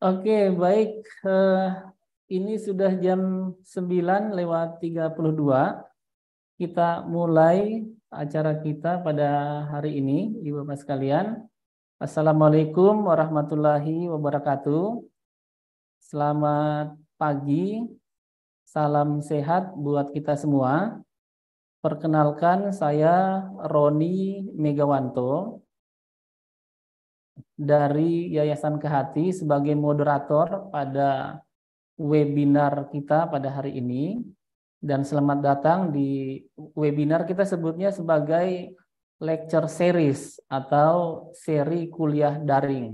Oke, baik. Eh, ini sudah jam 9:32. Kita mulai acara kita pada hari ini, Ibu Bapak sekalian. Assalamualaikum warahmatullahi wabarakatuh. Selamat pagi, salam sehat buat kita semua. Perkenalkan, saya Roni Megawanto dari Yayasan Kehati sebagai moderator pada webinar kita pada hari ini. Dan selamat datang di webinar kita sebutnya sebagai lecture series atau seri kuliah daring.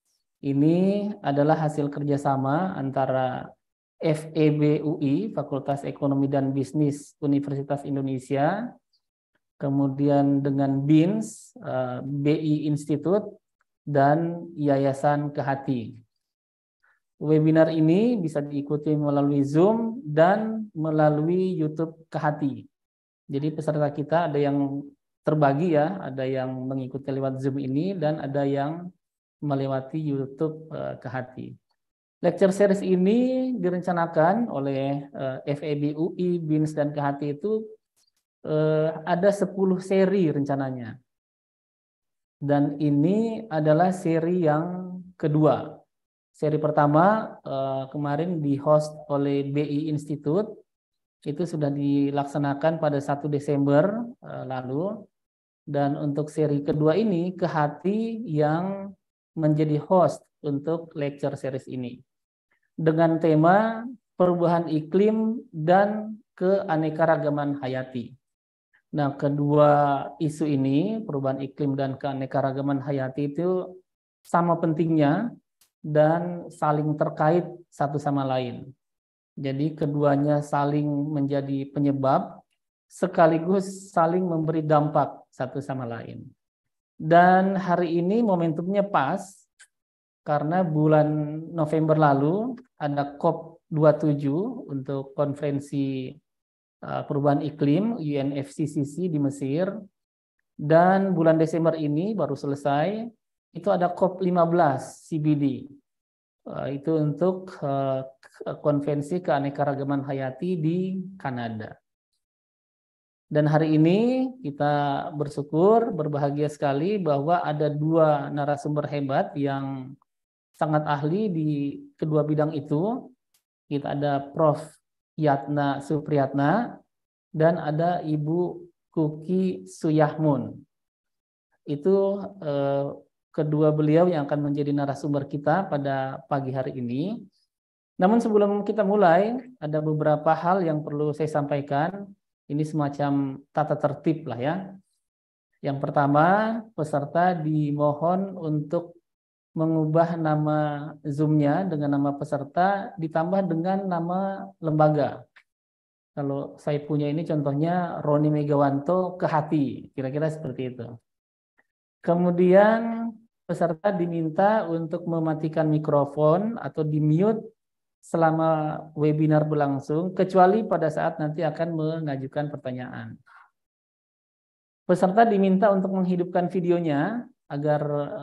Ini adalah hasil kerjasama antara FEB UI, Fakultas Ekonomi dan Bisnis Universitas Indonesia, kemudian dengan BINS, BI Institute, dan Yayasan Kehati. Webinar ini bisa diikuti melalui Zoom dan melalui YouTube Kehati. Jadi peserta kita ada yang terbagi ya, ada yang mengikuti lewat Zoom ini dan ada yang melewati YouTube Kehati. Lecture series ini direncanakan oleh FEB UI, BINS dan Kehati itu ada 10 seri rencananya. Dan ini adalah seri yang kedua. Seri pertama kemarin di host oleh BI Institute, itu sudah dilaksanakan pada 1 Desember lalu. Dan untuk seri kedua ini, Kehati yang menjadi host untuk lecture series ini. Dengan tema perubahan iklim dan keanekaragaman hayati. Nah, kedua isu ini, perubahan iklim dan keanekaragaman hayati itu sama pentingnya dan saling terkait satu sama lain. Jadi keduanya saling menjadi penyebab sekaligus saling memberi dampak satu sama lain. Dan hari ini momentumnya pas karena bulan November lalu ada COP27 untuk konferensi perubahan iklim UNFCCC di Mesir, dan bulan Desember ini baru selesai itu ada COP15 CBD. Itu untuk konvensi keanekaragaman hayati di Kanada. Dan hari ini kita bersyukur, berbahagia sekali bahwa ada 2 narasumber hebat yang sangat ahli di kedua bidang itu. Kita ada Prof. Yatna Supriyatna dan ada Ibu Kuki Suyahmun. Itu kedua beliau yang akan menjadi narasumber kita pada pagi hari ini. Namun sebelum kita mulai, ada beberapa hal yang perlu saya sampaikan. Ini semacam tata tertib lah ya. Yang pertama, peserta dimohon untuk mengubah nama Zoom-nya dengan nama peserta ditambah dengan nama lembaga. Kalau saya punya ini contohnya Roni Megawanto Kehati, kira-kira seperti itu. Kemudian peserta diminta untuk mematikan mikrofon atau di-mute selama webinar berlangsung, kecuali pada saat nanti akan mengajukan pertanyaan. Peserta diminta untuk menghidupkan videonya agar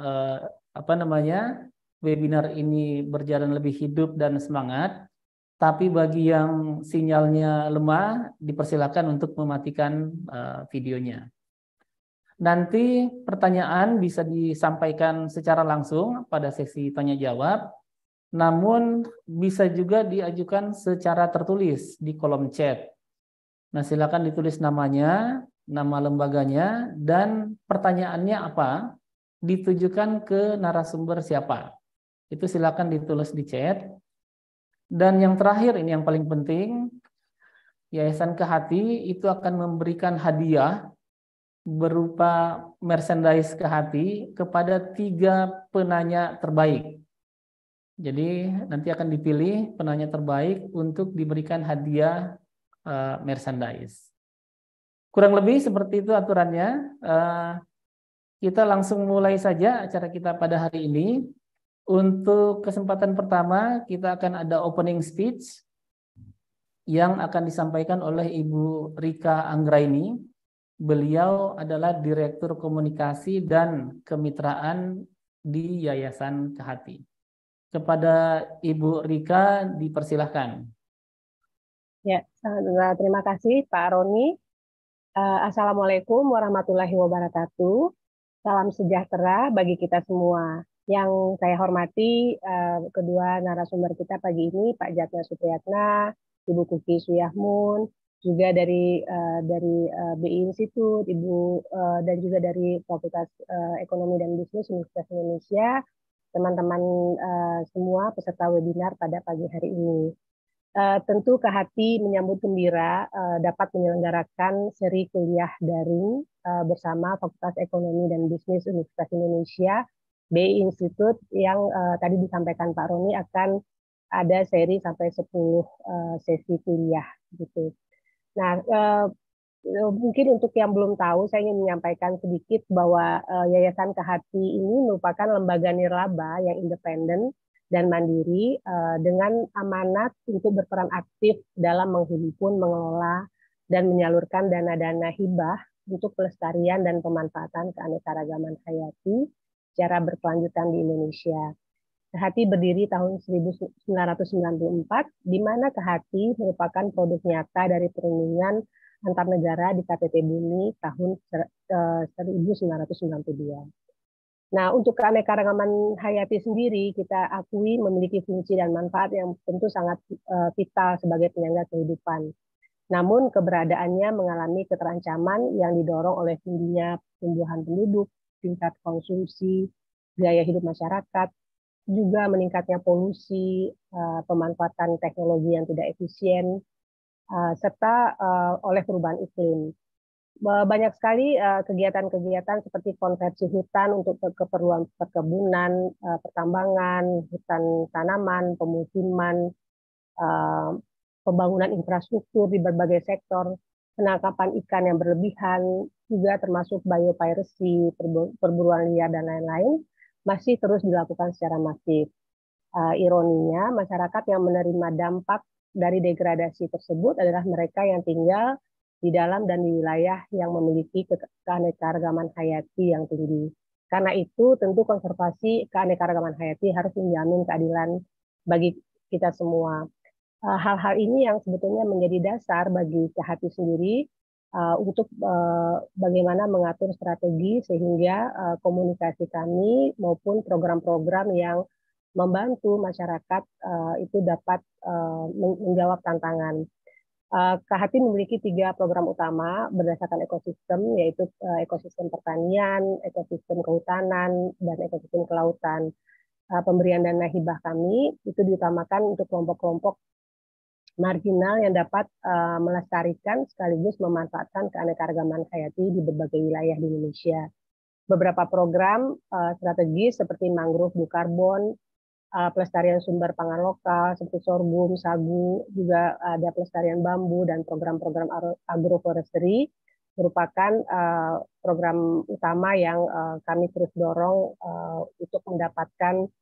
webinar ini berjalan lebih hidup dan semangat. Tapi bagi yang sinyalnya lemah, dipersilakan untuk mematikan videonya. Nanti pertanyaan bisa disampaikan secara langsung pada sesi tanya jawab, namun bisa juga diajukan secara tertulis di kolom chat. Nah, silakan ditulis namanya, nama lembaganya, dan pertanyaannya apa, ditujukan ke narasumber siapa. Itu silakan ditulis di chat. Dan yang terakhir, ini yang paling penting, Yayasan Kehati itu akan memberikan hadiah berupa merchandise Kehati kepada 3 penanya terbaik. Jadi nanti akan dipilih penanya terbaik untuk diberikan hadiah merchandise. Kurang lebih seperti itu aturannya. Kita langsung mulai saja acara kita pada hari ini. Untuk kesempatan pertama kita akan ada opening speech yang akan disampaikan oleh Ibu Rika Anggraini. Beliau adalah Direktur Komunikasi dan Kemitraan di Yayasan Kehati. Kepada Ibu Rika dipersilahkan. Ya, terima kasih Pak Roni. Assalamualaikum warahmatullahi wabarakatuh. Salam sejahtera bagi kita semua. Yang saya hormati kedua narasumber kita pagi ini, Pak Jatna Supriyatna, Ibu Kuki Suyahmun, juga dari BI Institute, dan juga dari Fakultas Ekonomi dan Bisnis Universitas Indonesia, teman-teman semua peserta webinar pada pagi hari ini. Tentu KHT menyambut gembira dapat menyelenggarakan seri kuliah daring bersama Fakultas Ekonomi dan Bisnis Universitas Indonesia, BI Institute, yang tadi disampaikan Pak Roni akan ada seri sampai 10 sesi kuliah gitu. Nah, mungkin untuk yang belum tahu, saya ingin menyampaikan sedikit bahwa Yayasan KHT ini merupakan lembaga nirlaba yang independen dan mandiri dengan amanat untuk berperan aktif dalam menghimpun, mengelola, dan menyalurkan dana-dana hibah untuk pelestarian dan pemanfaatan keanekaragaman hayati secara berkelanjutan di Indonesia. KHT berdiri tahun 1994, di mana KHT merupakan produk nyata dari perundingan antar negara di KTT Bumi tahun 1992. Nah, untuk keanekaragaman hayati sendiri, kita akui memiliki fungsi dan manfaat yang tentu sangat vital sebagai penyangga kehidupan. Namun, keberadaannya mengalami keterancaman yang didorong oleh tingginya pertumbuhan penduduk, tingkat konsumsi, gaya hidup masyarakat, juga meningkatnya polusi, pemanfaatan teknologi yang tidak efisien, serta oleh perubahan iklim. Banyak sekali kegiatan-kegiatan seperti konversi hutan untuk keperluan perkebunan, pertambangan, hutan tanaman, pemukiman, pembangunan infrastruktur di berbagai sektor, penangkapan ikan yang berlebihan, juga termasuk biopiracy, perburuan liar, dan lain-lain, masih terus dilakukan secara masif. Ironinya, masyarakat yang menerima dampak dari degradasi tersebut adalah mereka yang tinggal di dalam dan di wilayah yang memiliki keanekaragaman hayati yang tinggi. Karena itu, tentu konservasi keanekaragaman hayati harus menjamin keadilan bagi kita semua. Hal-hal ini yang sebetulnya menjadi dasar bagi KHT sendiri untuk bagaimana mengatur strategi sehingga komunikasi kami maupun program-program yang membantu masyarakat itu dapat menjawab tantangan. KHT memiliki 3 program utama berdasarkan ekosistem, yaitu ekosistem pertanian, ekosistem kehutanan, dan ekosistem kelautan. Pemberian dana hibah kami itu diutamakan untuk kelompok-kelompok marginal yang dapat melestarikan sekaligus memanfaatkan keanekaragaman hayati di berbagai wilayah di Indonesia. Beberapa program strategis seperti mangrove blue carbon, pelestarian sumber pangan lokal seperti sorghum, sagu, juga ada pelestarian bambu dan program-program agroforestry merupakan program utama yang kami terus dorong untuk mendapatkan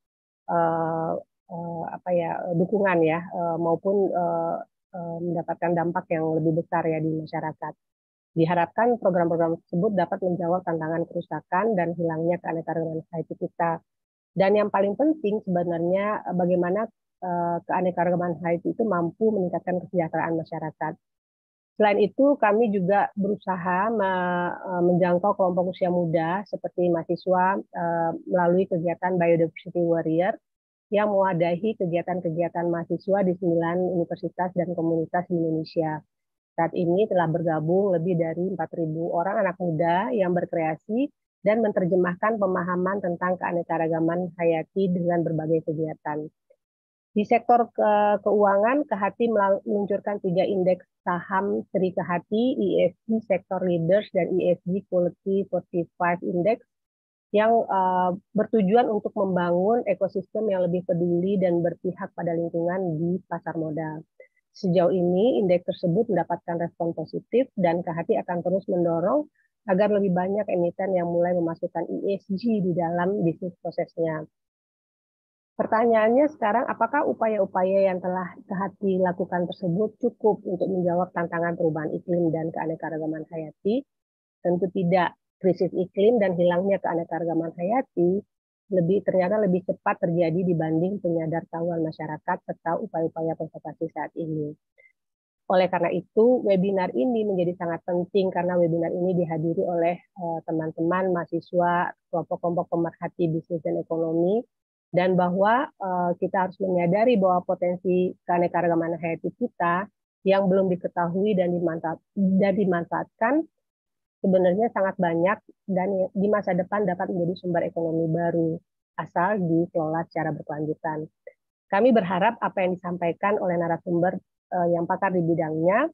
dukungan ya maupun mendapatkan dampak yang lebih besar ya di masyarakat. Diharapkan program-program tersebut dapat menjawab tantangan kerusakan dan hilangnya keanekaragaman hayati kita. Dan yang paling penting sebenarnya bagaimana keanekaragaman hayati itu mampu meningkatkan kesejahteraan masyarakat. Selain itu, kami juga berusaha menjangkau kelompok usia muda seperti mahasiswa melalui kegiatan Biodiversity Warrior yang mewadahi kegiatan-kegiatan mahasiswa di 9 universitas dan komunitas di Indonesia. Saat ini telah bergabung lebih dari 4.000 orang anak muda yang berkreasi dan menerjemahkan pemahaman tentang keanekaragaman hayati dengan berbagai kegiatan. Di sektor keuangan, KHT meluncurkan 3 indeks saham Seri KHT, ESG Sector Leaders, dan ESG Quality 45 Index yang bertujuan untuk membangun ekosistem yang lebih peduli dan berpihak pada lingkungan di pasar modal. Sejauh ini, indeks tersebut mendapatkan respon positif dan KHT akan terus mendorong agar lebih banyak emiten yang mulai memasukkan ESG di dalam bisnis prosesnya. Pertanyaannya sekarang, apakah upaya-upaya yang telah KHT lakukan tersebut cukup untuk menjawab tantangan perubahan iklim dan keanekaragaman hayati? Tentu tidak. Krisis iklim dan hilangnya keanekaragaman hayati ternyata lebih cepat terjadi dibanding penyadartahuan masyarakat serta upaya-upaya konservasi saat ini. Oleh karena itu, webinar ini menjadi sangat penting karena webinar ini dihadiri oleh teman-teman mahasiswa, kelompok-kelompok pemerhati bisnis dan ekonomi, dan bahwa kita harus menyadari bahwa potensi keanekaragaman hayati kita yang belum diketahui dan dimanfaatkan sebenarnya sangat banyak dan di masa depan dapat menjadi sumber ekonomi baru asal dikelola secara berkelanjutan. Kami berharap apa yang disampaikan oleh narasumber yang pakar di bidangnya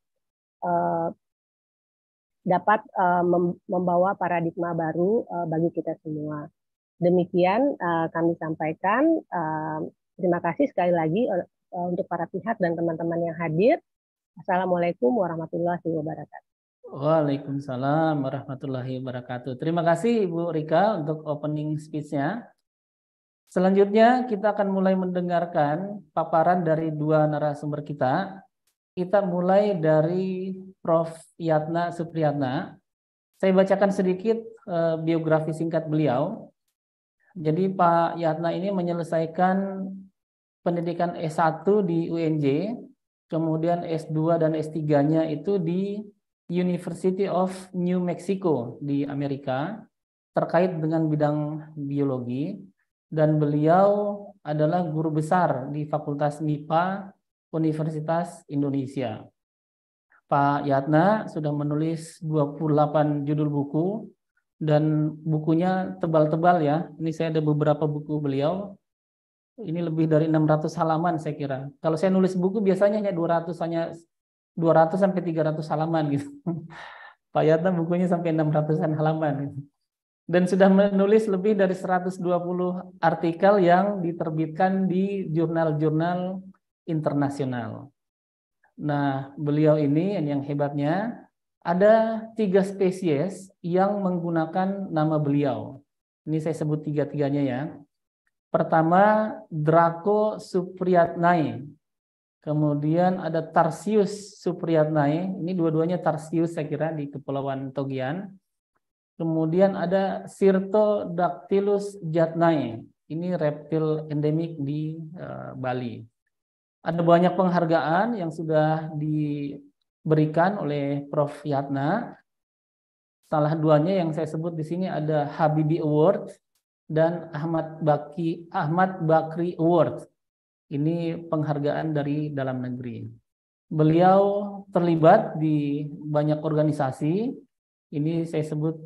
dapat membawa paradigma baru bagi kita semua. Demikian kami sampaikan. Terima kasih sekali lagi untuk para pihak dan teman-teman yang hadir. Assalamualaikum warahmatullahi wabarakatuh. Waalaikumsalam warahmatullahi wabarakatuh. Terima kasih Ibu Rika untuk opening speech-nya. Selanjutnya kita akan mulai mendengarkan paparan dari dua narasumber kita. Kita mulai dari Prof. Yatna Supriyatna. Saya bacakan sedikit biografi singkat beliau. Jadi Pak Yatna ini menyelesaikan pendidikan S1 di UNJ, kemudian S2 dan S3-nya itu di University of New Mexico di Amerika terkait dengan bidang biologi. Dan beliau adalah guru besar di Fakultas MIPA Universitas Indonesia. Pak Yatna sudah menulis 28 judul buku dan bukunya tebal-tebal ya. Ini saya ada beberapa buku beliau. Ini lebih dari 600 halaman saya kira. Kalau saya nulis buku biasanya hanya 200 sampai 300 halaman gitu. Pak Yatna bukunya sampai 600-an halaman gitu. Dan sudah menulis lebih dari 120 artikel yang diterbitkan di jurnal-jurnal internasional. Nah, beliau ini yang hebatnya ada 3 spesies yang menggunakan nama beliau. Ini saya sebut 3-tiganya ya. Pertama, Draco supriyatnae. Kemudian ada Tarsius supriyatnae. Ini dua-duanya Tarsius saya kira di Kepulauan Togian. Kemudian ada Syrtodactylus jatnae. Ini reptil endemik di Bali. Ada banyak penghargaan yang sudah diberikan oleh Prof. Yatna. Salah duanya yang saya sebut di sini ada Habibie Award dan Ahmad Bakri Award. Ini penghargaan dari dalam negeri. Beliau terlibat di banyak organisasi. Ini saya sebut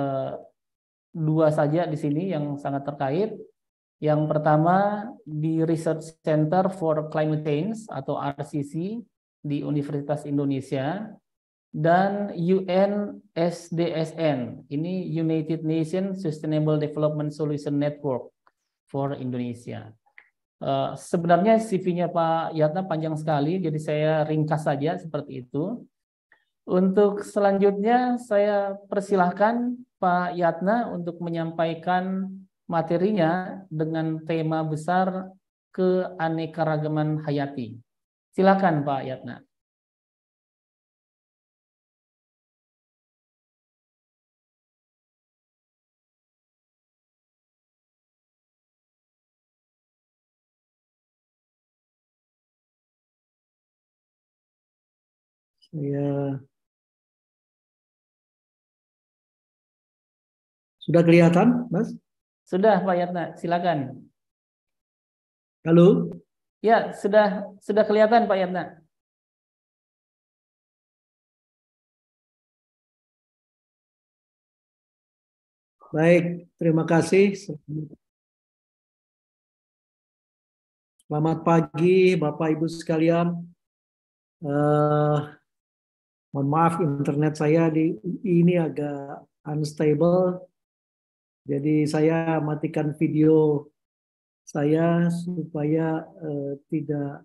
2 saja di sini yang sangat terkait. Yang pertama di Research Center for Climate Change atau RCC di Universitas Indonesia dan UNSDSN. Ini United Nations Sustainable Development Solution Network for Indonesia. Sebenarnya CV-nya Pak Yatna panjang sekali, jadi saya ringkas saja seperti itu. Untuk selanjutnya saya persilahkan Pak Yatna untuk menyampaikan materinya dengan tema besar keanekaragaman hayati. Silakan Pak Yatna. Sudah kelihatan, Mas? Sudah Pak Yatna, silakan. Halo? Ya, sudah kelihatan Pak Yatna. Baik, terima kasih. Selamat pagi Bapak Ibu sekalian. Mohon maaf internet saya di UI ini agak unstable. Jadi saya matikan video saya supaya tidak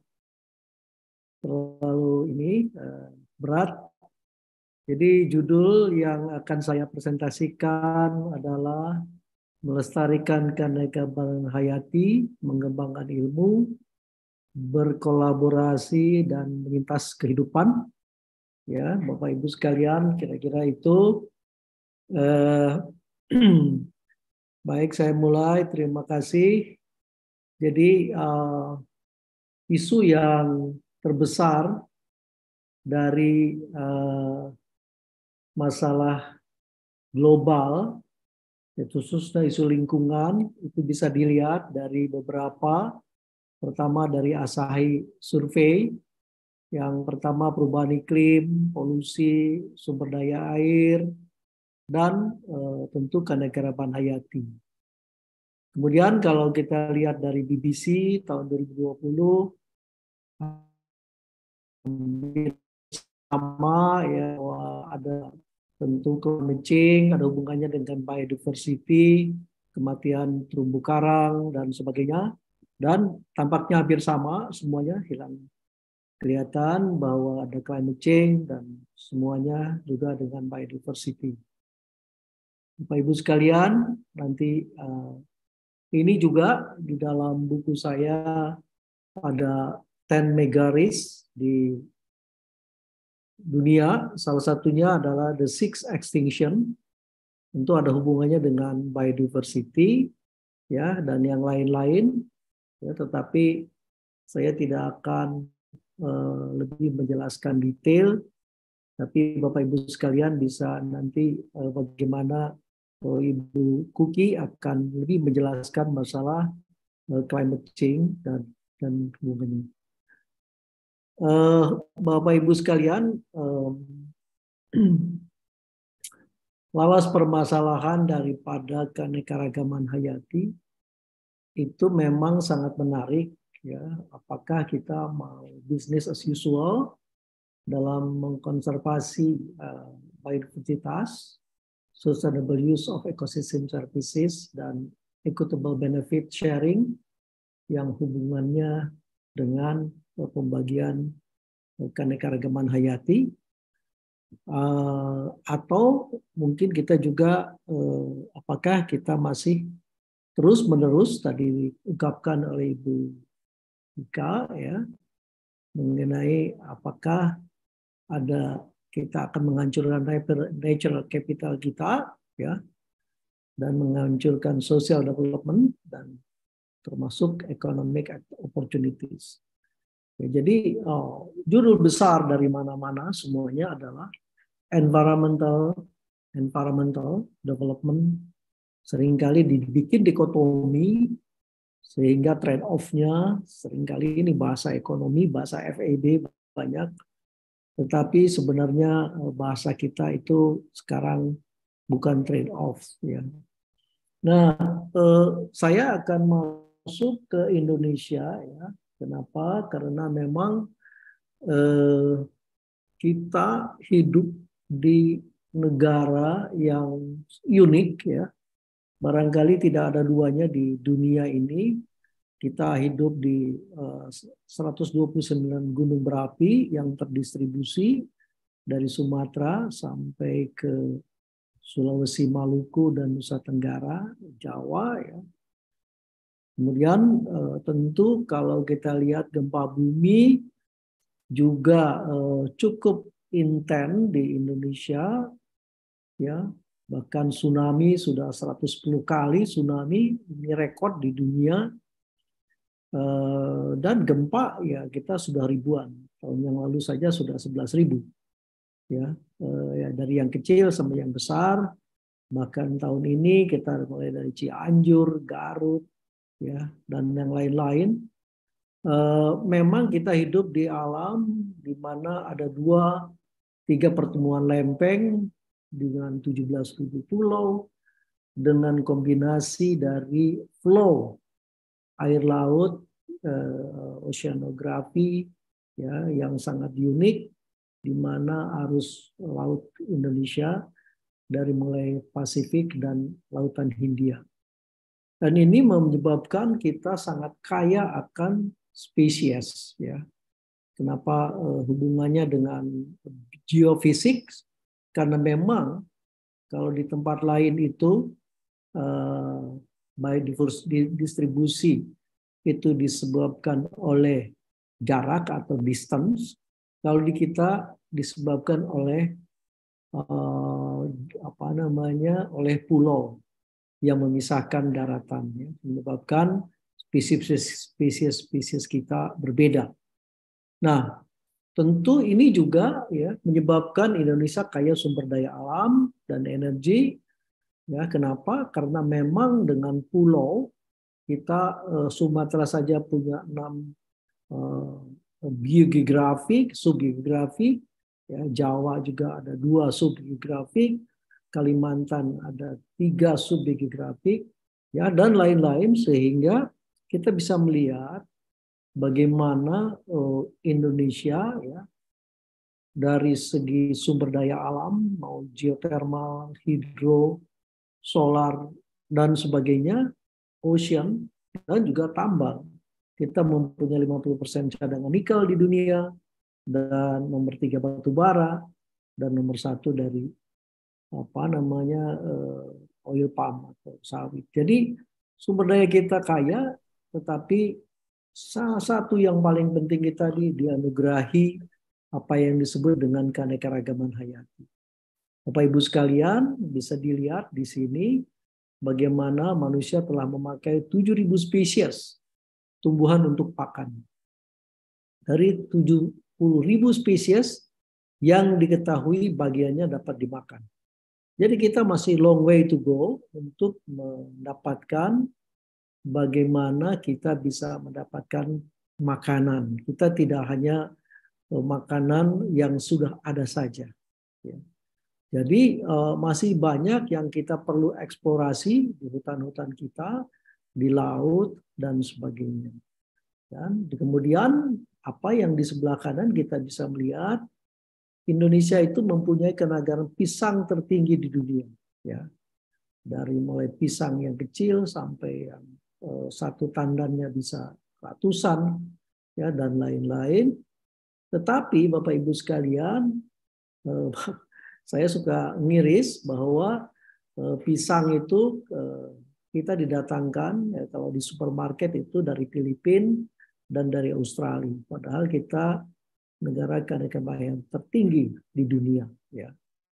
terlalu berat. Jadi judul yang akan saya presentasikan adalah melestarikan keanekaragaman hayati, mengembangkan ilmu, berkolaborasi dan melintas kehidupan. Ya, Bapak Ibu sekalian, kira-kira itu Baik, saya mulai. Terima kasih. Jadi isu yang terbesar dari masalah global, itu khususnya isu lingkungan, itu bisa dilihat dari beberapa. Pertama dari Asahi Survey, yang pertama perubahan iklim, polusi, sumber daya air, dan tentu keanekaragaman hayati. Kemudian kalau kita lihat dari BBC tahun 2020, sama ya, bahwa ada tentu climate change, ada hubungannya dengan biodiversity, kematian terumbu karang, dan sebagainya. Dan tampaknya hampir sama, semuanya hilang. Kelihatan bahwa ada climate change dan semuanya juga dengan biodiversity. Bapak Ibu sekalian, nanti ini juga di dalam buku saya ada 10 megaris di dunia. Salah satunya adalah The Sixth Extinction. Tentu ada hubungannya dengan biodiversity, ya, dan yang lain-lain. Ya, tetapi saya tidak akan lebih menjelaskan detail. Tapi Bapak Ibu sekalian bisa nanti bagaimana Ibu Kuki akan lebih menjelaskan masalah climate change dan hubungannya. Bapak Ibu sekalian, lawas permasalahan daripada keanekaragaman hayati itu memang sangat menarik, ya. Apakah kita mau business as usual dalam mengkonservasi biodiversitas, sustainable use of ecosystem services, dan equitable benefit sharing yang hubungannya dengan pembagian keanekaragaman hayati, atau mungkin kita juga apakah kita masih terus-menerus tadi diungkapkan oleh Ibu Ika, ya, mengenai apakah kita akan menghancurkan natural capital kita, ya, dan menghancurkan social development dan termasuk economic opportunities. Ya, jadi judul besar dari mana-mana semuanya adalah environmental development. Seringkali dibikin dikotomi sehingga trade off-nya seringkali ini bahasa ekonomi, bahasa FEB banyak. Tetapi sebenarnya bahasa kita itu sekarang bukan trade off, ya. Nah, saya akan masuk ke Indonesia, ya. Kenapa? Karena memang kita hidup di negara yang unik, ya. Barangkali tidak ada duanya di dunia ini. Kita hidup di 129 gunung berapi yang terdistribusi dari Sumatera sampai ke Sulawesi, Maluku, dan Nusa Tenggara, Jawa, ya. Kemudian tentu kalau kita lihat gempa bumi juga cukup intens di Indonesia, ya. Bahkan tsunami sudah 110 kali tsunami, ini rekor di dunia. Dan gempa ya kita sudah ribuan. Tahun yang lalu saja sudah 11.000. Ya, dari yang kecil sampai yang besar. Bahkan tahun ini kita mulai dari Cianjur, Garut, ya, dan yang lain-lain. Memang kita hidup di alam di mana ada 2-3 pertemuan lempeng dengan 17.000 pulau, dengan kombinasi dari flow air laut, oceanografi, ya, yang sangat unik, di mana arus laut Indonesia dari mulai Pasifik dan Lautan Hindia. Dan ini menyebabkan kita sangat kaya akan spesies, ya. Kenapa hubungannya dengan geofisik? Karena memang kalau di tempat lain itu distribusi itu disebabkan oleh jarak atau distance. Kalau di kita disebabkan oleh oleh pulau. yang memisahkan daratan, ya, menyebabkan spesies kita berbeda. Nah, tentu ini juga ya menyebabkan Indonesia kaya sumber daya alam dan energi. Ya, kenapa? Karena memang dengan pulau kita Sumatera saja punya 6 biogeografik, subgeografik. Ya, Jawa juga ada 2 subgeografik, Kalimantan ada 3 subgeografik, ya, dan lain-lain, sehingga kita bisa melihat bagaimana Indonesia ya dari segi sumber daya alam, mau geothermal, hidro, solar, dan sebagainya, ocean, dan juga tambang. Kita mempunyai 50% cadangan nikel di dunia, dan nomor 3 batu bara, dan nomor 1 dari oil palm atau sawit. Jadi sumber daya kita kaya, tetapi salah satu yang paling penting kita dianugerahi apa yang disebut dengan keanekaragaman hayati. Bapak Ibu sekalian, bisa dilihat di sini bagaimana manusia telah memakai 7.000 spesies tumbuhan untuk pakan. Dari 70.000 spesies yang diketahui bagiannya dapat dimakan. Jadi kita masih long way to go untuk mendapatkan bagaimana kita bisa mendapatkan makanan. Kita tidak hanya makanan yang sudah ada saja. Jadi masih banyak yang kita perlu eksplorasi di hutan-hutan kita, di laut, dan sebagainya. Dan kemudian apa yang di sebelah kanan kita bisa melihat, Indonesia itu mempunyai keanekaragaman pisang tertinggi di dunia, ya. Dari mulai pisang yang kecil sampai yang satu tandannya bisa ratusan, ya, dan lain-lain. Tetapi Bapak Ibu sekalian, saya suka ngiris bahwa pisang itu kita didatangkan, ya, kalau di supermarket itu dari Filipina dan dari Australia. Padahal kita negara keanekaragaman tertinggi di dunia, ya.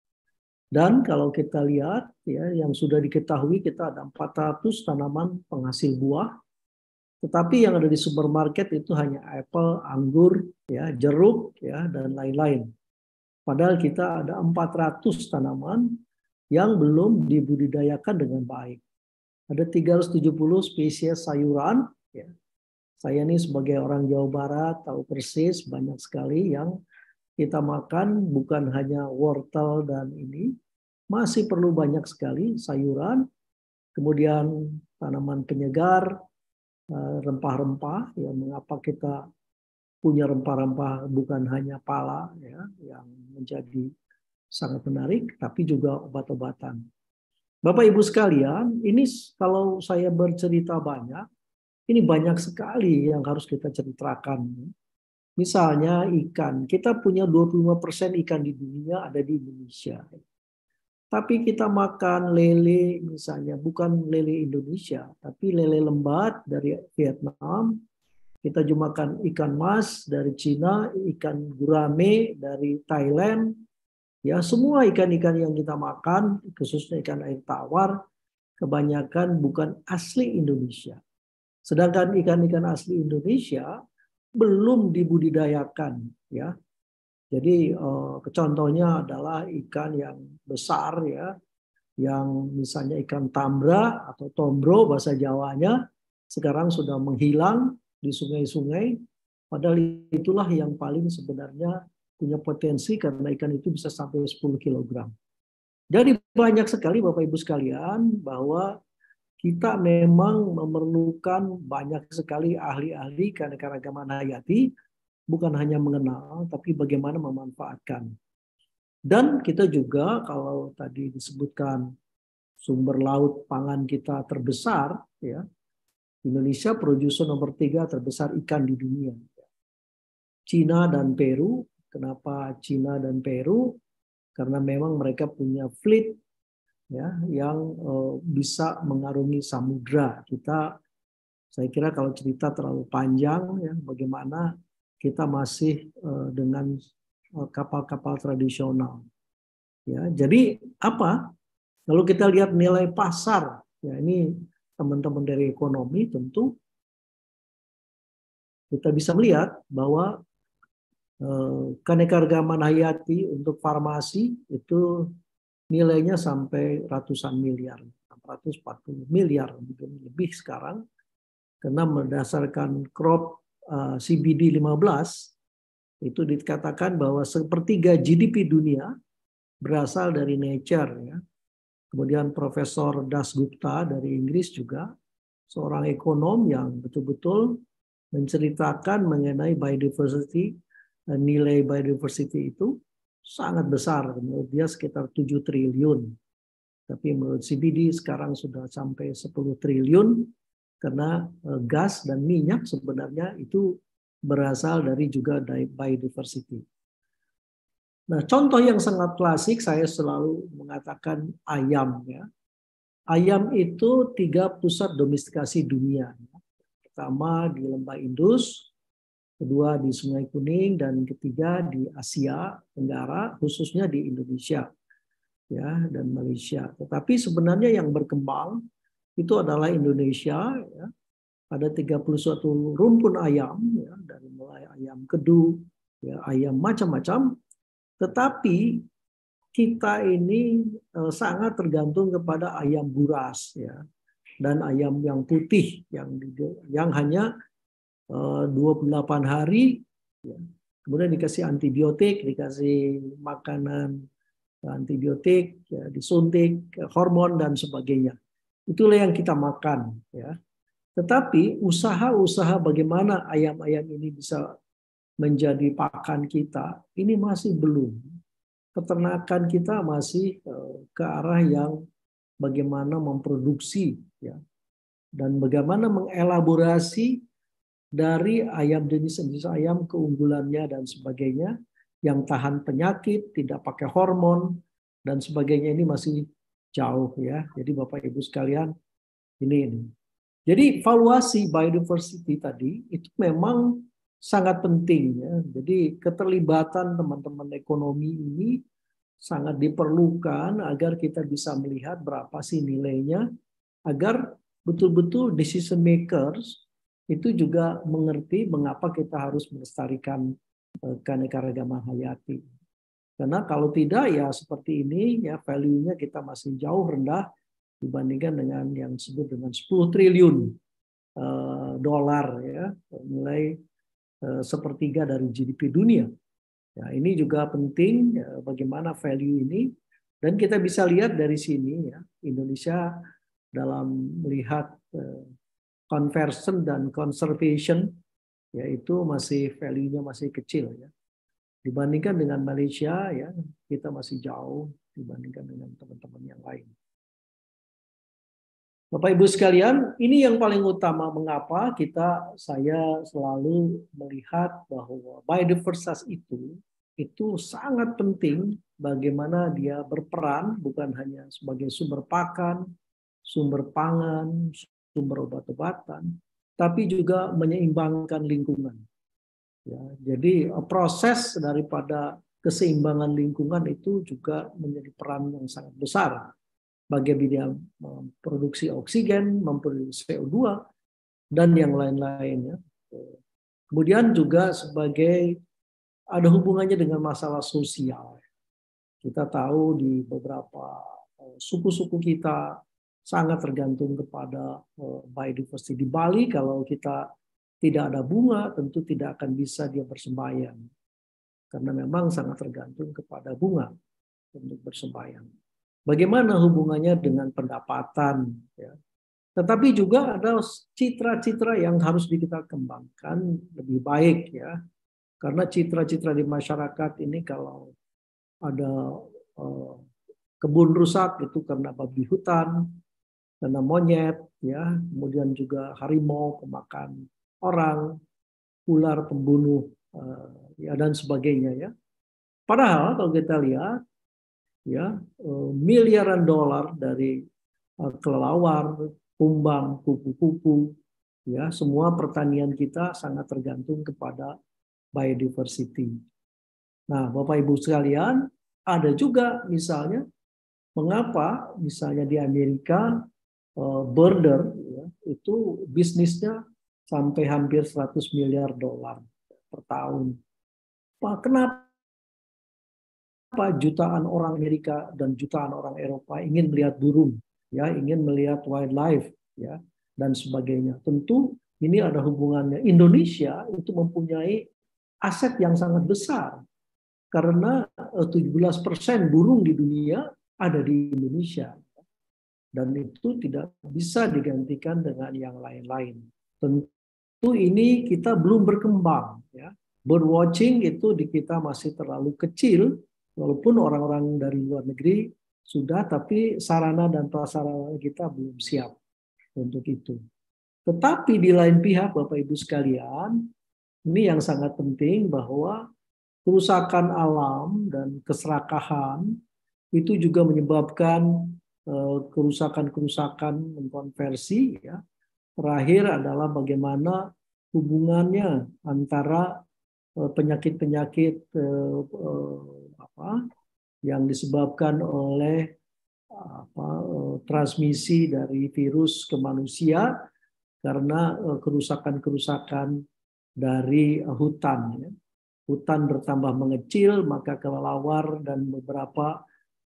Dan kalau kita lihat, ya, yang sudah diketahui kita ada 400 tanaman penghasil buah, tetapi yang ada di supermarket itu hanya apel, anggur, ya, jeruk, ya, dan lain-lain. Padahal kita ada 400 tanaman yang belum dibudidayakan dengan baik. Ada 370 spesies sayuran, ya. Saya ini sebagai orang Jawa Barat tahu persis banyak sekali yang kita makan, bukan hanya wortel dan ini, masih perlu banyak sekali sayuran, kemudian tanaman penyegar, rempah-rempah. Ya, mengapa kita punya rempah-rempah bukan hanya pala, ya, yang menjadi sangat menarik, tapi juga obat-obatan. Bapak Ibu sekalian, ini kalau saya bercerita banyak, ini banyak sekali yang harus kita ceritakan. Misalnya ikan, kita punya 25% ikan di dunia ada di Indonesia. Tapi kita makan lele misalnya, bukan lele Indonesia, tapi lele lembat dari Vietnam. Kita juga makan ikan mas dari Cina, ikan gurame dari Thailand. Ya, semua ikan-ikan yang kita makan, khususnya ikan air tawar, kebanyakan bukan asli Indonesia. Sedangkan ikan-ikan asli Indonesia belum dibudidayakan, ya. Jadi contohnya adalah ikan yang besar, ya, yang misalnya ikan tambra atau tombro bahasa Jawanya sekarang sudah menghilang di sungai-sungai. Padahal itulah yang paling sebenarnya punya potensi karena ikan itu bisa sampai 10 kg. Jadi banyak sekali Bapak Ibu sekalian bahwa kita memang memerlukan banyak sekali ahli-ahli keanekaragaman hayati, bukan hanya mengenal, tapi bagaimana memanfaatkan. Dan kita juga, kalau tadi disebutkan sumber laut pangan kita terbesar, ya, Indonesia produser nomor 3 terbesar ikan di dunia. Cina dan Peru. Kenapa Cina dan Peru? Karena memang mereka punya fleet, ya, yang bisa mengarungi samudra. Saya kira kalau cerita terlalu panjang, ya, bagaimana kita masih dengan kapal-kapal tradisional. Ya, jadi apa? Kalau kita lihat nilai pasar Ya, ini teman-teman dari ekonomi tentu kita bisa melihat bahwa keanekaragaman hayati untuk farmasi itu nilainya sampai ratusan miliar, 640 miliar mungkin lebih sekarang, karena berdasarkan crop CBD 15 itu dikatakan bahwa sepertiga GDP dunia berasal dari nature, ya. Kemudian Profesor Dasgupta dari Inggris juga seorang ekonom yang betul-betul menceritakan mengenai biodiversity, nilai biodiversity itu sangat besar, menurut dia sekitar 7 triliun. Tapi menurut CBD sekarang sudah sampai 10 triliun karena gas dan minyak sebenarnya itu berasal dari juga biodiversity. Nah, contoh yang sangat klasik saya selalu mengatakan ayam, ya. Ayam itu 3 pusat domestikasi dunia. Pertama di Lembah Indus, kedua di Sungai Kuning, dan ketiga di Asia Tenggara, khususnya di Indonesia, ya, dan Malaysia. Tetapi sebenarnya yang berkembang itu adalah Indonesia, ya. Ada 31 rumpun ayam, ya, dari mulai ayam kedu, ya, ayam macam-macam. Tetapi kita ini sangat tergantung kepada ayam buras, ya, dan ayam yang putih yang hanya 28 hari, ya. Kemudian dikasih antibiotik, dikasih makanan antibiotik, ya, disuntik hormon dan sebagainya. Itulah yang kita makan, ya. Tetapi usaha-usaha bagaimana ayam-ayam ini bisa menjadi pakan kita, ini masih belum. Peternakan kita masih ke arah yang bagaimana memproduksi, ya, dan bagaimana mengelaborasi dari ayam jenis-jenis ayam keunggulannya dan sebagainya yang tahan penyakit, tidak pakai hormon dan sebagainya, ini masih jauh, ya. Jadi Bapak Ibu sekalian, ini. Jadi valuasi biodiversity tadi itu memang sangat penting, ya. Jadi keterlibatan teman-teman ekonomi ini sangat diperlukan agar kita bisa melihat berapa sih nilainya, agar betul-betul decision makers itu juga mengerti mengapa kita harus melestarikan keanekaragaman hayati. Karena kalau tidak, ya seperti ini, ya, value-nya kita masih jauh rendah dibandingkan dengan yang disebut dengan 10 triliun dolar, ya, nilai sepertiga dari GDP dunia. Ya, ini juga penting, ya, bagaimana value ini, dan kita bisa lihat dari sini, ya, Indonesia dalam melihat conversion dan conservation, yaitu masih value-nya masih kecil, ya. Dibandingkan dengan Malaysia, ya, kita masih jauh dibandingkan dengan teman-teman yang lain. Bapak Ibu sekalian, ini yang paling utama mengapa saya selalu melihat bahwa biodiversitas itu sangat penting, bagaimana dia berperan bukan hanya sebagai sumber pakan, sumber pangan, sumber obat-obatan, tapi juga menyeimbangkan lingkungan. Ya, jadi proses daripada keseimbangan lingkungan itu juga menjadi peran yang sangat besar bagi bidang memproduksi oksigen, memproduksi CO2, dan yang lain-lainnya. Kemudian juga sebagai ada hubungannya dengan masalah sosial. Kita tahu di beberapa suku-suku kita sangat tergantung kepada biodiversity. Di Bali kalau kita tidak ada bunga, tentu tidak akan bisa dia bersembahyang. Karena memang sangat tergantung kepada bunga untuk bersembahyang. Bagaimana hubungannya dengan pendapatan, ya. Tetapi juga ada citra-citra yang harus kita kembangkan lebih baik, ya. Karena citra-citra di masyarakat ini kalau ada kebun rusak itu karena babi hutan, karena monyet, ya, kemudian juga harimau pemakan orang, ular pembunuh, ya, dan sebagainya, ya. Padahal kalau kita lihat, ya, miliaran dolar dari kelelawar, kumbang, kupu-kupu, ya, semua pertanian kita sangat tergantung kepada biodiversity. Nah, Bapak Ibu sekalian, ada juga misalnya mengapa misalnya di Amerika border, ya, itu bisnisnya sampai hampir 100 miliar dolar per tahun. Kenapa jutaan orang Amerika dan jutaan orang Eropa ingin melihat burung, ya, ingin melihat wildlife, ya, dan sebagainya? Tentu ini ada hubungannya. Indonesia itu mempunyai aset yang sangat besar karena 17% burung di dunia ada di Indonesia. Dan itu tidak bisa digantikan dengan yang lain-lain. Tentu ini kita belum berkembang, ya. Birdwatching itu di kita masih terlalu kecil, walaupun orang-orang dari luar negeri sudah, tapi sarana dan prasarana kita belum siap untuk itu. Tetapi di lain pihak, Bapak Ibu sekalian, ini yang sangat penting bahwa kerusakan alam dan keserakahan itu juga menyebabkan kerusakan-kerusakan mengkonversi, ya. Terakhir adalah bagaimana hubungannya antara penyakit-penyakit yang disebabkan oleh transmisi dari virus ke manusia karena kerusakan-kerusakan dari hutan, ya. Hutan bertambah mengecil, maka kelelawar dan beberapa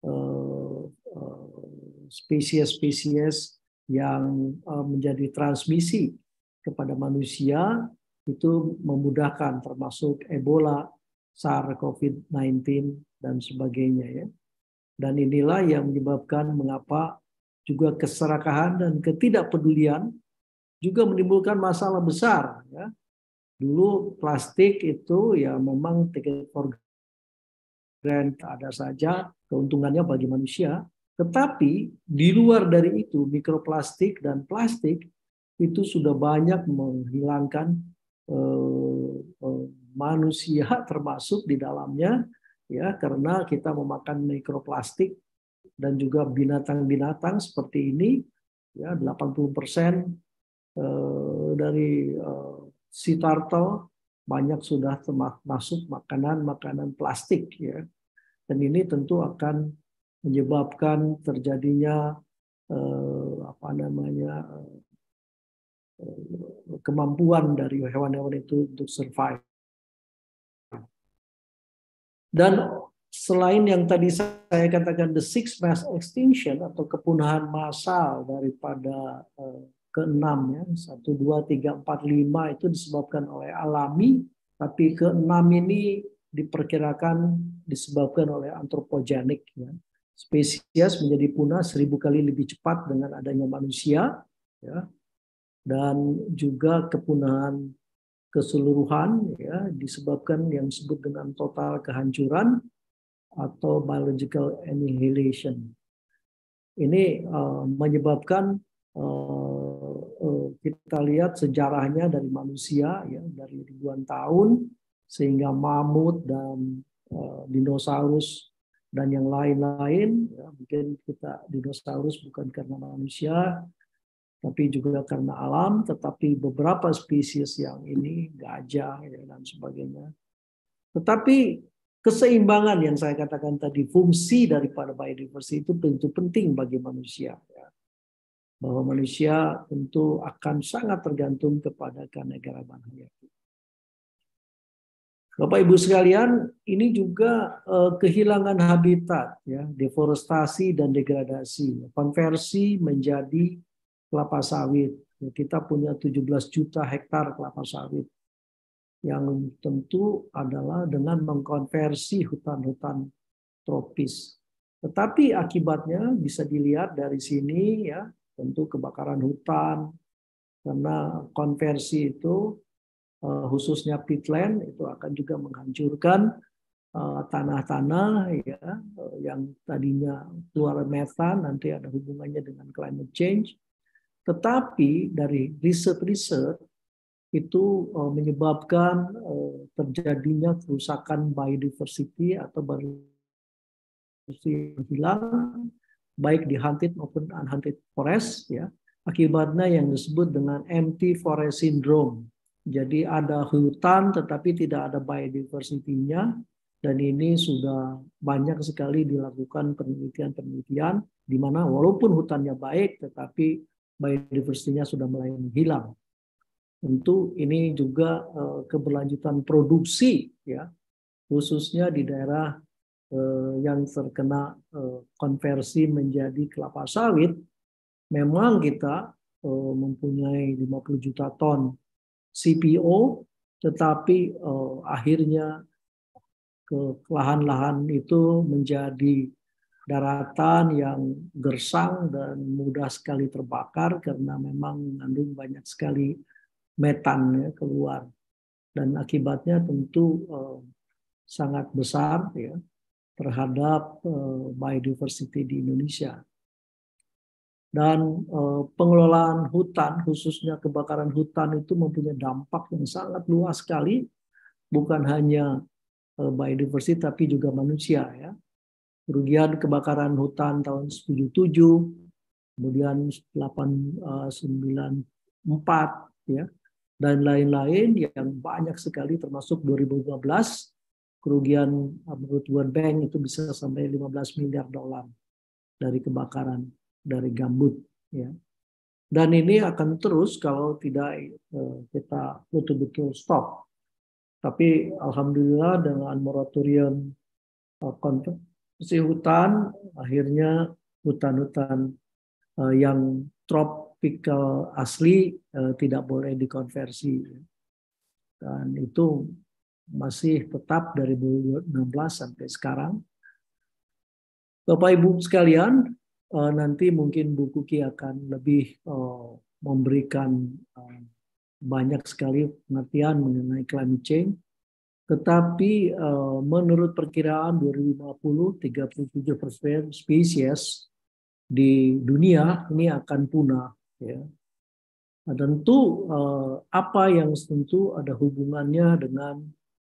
spesies-spesies yang menjadi transmisi kepada manusia itu memudahkan, termasuk Ebola, SARS, COVID-19 dan sebagainya, ya. Dan inilah yang menyebabkan mengapa juga keserakahan dan ketidakpedulian juga menimbulkan masalah besar, ya. Dulu plastik itu ya memang take it for granted, ada saja keuntungannya bagi manusia. Tetapi di luar dari itu, mikroplastik dan plastik itu sudah banyak menghilangkan manusia termasuk di dalamnya, ya, karena kita memakan mikroplastik dan juga binatang-binatang seperti ini, ya, 80% dari sea turtle banyak sudah masuk makanan plastik, ya. Dan ini tentu akan menyebabkan terjadinya kemampuan dari hewan-hewan itu untuk survive. Dan selain yang tadi saya katakan the sixth mass extinction atau kepunahan massal daripada keenam, ya, 1, 2, 3, 4, 5 itu disebabkan oleh alami, tapi keenam ini diperkirakan disebabkan oleh antropogenik, ya. Spesies menjadi punah 1000 kali lebih cepat dengan adanya manusia, ya. Dan juga kepunahan keseluruhan, ya, disebabkan yang disebut dengan total kehancuran atau biological annihilation. Ini menyebabkan kita lihat sejarahnya dari manusia, ya, dari ribuan tahun sehingga mamut dan dinosaurus dan yang lain-lain, ya, mungkin kita dinosaurus bukan karena manusia tapi juga karena alam, tetapi beberapa spesies yang ini gajah, ya, dan sebagainya. Tetapi keseimbangan yang saya katakan tadi, fungsi daripada biodiversity itu tentu penting bagi manusia, ya. Bahwa manusia tentu akan sangat tergantung kepada keanekaragaman hayati. Bapak Ibu sekalian, ini juga kehilangan habitat, ya, deforestasi dan degradasi, konversi menjadi kelapa sawit. Kita punya 17 juta hektar kelapa sawit yang tentu adalah dengan mengkonversi hutan-hutan tropis. Tetapi akibatnya bisa dilihat dari sini, ya, tentu kebakaran hutan, karena konversi itu khususnya peatland itu akan juga menghancurkan tanah-tanah, ya, yang tadinya keluar metan, nanti ada hubungannya dengan climate change. Tetapi dari riset-riset itu menyebabkan terjadinya kerusakan biodiversity atau biodiversity hilang, baik di hunted maupun unhunted forest, ya. Akibatnya yang disebut dengan empty forest syndrome. Jadi ada hutan tetapi tidak ada biodiversity-nya, dan ini sudah banyak sekali dilakukan penelitian-penelitian di mana walaupun hutannya baik tetapi biodiversity-nya sudah mulai hilang. Tentu ini juga keberlanjutan produksi, ya, khususnya di daerah yang terkena konversi menjadi kelapa sawit. Memang kita mempunyai 50 juta ton CPO, tetapi akhirnya ke lahan-lahan itu menjadi daratan yang gersang dan mudah sekali terbakar karena memang mengandung banyak sekali metan, ya, keluar, dan akibatnya tentu sangat besar, ya, terhadap biodiversity di Indonesia. Dan pengelolaan hutan, khususnya kebakaran hutan, itu mempunyai dampak yang sangat luas sekali, bukan hanya biodiversity tapi juga manusia, ya. Kerugian kebakaran hutan tahun 77, kemudian 894, ya, dan lain-lain yang banyak sekali, termasuk 2015 kerugian menurut World Bank itu bisa sampai 15 miliar dolar dari kebakaran dari gambut, ya. Dan ini akan terus kalau tidak kita betul-betul stop. Tapi alhamdulillah dengan moratorium konservasi hutan, akhirnya hutan-hutan yang tropikal asli tidak boleh dikonversi. Dan itu masih tetap dari 2016 sampai sekarang. Bapak Ibu sekalian, nanti mungkin Bu Kuki akan lebih memberikan banyak sekali pengertian mengenai climate change. Tetapi menurut perkiraan 2050, 37% spesies di dunia ini akan punah, ya. Nah, tentu apa yang tentu ada hubungannya dengan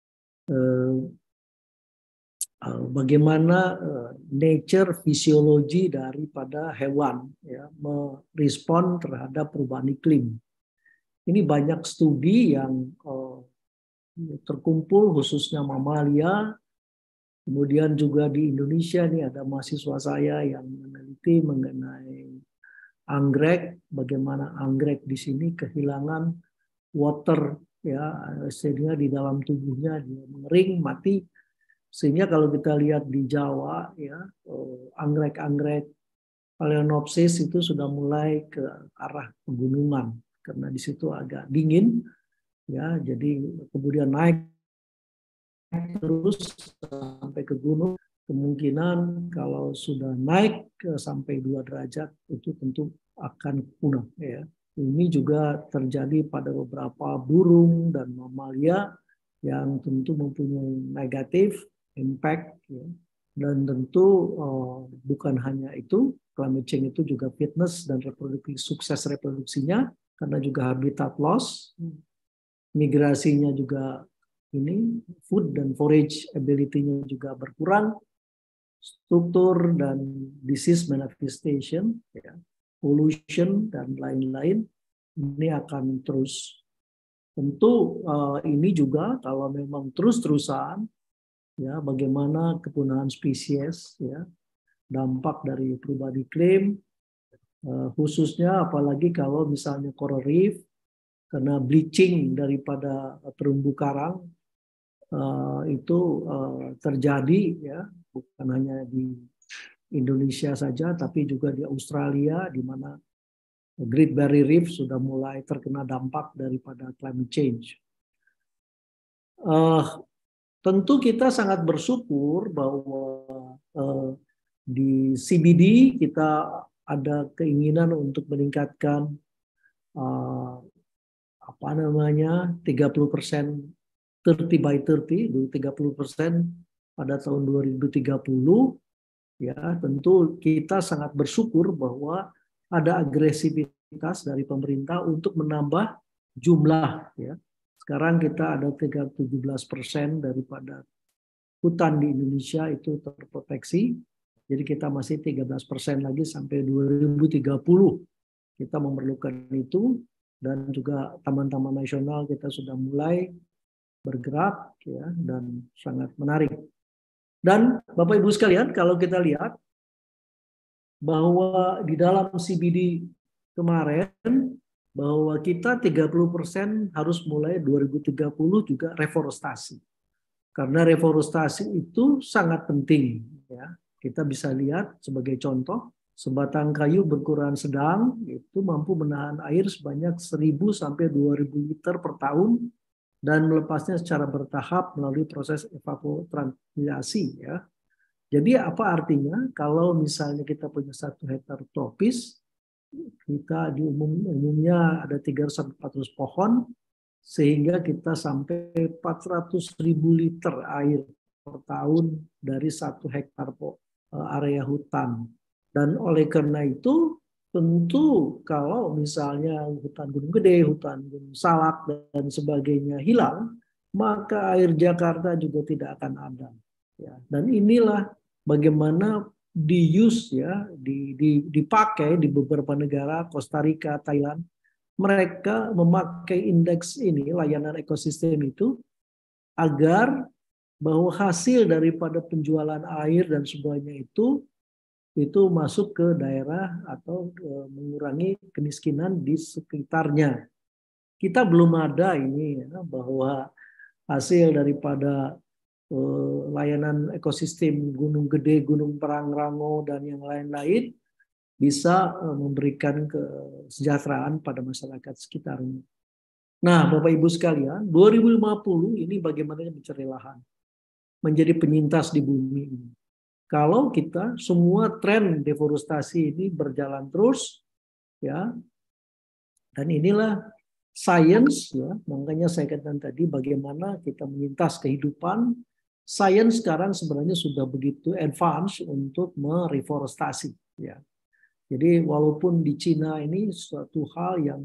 bagaimana nature fisiologi daripada hewan, ya, merespon terhadap perubahan iklim. Ini banyak studi yang terkumpul khususnya mamalia. Kemudian juga di Indonesia nih ada mahasiswa saya yang meneliti mengenai anggrek, bagaimana anggrek di sini kehilangan water, ya, sehingga di dalam tubuhnya dia mengering, mati. Sehingga kalau kita lihat di Jawa, ya, anggrek-anggrek Phalaenopsis itu sudah mulai ke arah pegunungan karena di situ agak dingin, ya, jadi kemudian naik terus sampai ke gunung. Kemungkinan kalau sudah naik sampai 2 derajat itu tentu akan punah, ya. Ini juga terjadi pada beberapa burung dan mamalia yang tentu mempunyai negatif impact, ya. Dan tentu bukan hanya itu, climate change itu juga fitness dan reproduksi, sukses reproduksinya, karena juga habitat loss, migrasinya juga ini, food dan forage ability-nya juga berkurang, struktur dan disease manifestation, ya, pollution dan lain-lain, ini akan terus. Tentu ini juga kalau memang terus-terusan, ya, bagaimana kepunahan spesies, ya, dampak dari perubahan iklim, khususnya apalagi kalau misalnya coral reef, karena bleaching daripada terumbu karang itu terjadi, ya, bukan hanya di Indonesia saja, tapi juga di Australia, di mana Great Barrier Reef sudah mulai terkena dampak daripada climate change. Tentu kita sangat bersyukur bahwa di CBD kita ada keinginan untuk meningkatkan 30% 30 by 30, 30% pada tahun 2030. Ya, tentu kita sangat bersyukur bahwa ada agresivitas dari pemerintah untuk menambah jumlah, ya. Sekarang kita ada 17% daripada hutan di Indonesia itu terproteksi. Jadi kita masih 13% lagi sampai 2030. Kita memerlukan itu, dan juga taman-taman nasional kita sudah mulai bergerak, ya, dan sangat menarik. Dan Bapak Ibu sekalian, kalau kita lihat bahwa di dalam CBD kemarin bahwa kita 30% harus mulai 2030 juga reforestasi. Karena reforestasi itu sangat penting. Ya. Kita bisa lihat sebagai contoh, sebatang kayu berukuran sedang itu mampu menahan air sebanyak 1.000 sampai 2.000 liter per tahun dan melepasnya secara bertahap melalui proses evapotranspirasi. Ya. Jadi apa artinya kalau misalnya kita punya 1 hektar tropis, kita di umumnya ada 300-400 pohon, sehingga kita sampai 400.000 liter air per tahun dari 1 hektar area hutan. Dan oleh karena itu, tentu kalau misalnya hutan Gunung Gede, hutan Gunung Salak, dan sebagainya hilang, maka air Jakarta juga tidak akan ada. Ya, dan inilah bagaimana dipakai di beberapa negara, Costa Rica, Thailand. Mereka memakai indeks ini, layanan ekosistem itu, agar bahwa hasil daripada penjualan air dan sebagainya itu masuk ke daerah atau mengurangi kemiskinan di sekitarnya. Kita belum ada ini ya, bahwa hasil daripada layanan ekosistem Gunung Gede, Gunung Pangrango, dan yang lain-lain bisa memberikan kesejahteraan pada masyarakat sekitarnya. Nah, Bapak Ibu sekalian, 2050 ini bagaimana mencari lahan, menjadi penyintas di bumi ini. Kalau kita semua tren deforestasi ini berjalan terus, ya, dan inilah sains, ya, makanya saya katakan tadi bagaimana kita menyintas kehidupan. Sains sekarang sebenarnya sudah begitu advance untuk mereforestasi. Ya. Jadi walaupun di Cina ini suatu hal yang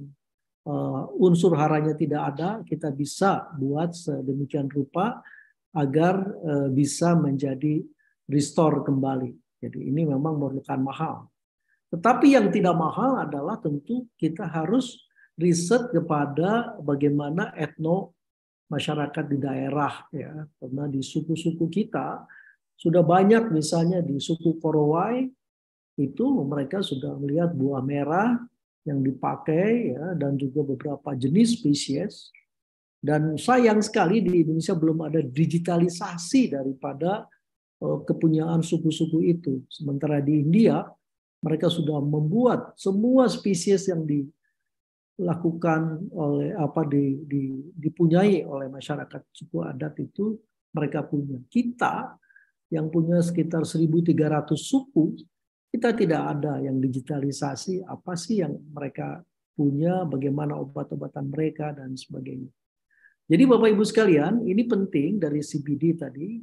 unsur haranya tidak ada, kita bisa buat sedemikian rupa agar bisa menjadi restore kembali. Jadi ini memang memerlukan mahal. Tetapi yang tidak mahal adalah tentu kita harus riset kepada bagaimana masyarakat di daerah, ya, karena di suku-suku kita sudah banyak, misalnya di suku Korowai itu mereka sudah melihat buah merah yang dipakai, ya, dan juga beberapa jenis spesies. Dan sayang sekali di Indonesia belum ada digitalisasi daripada kepunyaan suku-suku itu. Sementara di India mereka sudah membuat semua spesies yang dilakukan oleh dipunyai oleh masyarakat suku adat itu mereka punya. Kita yang punya sekitar 1.300 suku, kita tidak ada yang digitalisasi apa sih yang mereka punya, bagaimana obat-obatan mereka dan sebagainya. Jadi Bapak Ibu sekalian, ini penting dari CBD tadi.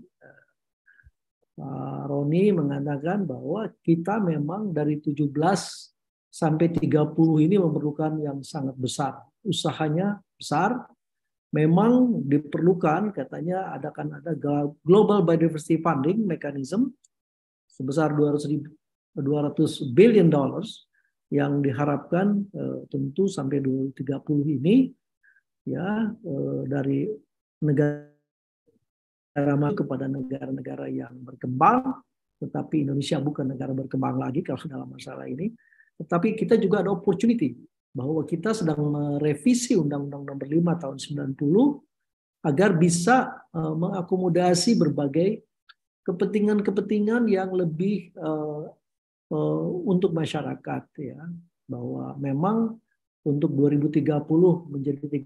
Pak Roni mengatakan bahwa kita memang dari 17 sampai 30 ini memerlukan yang sangat besar. Usahanya besar. Memang diperlukan, katanya akan ada Global Biodiversity Funding Mechanism sebesar 200 billion dollars yang diharapkan tentu sampai 2030 ini, ya, dari negara kepada negara-negara yang berkembang, tetapi Indonesia bukan negara berkembang lagi kalau dalam masalah ini. Tetapi kita juga ada opportunity bahwa kita sedang merevisi Undang-Undang Nomor 5 tahun 90 agar bisa mengakomodasi berbagai kepentingan-kepentingan yang lebih untuk masyarakat, ya, bahwa memang untuk 2030 menjadi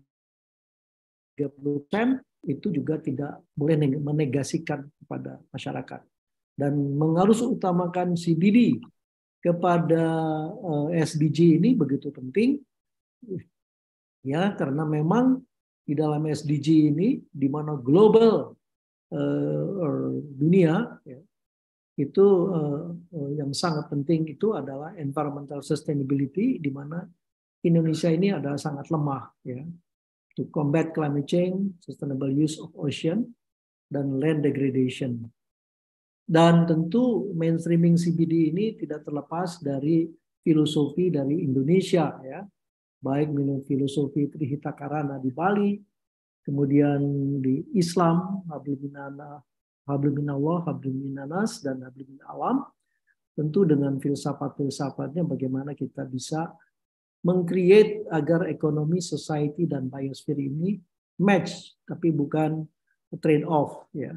30% itu juga tidak boleh menegasikan kepada masyarakat, dan mengharus utamakan CBD kepada SDG ini begitu penting, ya, karena memang di dalam SDG ini di mana global dunia, ya, itu yang sangat penting itu adalah environmental sustainability, di mana Indonesia ini adalah sangat lemah, ya, to combat climate change, sustainable use of ocean, dan land degradation. Dan tentu mainstreaming CBD ini tidak terlepas dari filosofi dari Indonesia, ya, baik filosofi Trihita Karana di Bali, kemudian di Islam, Hablum minallah, hablum minanas, dan hablum min alam. Tentu dengan filsafat-filsafatnya bagaimana kita bisa meng-create agar ekonomi, society, dan biosphere ini match, tapi bukan trade off. Ya.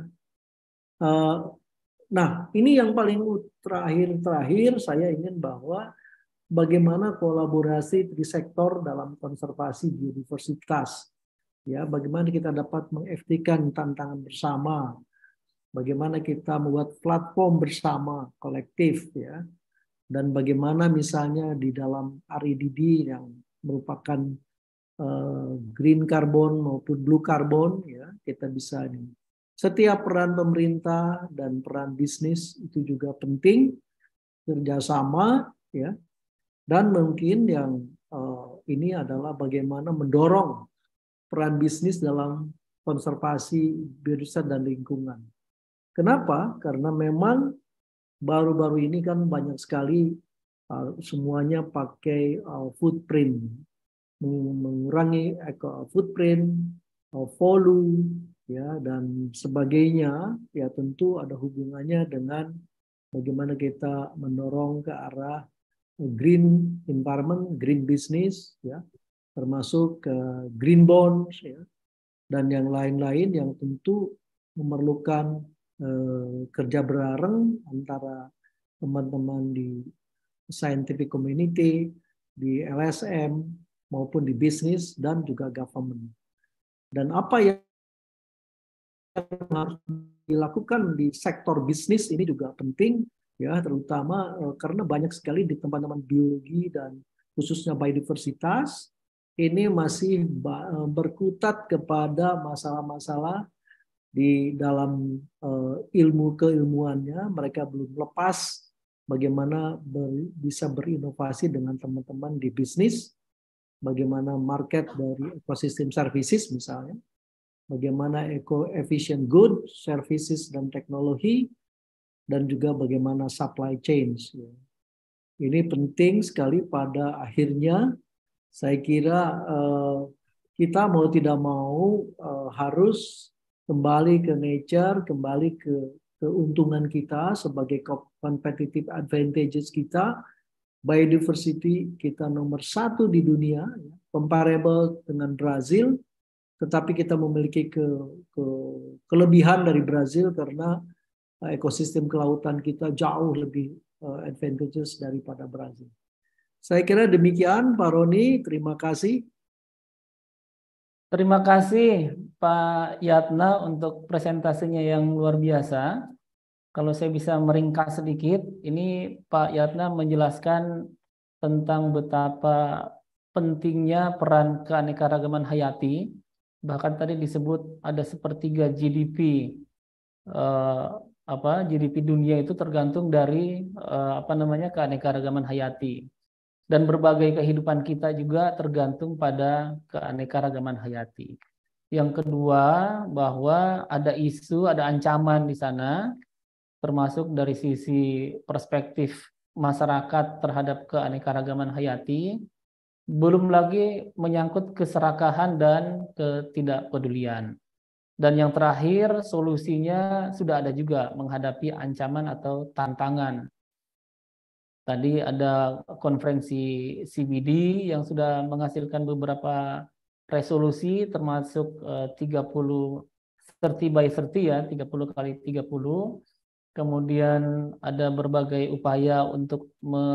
Nah, ini yang paling terakhir saya ingin bahwa bagaimana kolaborasi di sektor dalam konservasi biodiversitas. Ya, bagaimana kita dapat mengefektifkan tantangan bersama, bagaimana kita membuat platform bersama kolektif, ya, dan bagaimana misalnya di dalam REDD yang merupakan green carbon maupun blue carbon, ya, kita bisa ini. Setiap peran pemerintah dan peran bisnis itu juga penting, kerjasama, ya, dan mungkin yang ini adalah bagaimana mendorong peran bisnis dalam konservasi biodiversitas dan lingkungan. Kenapa? Karena memang baru-baru ini kan banyak sekali semuanya pakai footprint, mengurangi footprint, volume, ya, dan sebagainya. Ya, tentu ada hubungannya dengan bagaimana kita mendorong ke arah green environment, green business, ya, termasuk green bonds, ya, dan yang lain-lain yang tentu memerlukan kerja bareng antara teman-teman di scientific community, di LSM, maupun di bisnis dan juga government. Dan apa yang harus dilakukan di sektor bisnis ini juga penting, ya, terutama karena banyak sekali di teman-teman biologi dan khususnya biodiversitas ini masih berkutat kepada masalah-masalah di dalam ilmu keilmuannya. Mereka belum lepas bagaimana bisa berinovasi dengan teman-teman di bisnis, bagaimana market dari ekosistem services misalnya, bagaimana eco-efficient good services dan teknologi, dan juga bagaimana supply chains. Ini penting sekali. Pada akhirnya saya kira kita mau tidak mau harus kembali ke nature, kembali ke keuntungan kita sebagai competitive advantages kita. Biodiversity kita nomor 1 di dunia, comparable dengan Brazil, tetapi kita memiliki kelebihan dari Brazil karena ekosistem kelautan kita jauh lebih advantageous daripada Brazil. Saya kira demikian, Pak Roni. Terima kasih. Terima kasih Pak Yatna untuk presentasinya yang luar biasa. Kalau saya bisa meringkas sedikit, ini Pak Yatna menjelaskan tentang betapa pentingnya peran keanekaragaman hayati. Bahkan tadi disebut ada sepertiga GDP GDP dunia itu tergantung dari keanekaragaman hayati. Dan berbagai kehidupan kita juga tergantung pada keanekaragaman hayati. Yang kedua, bahwa ada isu, ada ancaman di sana, termasuk dari sisi perspektif masyarakat terhadap keanekaragaman hayati, belum lagi menyangkut keserakahan dan ketidakpedulian. Dan yang terakhir, solusinya sudah ada juga menghadapi ancaman atau tantangan. Tadi ada konferensi CBD yang sudah menghasilkan beberapa resolusi, termasuk 30 by 30 ya, 30 kali 30. Kemudian ada berbagai upaya untuk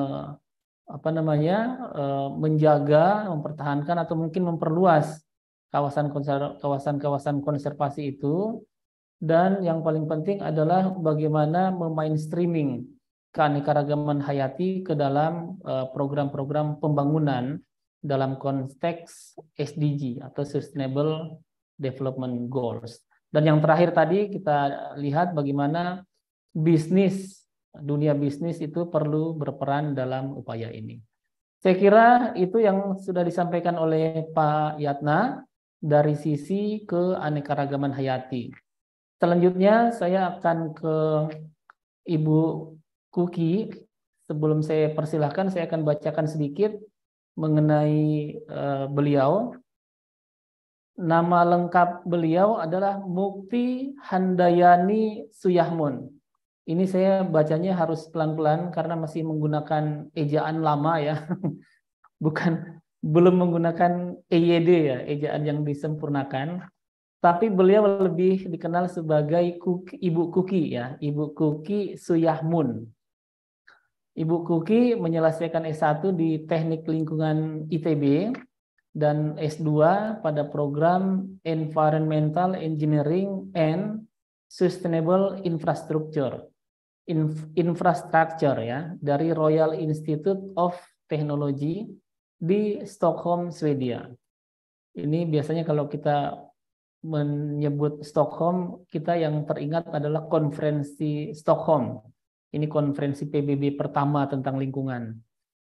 menjaga, mempertahankan atau mungkin memperluas kawasan-kawasan konservasi itu. Dan yang paling penting adalah bagaimana memainstreaming keanekaragaman hayati ke dalam program-program pembangunan dalam konteks SDG atau Sustainable Development Goals. Dan yang terakhir tadi kita lihat bagaimana dunia bisnis itu perlu berperan dalam upaya ini. Saya kira itu yang sudah disampaikan oleh Pak Yatna dari sisi keanekaragaman hayati. Selanjutnya saya akan ke Ibu Kuki. Sebelum saya persilahkan, saya akan bacakan sedikit mengenai beliau. Nama lengkap beliau adalah Mukti Handayani Suyahmun. Ini saya bacanya harus pelan-pelan karena masih menggunakan ejaan lama ya. belum menggunakan EYD ya, ejaan yang disempurnakan, tapi beliau lebih dikenal sebagai Ibu Kuki ya, Ibu Kuki Suyahmun. Ibu Kuki menyelesaikan S1 di Teknik Lingkungan ITB dan S2 pada program Environmental Engineering and Sustainable Infrastructure ya dari Royal Institute of Technology di Stockholm, Swedia. Ini biasanya kalau kita menyebut Stockholm, kita yang teringat adalah konferensi Stockholm. Ini konferensi PBB pertama tentang lingkungan.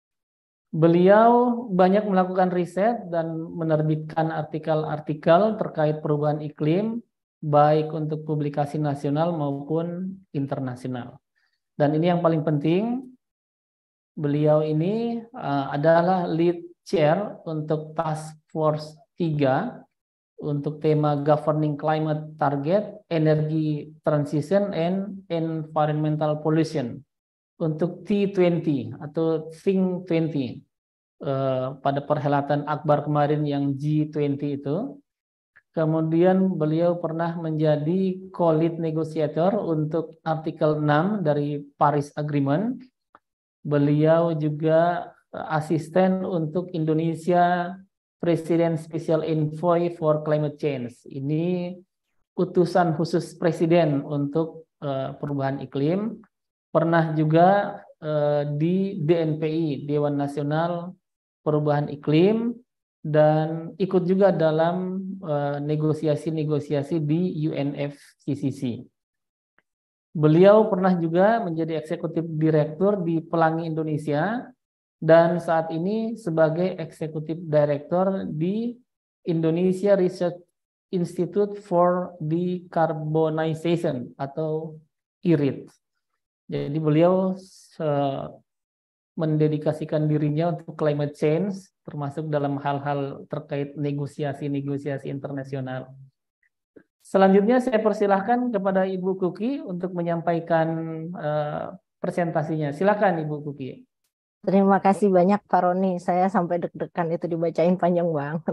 Beliau banyak melakukan riset dan menerbitkan artikel-artikel terkait perubahan iklim, baik untuk publikasi nasional maupun internasional. Dan ini yang paling penting, beliau ini adalah lead chair untuk Task Force 3 untuk tema Governing Climate Target, Energy Transition, and Environmental Pollution untuk T20 atau Think 20 pada perhelatan Akbar kemarin yang G20 itu. Kemudian beliau pernah menjadi co-lead negotiator untuk artikel 6 dari Paris Agreement. Beliau juga asisten untuk Indonesia President Special Envoy for Climate Change. Ini utusan khusus presiden untuk perubahan iklim. Pernah juga di DNPI, Dewan Nasional Perubahan Iklim, dan ikut juga dalam negosiasi-negosiasi di UNFCCC. Beliau pernah juga menjadi eksekutif direktur di Pelangi Indonesia dan saat ini sebagai eksekutif direktur di Indonesia Research Institute for Decarbonization atau IRID. Jadi beliau mendedikasikan dirinya untuk climate change, termasuk dalam hal-hal terkait negosiasi-negosiasi internasional. Selanjutnya saya persilahkan kepada Ibu Kuki untuk menyampaikan presentasinya. Silakan Ibu Kuki. Terima kasih banyak Pak Roni. Saya sampai deg-degan itu dibacain panjang banget.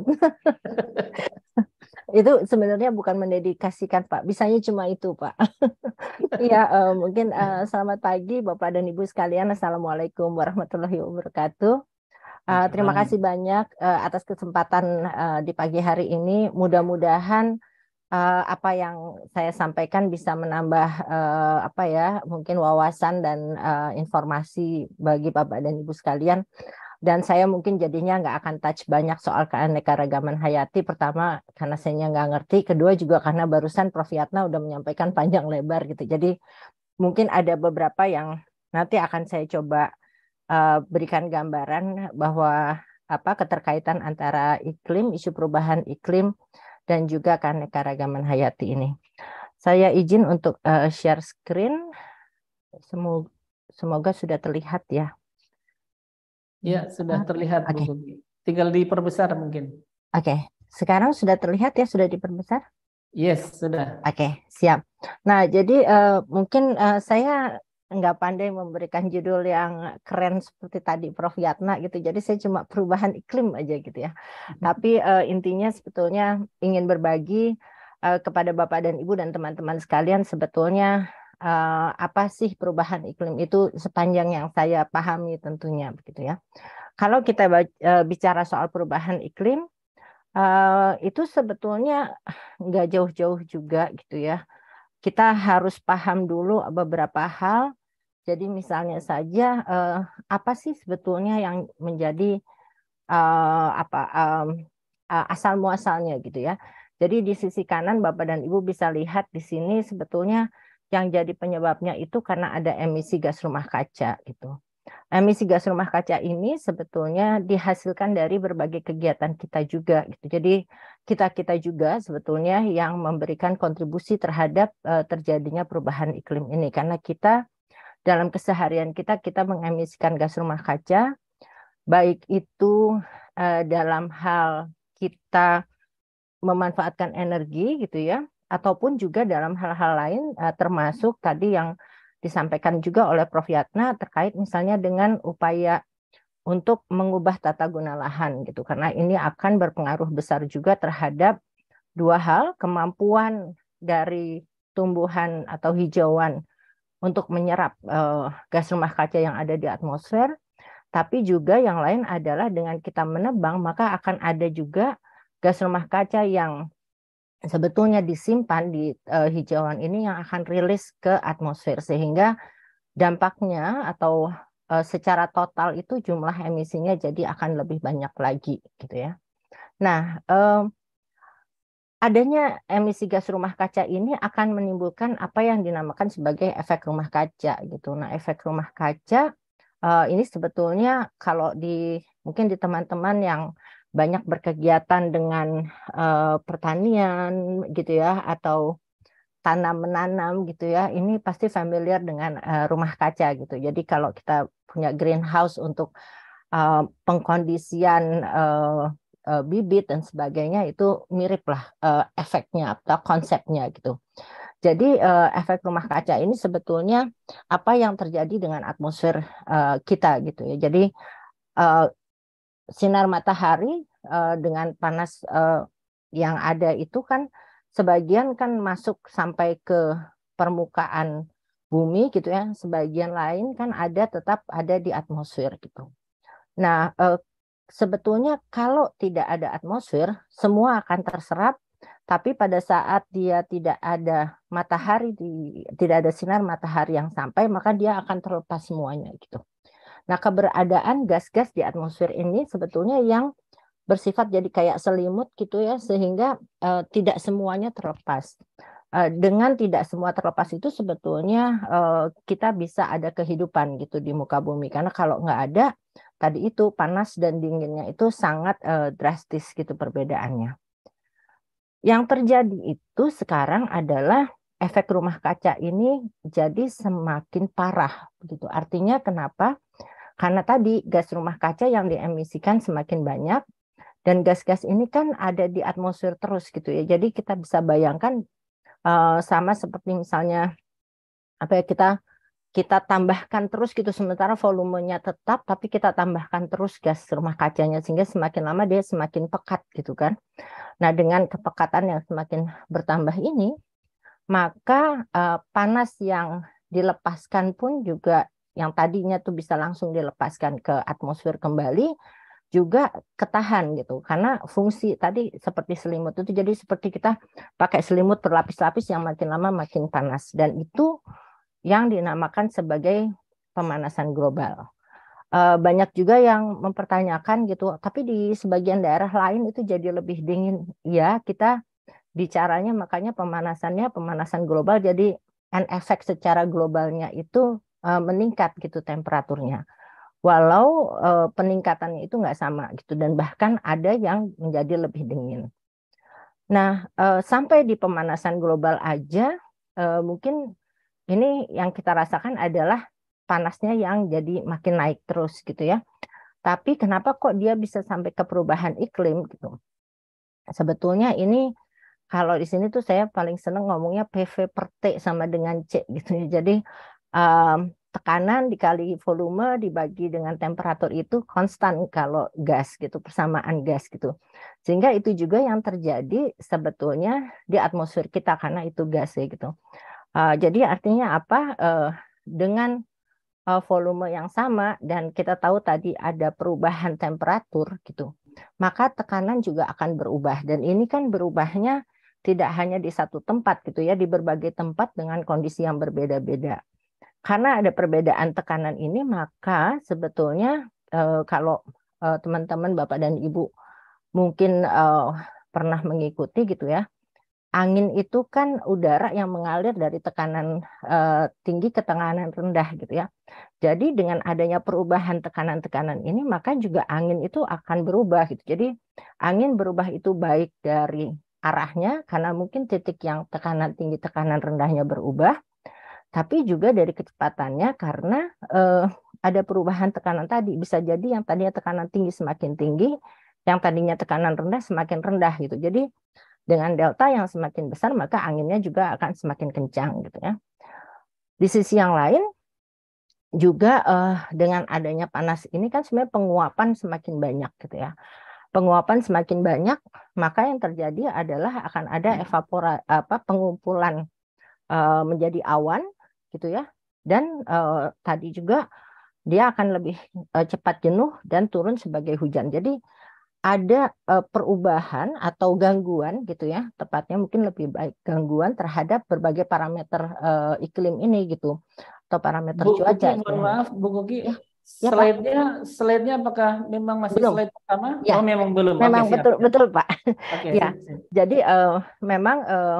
Itu sebenarnya bukan mendedikasikan Pak, bisanya cuma itu Pak. Iya, mungkin selamat pagi Bapak dan Ibu sekalian. Assalamualaikum warahmatullahi wabarakatuh. Terima kasih banyak atas kesempatan di pagi hari ini. Mudah-mudahan apa yang saya sampaikan bisa menambah mungkin wawasan dan informasi bagi Bapak dan Ibu sekalian. Dan saya mungkin jadinya nggak akan touch banyak soal keanekaragaman hayati. Pertama, karena saya nggak ngerti. Kedua juga karena barusan Prof. Yatna udah menyampaikan panjang lebar gitu. Jadi mungkin ada beberapa yang nanti akan saya coba berikan gambaran bahwa keterkaitan antara iklim, isu perubahan iklim, dan juga keanekaragaman hayati ini. Saya izin untuk share screen. Semoga sudah terlihat ya. Ya, sudah terlihat. Okay. Bu. Tinggal diperbesar mungkin. Oke, sekarang sudah terlihat ya, sudah diperbesar? Yes, sudah. Oke, siap. Nah, jadi mungkin saya nggak pandai memberikan judul yang keren seperti tadi Prof. Yatna gitu. Jadi saya cuma perubahan iklim aja gitu ya. Tapi intinya sebetulnya ingin berbagi kepada Bapak dan Ibu dan teman-teman sekalian sebetulnya apa sih perubahan iklim itu sepanjang yang saya pahami tentunya begitu ya. Kalau kita bicara soal perubahan iklim itu sebetulnya nggak jauh-jauh juga gitu ya. Kita harus paham dulu beberapa hal. Jadi misalnya saja apa sih sebetulnya yang menjadi asal muasalnya gitu ya. Jadi di sisi kanan Bapak dan Ibu bisa lihat di sini sebetulnya yang jadi penyebabnya itu karena ada emisi gas rumah kaca gitu. Emisi gas rumah kaca ini sebetulnya dihasilkan dari berbagai kegiatan kita juga gitu. Jadi kita juga sebetulnya yang memberikan kontribusi terhadap terjadinya perubahan iklim ini karena kita dalam keseharian kita mengemisikan gas rumah kaca baik itu dalam hal kita memanfaatkan energi gitu ya ataupun juga dalam hal-hal lain termasuk tadi yang disampaikan juga oleh Prof. Yatna terkait misalnya dengan upaya untuk mengubah tata guna lahan gitu, karena ini akan berpengaruh besar juga terhadap dua hal, kemampuan dari tumbuhan atau hijauan untuk menyerap gas rumah kaca yang ada di atmosfer, tapi juga yang lain adalah dengan kita menebang maka akan ada juga gas rumah kaca yang sebetulnya disimpan di hijauan ini yang akan rilis ke atmosfer, sehingga dampaknya atau secara total itu jumlah emisinya jadi akan lebih banyak lagi gitu ya. Nah, adanya emisi gas rumah kaca ini akan menimbulkan apa yang dinamakan sebagai efek rumah kaca gitu. Nah, efek rumah kaca ini sebetulnya kalau mungkin di teman-teman yang banyak berkegiatan dengan pertanian gitu ya, atau tanam menanam gitu ya, ini pasti familiar dengan rumah kaca gitu. Jadi kalau kita punya greenhouse untuk pengkondisian bibit dan sebagainya, itu mirip lah efeknya atau konsepnya gitu. Jadi efek rumah kaca ini sebetulnya apa yang terjadi dengan atmosfer kita gitu ya. Jadi sinar matahari dengan panas yang ada itu kan sebagian kan masuk sampai ke permukaan bumi gitu ya, sebagian lain kan tetap ada di atmosfer gitu. Nah, sebetulnya kalau tidak ada atmosfer, semua akan terserap, tapi pada saat dia tidak ada matahari, tidak ada sinar matahari yang sampai, maka dia akan terlepas semuanya gitu. Nah, keberadaan gas-gas di atmosfer ini sebetulnya yang bersifat jadi kayak selimut gitu ya, sehingga tidak semuanya terlepas. Dengan tidak semua terlepas itu sebetulnya kita bisa ada kehidupan gitu di muka bumi. Karena kalau nggak ada, tadi itu panas dan dinginnya itu sangat drastis gitu perbedaannya. Yang terjadi itu sekarang adalah efek rumah kaca ini jadi semakin parah begitu. Artinya kenapa? Karena tadi gas rumah kaca yang diemisikan semakin banyak, dan gas-gas ini kan ada di atmosfer terus gitu ya. Jadi kita bisa bayangkan sama seperti misalnya apa ya, kita tambahkan terus gitu, sementara volumenya tetap tapi kita tambahkan terus gas rumah kacanya, sehingga semakin lama dia semakin pekat gitu kan. Nah, dengan kepekatan yang semakin bertambah ini, maka panas yang dilepaskan pun juga yang tadinya tuh bisa langsung dilepaskan ke atmosfer kembali juga ketahan gitu, karena fungsi tadi seperti selimut itu, jadi seperti kita pakai selimut berlapis-lapis yang makin lama makin panas, dan itu yang dinamakan sebagai pemanasan global. Banyak juga yang mempertanyakan gitu, tapi di sebagian daerah lain itu jadi lebih dingin. Ya, kita bicaranya makanya pemanasan global, jadi efek secara globalnya itu meningkat gitu temperaturnya. Walau peningkatannya itu nggak sama gitu, dan bahkan ada yang menjadi lebih dingin. Nah, sampai di pemanasan global aja mungkin ini yang kita rasakan adalah panasnya yang jadi makin naik terus gitu ya. Tapi kenapa kok dia bisa sampai ke perubahan iklim gitu? Sebetulnya ini kalau di sini tuh saya paling seneng ngomongnya PV per T sama dengan C gitu ya. Jadi tekanan dikali volume dibagi dengan temperatur itu konstan kalau gas gitu, persamaan gas gitu. Sehingga itu juga yang terjadi sebetulnya di atmosfer kita karena itu gas ya gitu. Jadi artinya apa? Dengan volume yang sama dan kita tahu tadi ada perubahan temperatur gitu, maka tekanan juga akan berubah. Dan ini kan berubahnya tidak hanya di satu tempat gitu ya, di berbagai tempat dengan kondisi yang berbeda-beda. Karena ada perbedaan tekanan ini, maka sebetulnya kalau teman-teman Bapak dan Ibu mungkin pernah mengikuti gitu ya, angin itu kan udara yang mengalir dari tekanan tinggi ke tekanan rendah gitu ya. Jadi dengan adanya perubahan tekanan-tekanan ini, maka juga angin itu akan berubah gitu. Jadi angin berubah itu baik dari arahnya, karena mungkin titik yang tekanan tinggi, tekanan rendahnya berubah, tapi juga dari kecepatannya karena ada perubahan tekanan tadi. Bisa jadi yang tadinya tekanan tinggi semakin tinggi, yang tadinya tekanan rendah semakin rendah gitu. Jadi dengan delta yang semakin besar, maka anginnya juga akan semakin kencang gitu ya. Di sisi yang lain, juga dengan adanya panas ini kan sebenarnya penguapan semakin banyak gitu ya. Penguapan semakin banyak, maka yang terjadi adalah akan ada pengumpulan menjadi awan gitu ya. Dan tadi juga dia akan lebih cepat jenuh dan turun sebagai hujan. Jadi ada perubahan atau gangguan gitu ya, tepatnya mungkin lebih baik gangguan terhadap berbagai parameter iklim ini gitu, atau parameter Bu Kuki, cuaca. mohon maaf, Bu Kuki, Ya, ya Pak, slide-nya apakah memang masih belum. slide pertama? Ya, Oh, memang belum. Oke, memang siap, betul siap. betul Pak. Oke, Ya, sip. jadi memang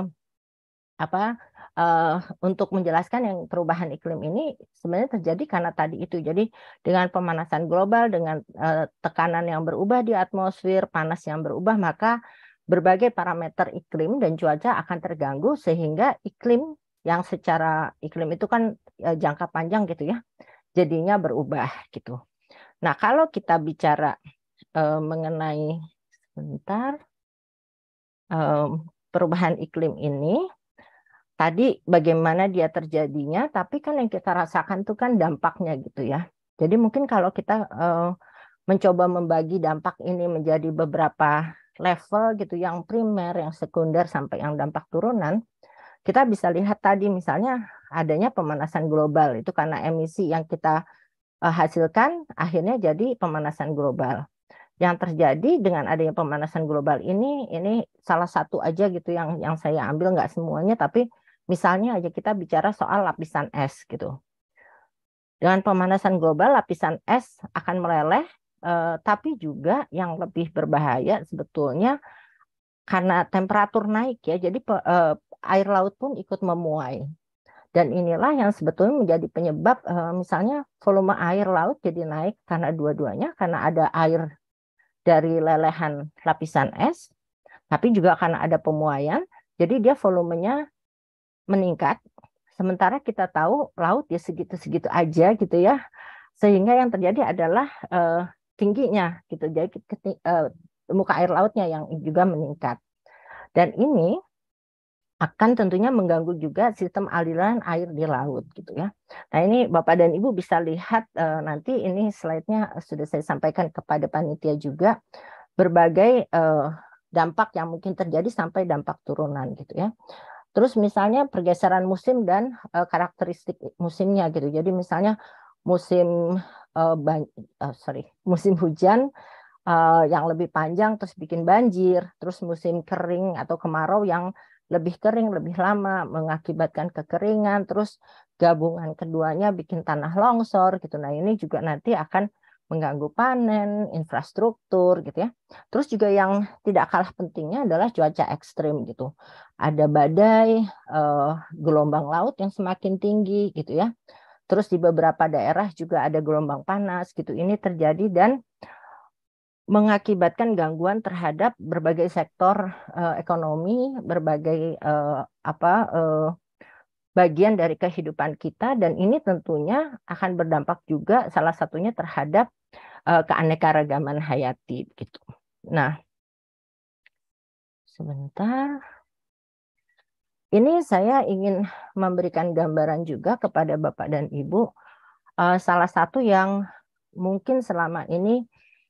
untuk menjelaskan yang perubahan iklim ini sebenarnya terjadi karena tadi itu. Jadi dengan pemanasan global, dengan tekanan yang berubah di atmosfer, panas yang berubah, maka berbagai parameter iklim dan cuaca akan terganggu sehingga iklim yang secara iklim itu kan jangka panjang gitu ya, jadinya berubah gitu. Nah, kalau kita bicara mengenai sebentar perubahan iklim ini, tadi bagaimana dia terjadinya, tapi kan yang kita rasakan itu kan dampaknya gitu ya. Jadi mungkin kalau kita mencoba membagi dampak ini menjadi beberapa level gitu, yang primer, yang sekunder, sampai yang dampak turunan, kita bisa lihat tadi misalnya adanya pemanasan global, itu karena emisi yang kita hasilkan akhirnya jadi pemanasan global. Yang terjadi dengan adanya pemanasan global ini salah satu aja gitu yang saya ambil, nggak semuanya, tapi misalnya aja kita bicara soal lapisan es gitu. Dengan pemanasan global, lapisan es akan meleleh, tapi juga yang lebih berbahaya sebetulnya karena temperatur naik ya, jadi air laut pun ikut memuai. Dan inilah yang sebetulnya menjadi penyebab misalnya volume air laut jadi naik karena dua-duanya, karena ada air dari lelehan lapisan es, tapi juga karena ada pemuaian, jadi dia volumenya meningkat. Sementara kita tahu laut ya segitu-segitu aja gitu ya, sehingga yang terjadi adalah tingginya gitu, jadi muka air lautnya yang juga meningkat. Dan ini akan tentunya mengganggu juga sistem aliran air di laut gitu ya. Nah ini Bapak dan Ibu bisa lihat nanti ini slide-nya sudah saya sampaikan kepada panitia juga, berbagai dampak yang mungkin terjadi sampai dampak turunan gitu ya. Terus misalnya pergeseran musim dan karakteristik musimnya gitu. Jadi misalnya musim musim hujan yang lebih panjang terus bikin banjir, terus musim kering atau kemarau yang lebih kering, lebih lama mengakibatkan kekeringan, terus gabungan keduanya bikin tanah longsor gitu. Nah, ini juga nanti akan mengganggu panen, infrastruktur gitu ya. Terus juga yang tidak kalah pentingnya adalah cuaca ekstrim gitu. Ada badai, gelombang laut yang semakin tinggi gitu ya. Terus di beberapa daerah juga ada gelombang panas gitu. Ini terjadi dan mengakibatkan gangguan terhadap berbagai sektor ekonomi, berbagai bagian dari kehidupan kita, dan ini tentunya akan berdampak juga salah satunya terhadap keanekaragaman hayati gitu. Nah, sebentar. Ini saya ingin memberikan gambaran juga kepada Bapak dan Ibu, salah satu yang mungkin selama ini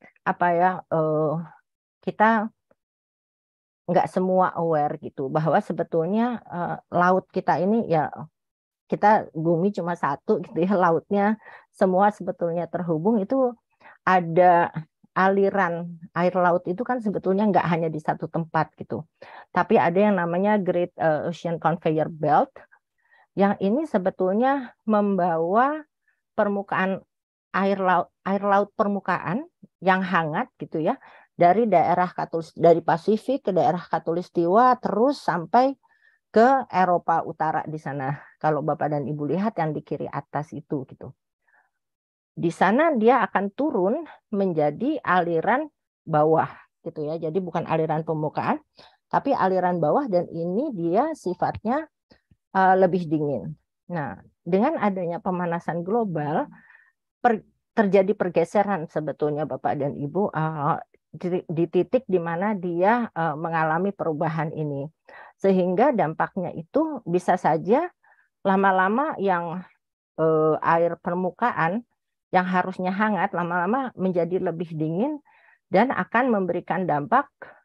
kita nggak semua aware gitu, bahwa sebetulnya laut kita ini ya, kita bumi cuma satu gitu ya, lautnya semua sebetulnya terhubung. Itu ada aliran air laut itu kan sebetulnya nggak hanya di satu tempat gitu, tapi ada yang namanya Great Ocean Conveyor Belt, yang ini sebetulnya membawa permukaan air laut permukaan yang hangat gitu ya, dari dari Pasifik ke daerah Khatulistiwa terus sampai ke Eropa Utara di sana. Kalau Bapak dan Ibu lihat yang di kiri atas itu gitu. Di sana dia akan turun menjadi aliran bawah gitu ya. Jadi bukan aliran permukaan, tapi aliran bawah, dan ini dia sifatnya lebih dingin. Nah, dengan adanya pemanasan global terjadi pergeseran sebetulnya Bapak dan Ibu di titik di mana dia mengalami perubahan ini. Sehingga dampaknya itu bisa saja lama-lama yang air permukaan yang harusnya hangat lama-lama menjadi lebih dingin dan akan memberikan dampak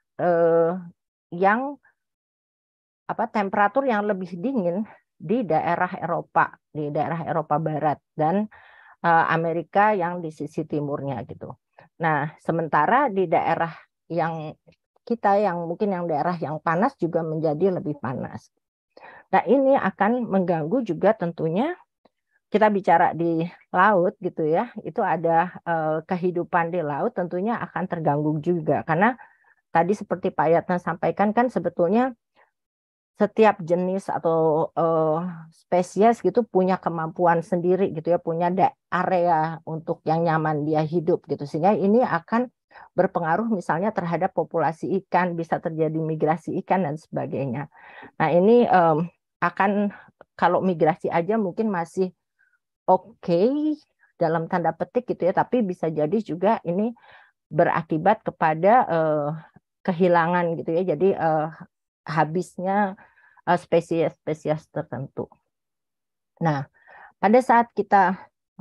yang temperatur yang lebih dingin di daerah Eropa Barat dan Amerika yang di sisi timurnya gitu. Nah, sementara di daerah yang mungkin yang daerah yang panas juga menjadi lebih panas. Nah, ini akan mengganggu juga tentunya. Kita bicara di laut gitu ya, itu ada kehidupan di laut tentunya akan terganggu juga karena tadi seperti Pak Yatna sampaikan kan sebetulnya setiap jenis atau spesies gitu punya kemampuan sendiri gitu ya, punya area untuk yang nyaman dia hidup gitu, sehingga ini akan berpengaruh misalnya terhadap populasi ikan, bisa terjadi migrasi ikan dan sebagainya. Nah ini akan kalau migrasi aja mungkin masih oke, dalam tanda petik gitu ya, tapi bisa jadi juga ini berakibat kepada kehilangan gitu ya, jadi habisnya spesies-spesies tertentu. Nah, pada saat kita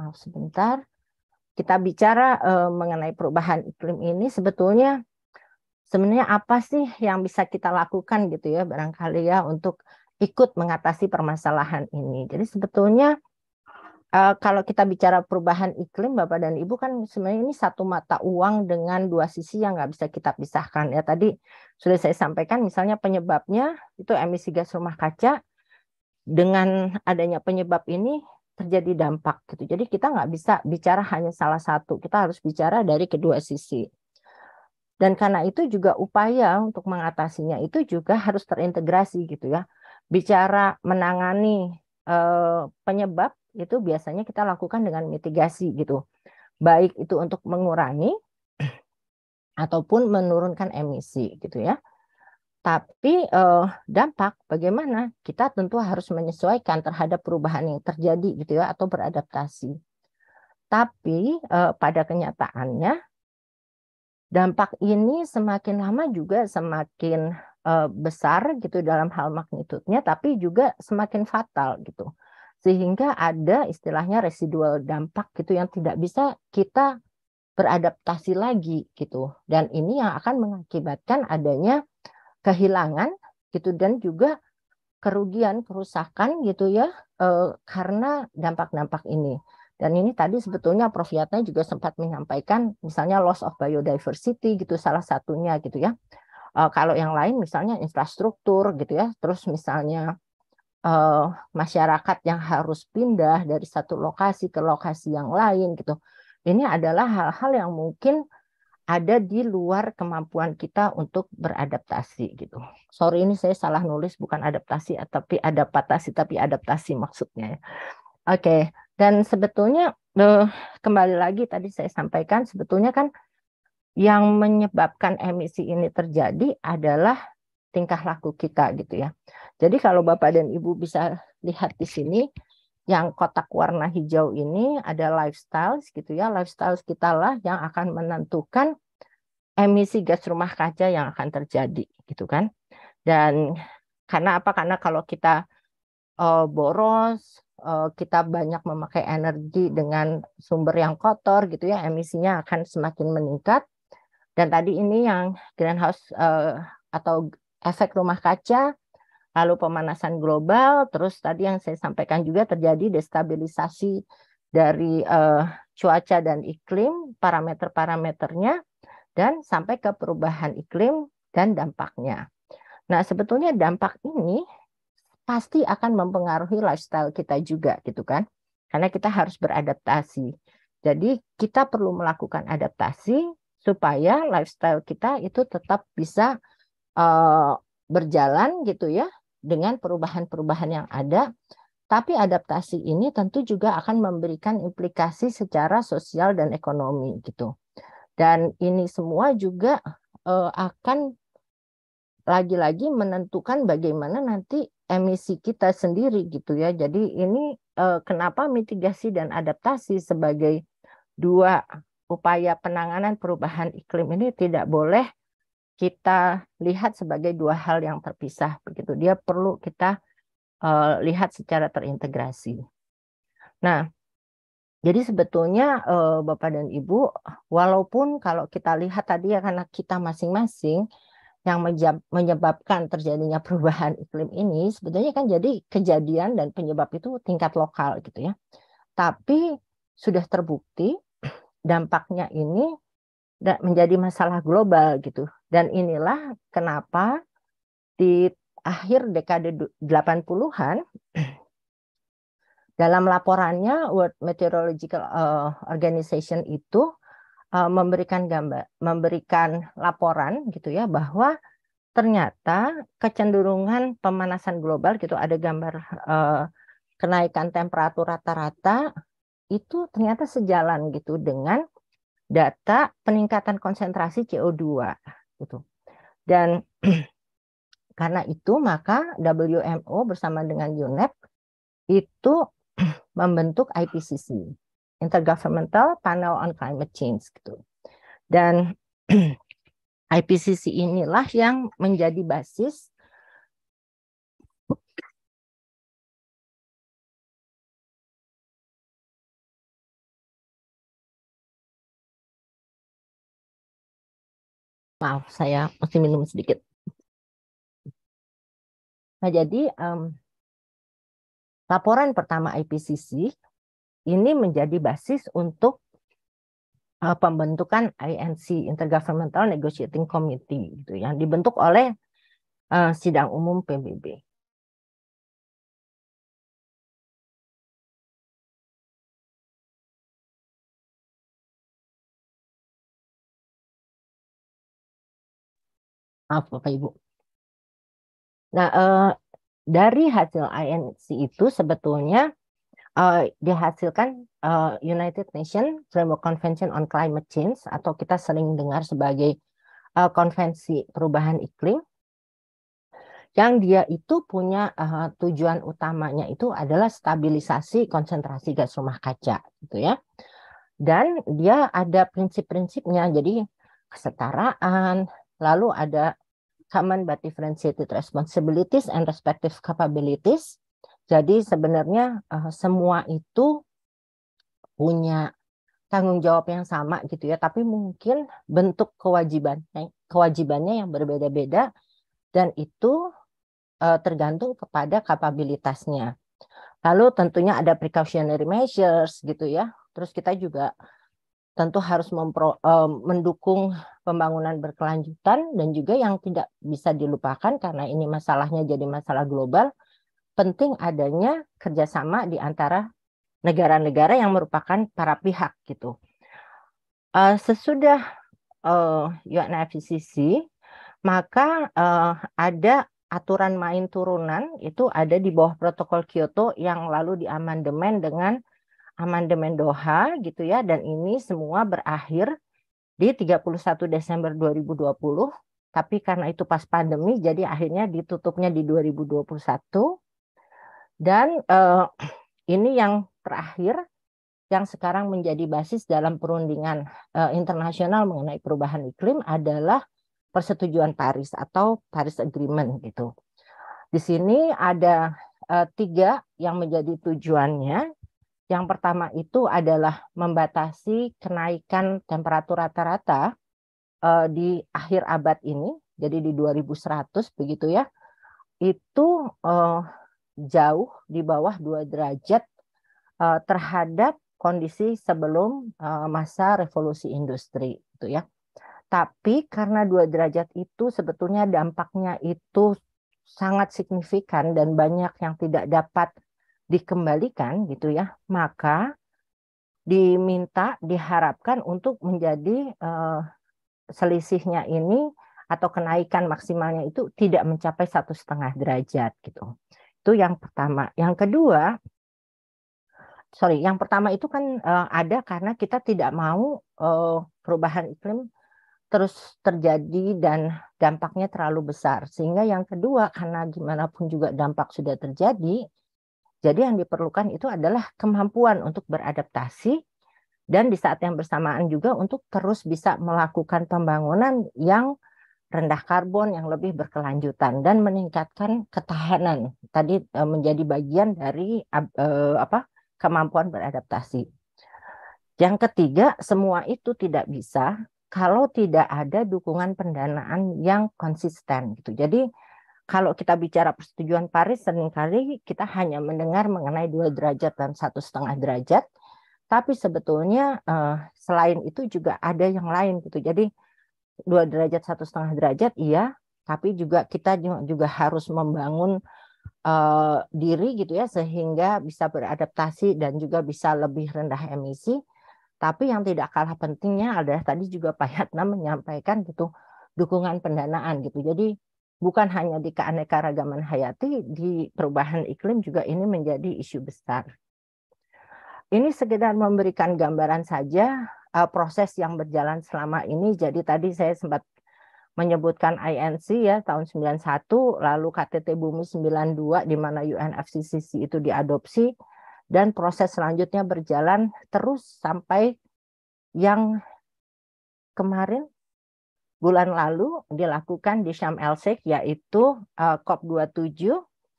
bicara mengenai perubahan iklim ini, sebenarnya apa sih yang bisa kita lakukan gitu ya, barangkali ya untuk ikut mengatasi permasalahan ini. Jadi sebetulnya kalau kita bicara perubahan iklim, Bapak dan Ibu, kan sebenarnya ini satu mata uang dengan dua sisi yang nggak bisa kita pisahkan. Ya, tadi sudah saya sampaikan, misalnya penyebabnya itu emisi gas rumah kaca. Dengan adanya penyebab ini terjadi dampak gitu. Jadi kita nggak bisa bicara hanya salah satu, kita harus bicara dari kedua sisi. Dan karena itu juga upaya untuk mengatasinya itu juga harus terintegrasi gitu ya. Bicara menangani penyebab itu biasanya kita lakukan dengan mitigasi gitu. Baik itu untuk mengurangi ataupun menurunkan emisi gitu ya. Tapi dampak bagaimana? Kita tentu harus menyesuaikan terhadap perubahan yang terjadi gitu ya, atau beradaptasi. Tapi pada kenyataannya dampak ini semakin lama juga semakin besar gitu dalam hal magnitudenya, tapi juga semakin fatal gitu. Sehingga ada istilahnya residual dampak gitu yang tidak bisa kita beradaptasi lagi gitu. Dan ini yang akan mengakibatkan adanya kehilangan gitu dan juga kerugian, kerusakan gitu ya karena dampak-dampak ini. Dan ini tadi sebetulnya Prof. Yatna juga sempat menyampaikan misalnya loss of biodiversity gitu salah satunya gitu ya. Kalau yang lain misalnya infrastruktur gitu ya, terus misalnya masyarakat yang harus pindah dari satu lokasi ke lokasi yang lain gitu. Ini adalah hal-hal yang mungkin ada di luar kemampuan kita untuk beradaptasi gitu. Sorry ini saya salah nulis, bukan adaptasi tapi adaptasi maksudnya. Oke, dan sebetulnya kembali lagi tadi saya sampaikan sebetulnya kan yang menyebabkan emisi ini terjadi adalah tingkah laku kita gitu ya. Jadi kalau Bapak dan Ibu bisa lihat di sini, yang kotak warna hijau ini ada lifestyle gitu ya. Lifestyle kita lah yang akan menentukan emisi gas rumah kaca yang akan terjadi gitu kan. Dan karena apa? Karena kalau kita boros, kita banyak memakai energi dengan sumber yang kotor gitu ya, emisinya akan semakin meningkat. Dan tadi ini yang greenhouse atau efek rumah kaca, lalu pemanasan global, terus tadi yang saya sampaikan juga terjadi destabilisasi dari cuaca dan iklim, parameter-parameternya, dan sampai ke perubahan iklim dan dampaknya. Nah, sebetulnya dampak ini pasti akan mempengaruhi lifestyle kita juga gitu kan, karena kita harus beradaptasi. Jadi kita perlu melakukan adaptasi supaya lifestyle kita itu tetap bisa berjalan gitu ya dengan perubahan-perubahan yang ada. Tapi adaptasi ini tentu juga akan memberikan implikasi secara sosial dan ekonomi gitu. Dan ini semua juga akan lagi-lagi menentukan bagaimana nanti emisi kita sendiri gitu ya. Jadi ini kenapa mitigasi dan adaptasi sebagai dua upaya penanganan perubahan iklim ini tidak boleh kita lihat sebagai dua hal yang terpisah begitu. Dia perlu kita lihat secara terintegrasi. Nah, jadi sebetulnya Bapak dan Ibu, walaupun kalau kita lihat tadi ya karena kita masing-masing yang menyebabkan terjadinya perubahan iklim ini, sebetulnya kan jadi kejadian dan penyebab itu tingkat lokal gitu ya. Tapi sudah terbukti dampaknya ini menjadi masalah global gitu. Dan inilah kenapa di akhir dekade 80-an dalam laporannya World Meteorological Organization itu memberikan laporan gitu ya bahwa ternyata kecenderungan pemanasan global gitu, ada gambar kenaikan temperatur rata-rata itu ternyata sejalan gitu dengan data peningkatan konsentrasi CO2 gitu. Dan karena itu maka WMO bersama dengan UNEP itu membentuk IPCC, Intergovernmental Panel on Climate Change gitu. Dan IPCC inilah yang menjadi basis maaf saya mesti minum sedikit. Nah jadi laporan pertama IPCC ini menjadi basis untuk pembentukan INC, Intergovernmental Negotiating Committee gitu, yang dibentuk oleh Sidang Umum PBB. Maaf Bapak Ibu. Nah, dari hasil INC itu sebetulnya dihasilkan United Nations Framework Convention on Climate Change, atau kita sering dengar sebagai konvensi perubahan iklim, yang dia itu punya tujuan utamanya itu adalah stabilisasi konsentrasi gas rumah kaca gitu ya. Dan dia ada prinsip-prinsipnya, jadi kesetaraan, lalu ada common but differentiated responsibilities and respective capabilities. Jadi sebenarnya semua itu punya tanggung jawab yang sama gitu ya, tapi mungkin bentuk kewajibannya yang berbeda-beda, dan itu tergantung kepada kapabilitasnya. Lalu tentunya ada precautionary measures gitu ya. Terus kita juga tentu harus mendukung pembangunan berkelanjutan, dan juga yang tidak bisa dilupakan karena ini masalahnya jadi masalah global, penting adanya kerjasama di antara negara-negara yang merupakan para pihak gitu. Sesudah UNFCCC, maka ada aturan main turunan itu ada di bawah protokol Kyoto yang lalu diamandemen dengan amandemen Doha gitu ya, dan ini semua berakhir di 31 Desember 2020, tapi karena itu pas pandemi jadi akhirnya ditutupnya di 2021. Dan ini yang terakhir yang sekarang menjadi basis dalam perundingan internasional mengenai perubahan iklim adalah Persetujuan Paris atau Paris Agreement gitu. Di sini ada 3 yang menjadi tujuannya. Yang pertama itu adalah membatasi kenaikan temperatur rata-rata di akhir abad ini, jadi di 2100 begitu ya, itu jauh di bawah 2 derajat terhadap kondisi sebelum masa revolusi industri gitu ya. Tapi karena 2 derajat itu sebetulnya dampaknya itu sangat signifikan dan banyak yang tidak dapat dikembalikan gitu ya, maka diharapkan untuk menjadi selisihnya ini atau kenaikan maksimalnya itu tidak mencapai 1,5 derajat gitu. Itu yang pertama. Yang kedua, yang pertama itu kan ada karena kita tidak mau perubahan iklim terus terjadi dan dampaknya terlalu besar. Sehingga yang kedua, karena gimana pun juga dampak sudah terjadi, jadi yang diperlukan itu adalah kemampuan untuk beradaptasi, dan di saat yang bersamaan juga untuk terus bisa melakukan pembangunan yang rendah karbon, yang lebih berkelanjutan, dan meningkatkan ketahanan. Tadi menjadi bagian dari kemampuan beradaptasi. Yang ketiga, semua itu tidak bisa kalau tidak ada dukungan pendanaan yang konsisten gitu. Jadi kalau kita bicara persetujuan Paris, seringkali kita hanya mendengar mengenai 2 derajat dan 1,5 derajat, tapi sebetulnya selain itu juga ada yang lain gitu. Jadi 2 derajat 1,5 derajat iya, tapi juga kita juga harus membangun diri gitu ya sehingga bisa beradaptasi dan juga bisa lebih rendah emisi. Tapi yang tidak kalah pentingnya adalah tadi juga Pak Yatna menyampaikan gitu dukungan pendanaan gitu. Jadi bukan hanya di keanekaragaman hayati, di perubahan iklim juga ini menjadi isu besar. Ini sekedar memberikan gambaran saja proses yang berjalan selama ini. Jadi tadi saya sempat menyebutkan INC ya tahun 91, lalu KTT Bumi 92 di mana UNFCCC itu diadopsi, dan proses selanjutnya berjalan terus sampai yang kemarin bulan lalu dilakukan di Sharm el-Sheikh, yaitu COP27,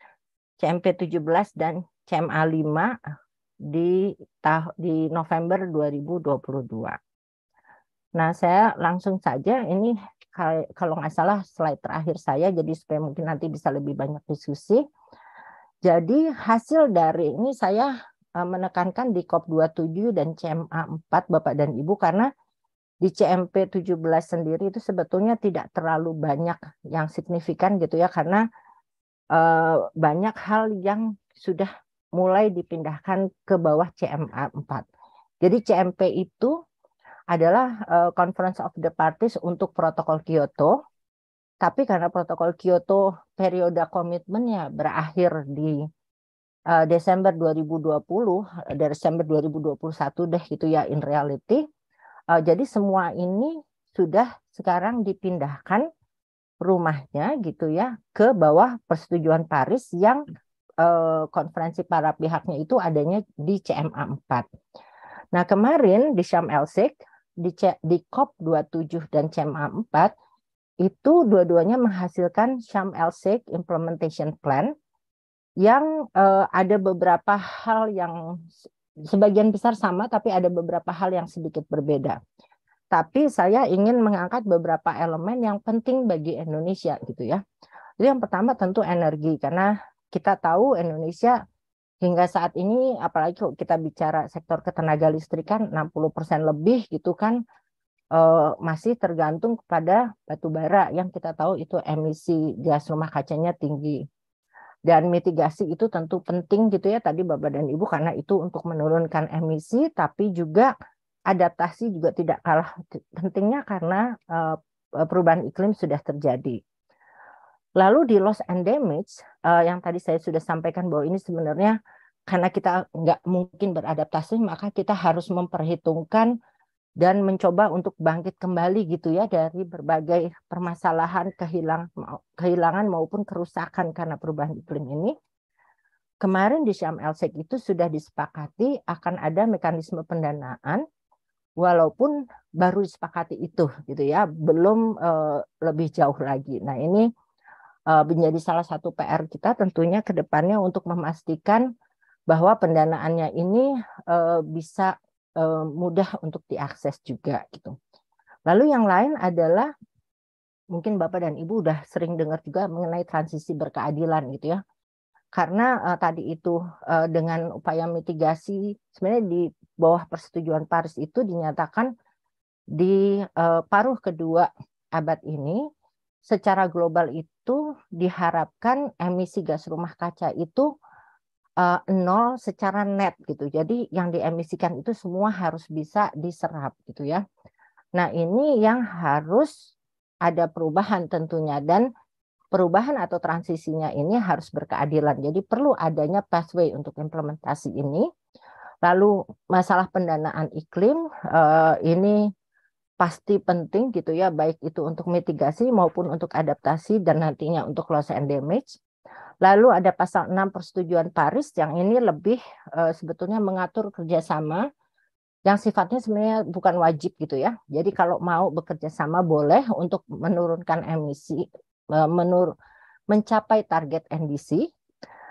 CMP17 dan CMA5 di November 2022. Nah, saya langsung saja, ini kalau nggak salah slide terakhir saya, jadi supaya mungkin nanti bisa lebih banyak diskusi. Jadi hasil dari ini saya menekankan di COP27 dan CMA4 Bapak dan Ibu, karena di CMP17 sendiri itu sebetulnya tidak terlalu banyak yang signifikan gitu ya, karena banyak hal yang sudah mulai dipindahkan ke bawah CMA4. Jadi CMP itu adalah Conference of the Parties untuk protokol Kyoto, tapi karena protokol Kyoto periode komitmennya berakhir di Desember 2020, Desember 2021 deh gitu ya in reality. Jadi semua ini sudah sekarang dipindahkan rumahnya gitu ya ke bawah persetujuan Paris yang konferensi para pihaknya itu adanya di CMA4. Nah kemarin di Sharm el-Sheikh di COP27 dan CMA4 itu dua-duanya menghasilkan Sharm el-Sheikh Implementation Plan yang ada beberapa hal yang sebagian besar sama, tapi ada beberapa hal yang sedikit berbeda. Tapi saya ingin mengangkat beberapa elemen yang penting bagi Indonesia gitu ya. Jadi yang pertama tentu energi, karena kita tahu Indonesia hingga saat ini, apalagi kalau kita bicara sektor ketenaga listrikan 60% lebih gitu kan, masih tergantung kepada batu bara yang kita tahu itu emisi gas rumah kacanya tinggi. Dan mitigasi itu tentu penting gitu ya tadi Bapak dan Ibu, karena itu untuk menurunkan emisi, tapi juga adaptasi juga tidak kalah pentingnya karena perubahan iklim sudah terjadi. Lalu di loss and damage yang tadi saya sudah sampaikan bahwa ini sebenarnya karena kita nggak mungkin beradaptasi, maka kita harus memperhitungkan dan mencoba untuk bangkit kembali gitu ya dari berbagai permasalahan kehilangan maupun kerusakan karena perubahan iklim ini. Kemarin di Sharm el-Sheikh itu sudah disepakati akan ada mekanisme pendanaan, walaupun baru disepakati itu gitu ya, belum lebih jauh lagi. Nah ini menjadi salah satu PR kita tentunya ke depannya untuk memastikan bahwa pendanaannya ini bisa mudah untuk diakses juga gitu. Lalu yang lain adalah mungkin Bapak dan Ibu udah sering dengar juga mengenai transisi berkeadilan gitu ya. Karena tadi itu dengan upaya mitigasi sebenarnya di bawah persetujuan Paris itu dinyatakan di paruh kedua abad ini secara global itu diharapkan emisi gas rumah kaca itu nol secara net gitu. Jadi yang diemisikan itu semua harus bisa diserap gitu ya. Nah ini yang harus ada perubahan tentunya, dan perubahan atau transisinya ini harus berkeadilan. Jadi perlu adanya pathway untuk implementasi ini. Lalu masalah pendanaan iklim ini pasti penting gitu ya, baik itu untuk mitigasi maupun untuk adaptasi dan nantinya untuk loss and damage. Lalu ada pasal 6 persetujuan Paris yang ini lebih sebetulnya mengatur kerjasama yang sifatnya sebenarnya bukan wajib gitu ya. Jadi kalau mau bekerja sama boleh untuk menurunkan emisi, mencapai target NDC.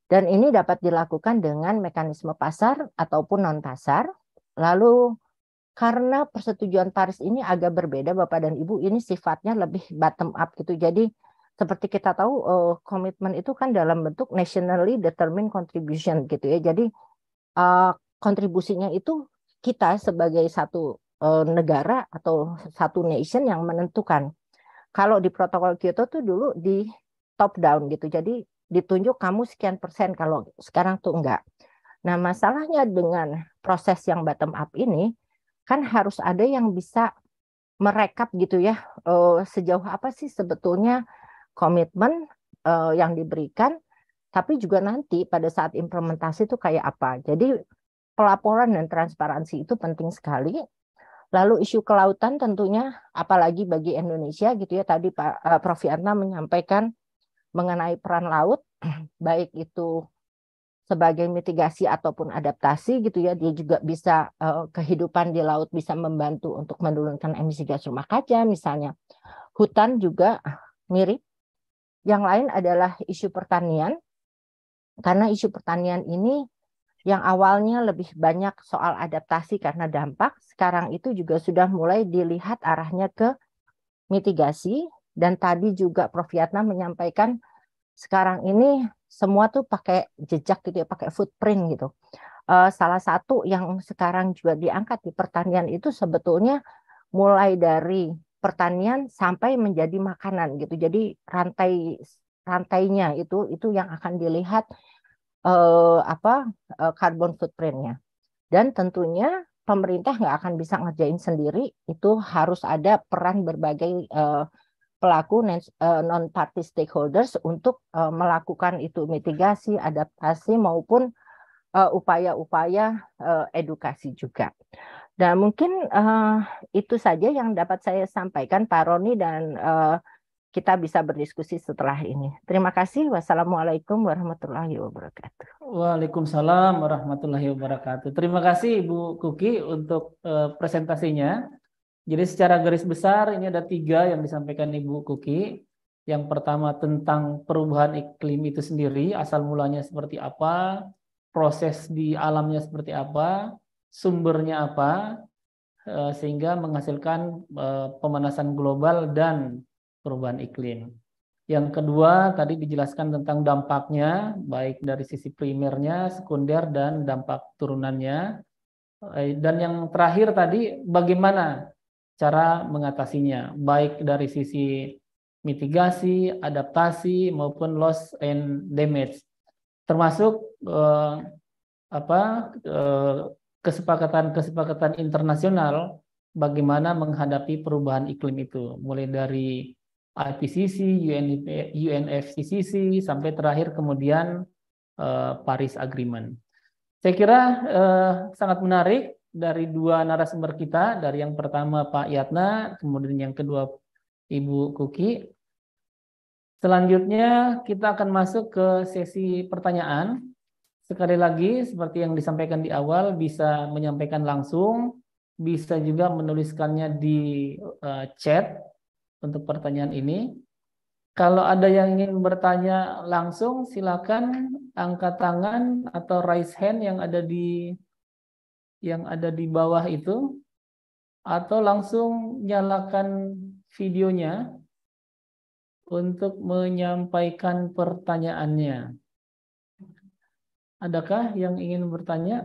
Dan ini dapat dilakukan dengan mekanisme pasar ataupun non-pasar. Lalu karena persetujuan Paris ini agak berbeda Bapak dan Ibu, ini sifatnya lebih bottom up gitu. Jadi seperti kita tahu komitmen itu kan dalam bentuk nationally determined contribution gitu ya. Jadi kontribusinya itu kita sebagai satu negara atau satu nation yang menentukan. Kalau di protokol Kyoto tuh dulu di top down gitu. Jadi ditunjuk kamu sekian persen, kalau sekarang tuh enggak. Nah, masalahnya dengan proses yang bottom up ini kan harus ada yang bisa merekap gitu ya, sejauh apa sih sebetulnya komitmen yang diberikan, tapi juga nanti pada saat implementasi itu kayak apa. Jadi pelaporan dan transparansi itu penting sekali. Lalu isu kelautan tentunya, apalagi bagi Indonesia gitu ya, tadi Pak Prof. Yatna menyampaikan mengenai peran laut, baik itu sebagai mitigasi ataupun adaptasi gitu ya, dia juga bisa kehidupan di laut bisa membantu untuk menurunkan emisi gas rumah kaca misalnya. Hutan juga mirip. Yang lain adalah isu pertanian, karena isu pertanian ini yang awalnya lebih banyak soal adaptasi karena dampak, sekarang itu juga sudah mulai dilihat arahnya ke mitigasi. Dan tadi juga Prof. Yatna menyampaikan sekarang ini semua tuh pakai jejak gitu ya, pakai footprint gitu. Salah satu yang sekarang juga diangkat di pertanian itu sebetulnya mulai dari pertanian sampai menjadi makanan gitu. Jadi rantainya itu yang akan dilihat carbon footprint-nya. Dan tentunya pemerintah nggak akan bisa ngerjain sendiri, itu harus ada peran berbagai pelaku non-party stakeholders untuk melakukan itu mitigasi, adaptasi maupun upaya-upaya edukasi juga. Dan mungkin itu saja yang dapat saya sampaikan Pak Roni, dan kita bisa berdiskusi setelah ini. Terima kasih. Wassalamualaikum warahmatullahi wabarakatuh. Waalaikumsalam warahmatullahi wabarakatuh. Terima kasih Ibu Kuki untuk presentasinya. Jadi secara garis besar ini ada 3 yang disampaikan Ibu Kuki. Yang pertama tentang perubahan iklim itu sendiri, asal mulanya seperti apa, proses di alamnya seperti apa, sumbernya apa, sehingga menghasilkan pemanasan global dan perubahan iklim. Yang kedua tadi dijelaskan tentang dampaknya, baik dari sisi primernya, sekunder, dan dampak turunannya. Dan yang terakhir tadi bagaimana cara mengatasinya, baik dari sisi mitigasi, adaptasi maupun loss and damage, termasuk kesepakatan internasional bagaimana menghadapi perubahan iklim itu, mulai dari IPCC, UNFCCC sampai terakhir kemudian Paris Agreement. Saya kira sangat menarik dari 2 narasumber kita, dari yang pertama Pak Yatna, kemudian yang kedua Ibu Kuki. Selanjutnya kita akan masuk ke sesi pertanyaan. Sekali lagi seperti yang disampaikan di awal, bisa menyampaikan langsung, bisa juga menuliskannya di chat untuk pertanyaan ini. Kalau ada yang ingin bertanya langsung, silakan angkat tangan atau raise hand yang ada di bawah itu, atau langsung nyalakan videonya untuk menyampaikan pertanyaannya. Adakah yang ingin bertanya?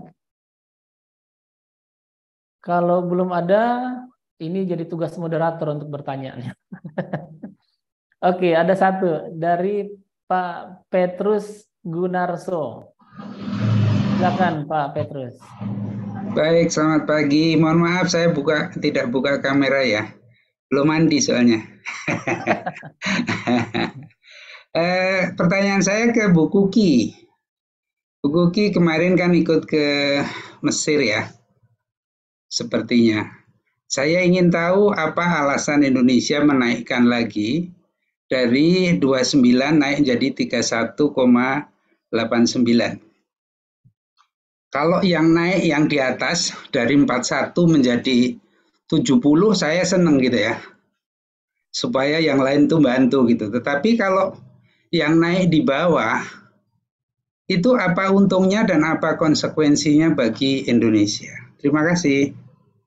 Kalau belum ada, ini jadi tugas moderator untuk bertanya. Oke, ada satu dari Pak Petrus Gunarso. Silakan Pak Petrus. Baik, selamat pagi. Mohon maaf saya tidak buka kamera ya. Belum mandi soalnya. Pertanyaan saya ke Bu Kuki. Bu Kuki kemarin kan ikut ke Mesir ya. Sepertinya. Saya ingin tahu apa alasan Indonesia menaikkan lagi dari 29 naik jadi 31,89. Kalau yang naik yang di atas dari 41 menjadi 70 saya seneng gitu ya. Supaya yang lain tuh bantu gitu. Tetapi kalau yang naik di bawah itu apa untungnya dan apa konsekuensinya bagi Indonesia? Terima kasih.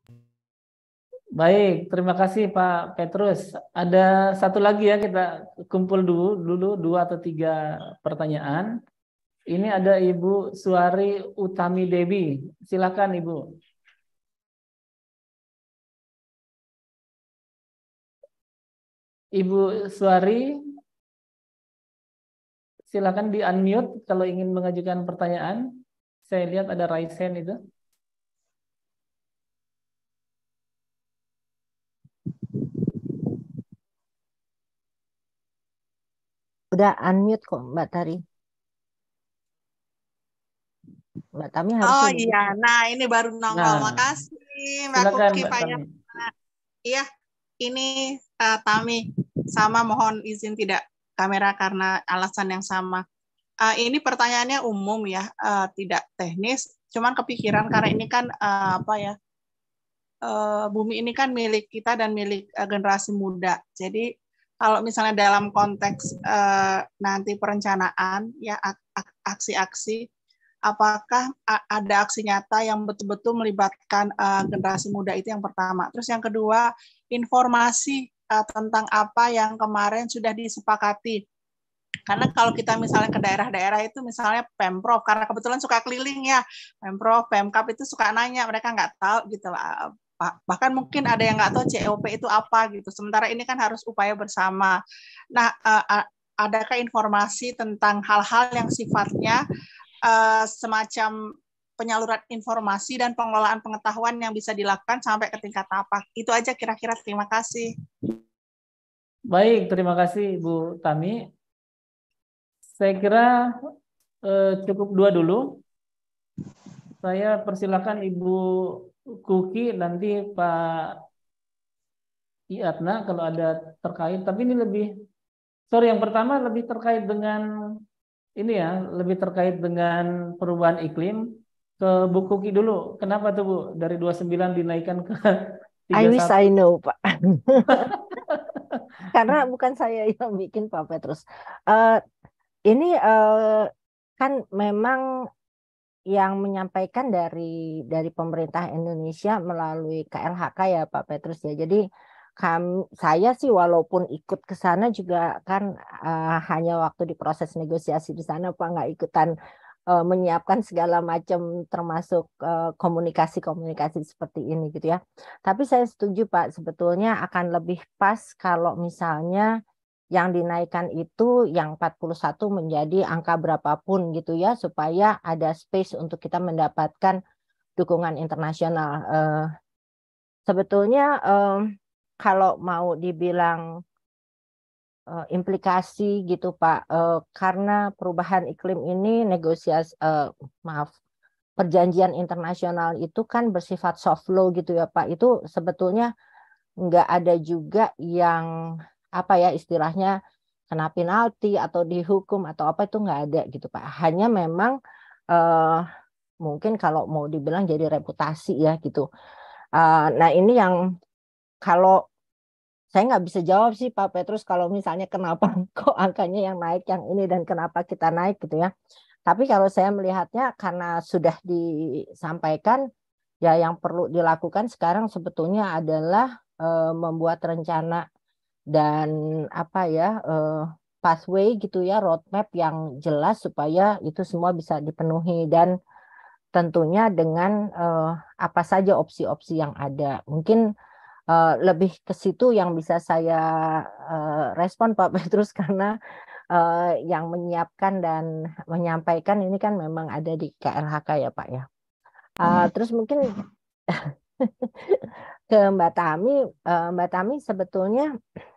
Baik, terima kasih Pak Petrus. Ada satu lagi ya, kita kumpul dulu 2 atau 3 pertanyaan. Ini ada Ibu Suari Utami Dewi. Silakan Ibu. Ibu Suari, silakan di unmute kalau ingin mengajukan pertanyaan. Saya lihat ada raise hand itu. Udah unmute kok Mbak Tari. Mbak Tami harusnya Oh iya, nah ini baru nongol. Nah, Makasih Mbak silakan Kuki, Mbak Pak Tami. Yana. Iya, ini Tami sama, mohon izin tidak kamera karena alasan yang sama. Ini pertanyaannya umum ya, tidak teknis. Cuman kepikiran karena ini kan bumi ini kan milik kita dan milik generasi muda. Jadi kalau misalnya dalam konteks nanti perencanaan ya aksi-aksi, apakah ada aksi nyata yang betul-betul melibatkan generasi muda, itu yang pertama. Terus yang kedua, informasi tentang apa yang kemarin sudah disepakati. Karena kalau kita misalnya ke daerah-daerah itu, misalnya Pemprov, karena kebetulan suka keliling ya, Pemprov, Pemkap itu suka nanya, mereka nggak tahu gitu lah. Bahkan mungkin ada yang nggak tahu COP itu apa gitu. Sementara ini kan harus upaya bersama. Nah, adakah informasi tentang hal-hal yang sifatnya semacam penyaluran informasi dan pengelolaan pengetahuan yang bisa dilakukan sampai ke tingkat apa? Itu aja kira-kira. Terima kasih. Baik, terima kasih Ibu Tami. Saya kira cukup 2 dulu. Saya persilakan Ibu Kuki, nanti Pak Iatna kalau ada terkait. Tapi ini yang pertama lebih terkait dengan ini ya, lebih terkait dengan perubahan iklim. Ke Bu Kuki dulu. Kenapa tuh Bu? Dari 29 dinaikkan ke 31? I wish I know, Pak. Karena bukan saya yang bikin, Pak Petrus. Ini kan memang yang menyampaikan dari pemerintah Indonesia melalui KLHK ya Pak Petrus ya. Jadi saya sih walaupun ikut ke sana juga kan hanya waktu di proses negosiasi di sana Pak, nggak ikutan menyiapkan segala macam termasuk komunikasi-komunikasi seperti ini gitu ya. Tapi saya setuju Pak, sebetulnya akan lebih pas kalau misalnya yang dinaikkan itu yang 41 menjadi angka berapapun gitu ya, supaya ada space untuk kita mendapatkan dukungan internasional. Sebetulnya kalau mau dibilang implikasi gitu Pak, karena perubahan iklim ini perjanjian internasional itu kan bersifat soft law gitu ya Pak, itu sebetulnya nggak ada juga yang apa ya istilahnya kena penalti atau dihukum atau apa, itu nggak ada gitu Pak. Hanya memang mungkin kalau mau dibilang jadi reputasi ya gitu. Nah ini yang kalau saya nggak bisa jawab sih Pak Petrus kalau misalnya kenapa kok angkanya yang naik yang ini dan kenapa kita naik gitu ya. Tapi kalau saya melihatnya karena sudah disampaikan ya, yang perlu dilakukan sekarang sebetulnya adalah membuat rencana dan apa ya pathway gitu ya, roadmap yang jelas supaya itu semua bisa dipenuhi, dan tentunya dengan apa saja opsi-opsi yang ada. Mungkin lebih ke situ yang bisa saya respon Pak Petrus, karena yang menyiapkan dan menyampaikan ini kan memang ada di KLHK ya Pak ya. Terus mungkin ke Mbak Tami sebetulnya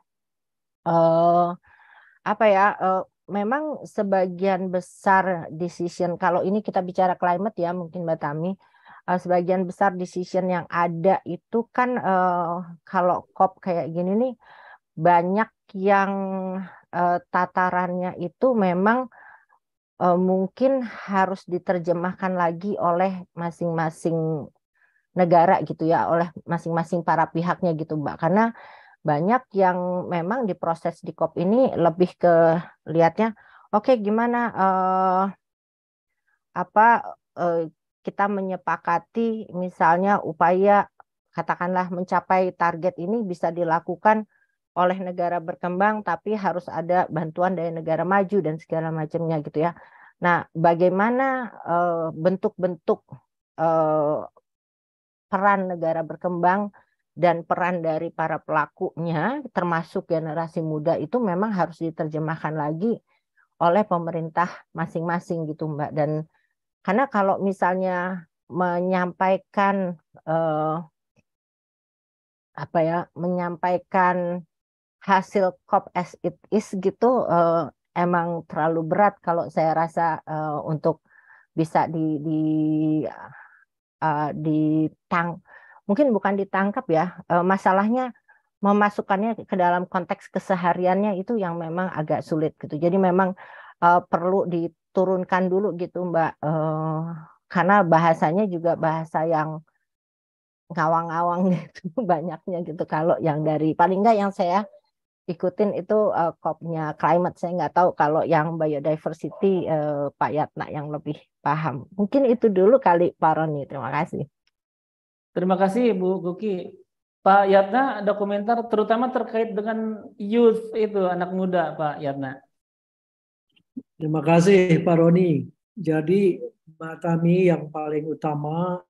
apa ya, memang sebagian besar decision, kalau ini kita bicara climate ya mungkin Mbak Tami, sebagian besar decision yang ada itu kan kalau COP kayak gini nih banyak yang tatarannya itu memang mungkin harus diterjemahkan lagi oleh masing-masing negara gitu ya, oleh masing-masing para pihaknya gitu Mbak, karena banyak yang memang di proses di COP ini lebih ke lihatnya oke, gimana kita menyepakati misalnya upaya katakanlah mencapai target ini bisa dilakukan oleh negara berkembang, tapi harus ada bantuan dari negara maju dan segala macamnya gitu ya. Nah, bagaimana bentuk-bentuk peran negara berkembang dan peran dari para pelakunya, termasuk generasi muda itu memang harus diterjemahkan lagi oleh pemerintah masing-masing gitu Mbak. Dan karena kalau misalnya menyampaikan menyampaikan hasil COP as it is gitu emang terlalu berat kalau saya rasa untuk bisa mungkin bukan ditangkap ya, masalahnya memasukkannya ke dalam konteks kesehariannya itu yang memang agak sulit gitu. Jadi memang perlu diturunkan dulu gitu Mbak, karena bahasanya juga bahasa yang ngawang-ngawang gitu banyaknya gitu. Kalau yang dari paling enggak yang saya ikutin itu COP-nya climate, saya nggak tahu kalau yang biodiversity Pak Yatna yang lebih paham. Mungkin itu dulu kali Pak Roni. Terima kasih. Terima kasih Bu Guki. Pak Yatna ada komentar terutama terkait dengan youth itu, anak muda Pak Yatna. Terima kasih Pak Roni. Jadi Mbak Tami, yang paling utama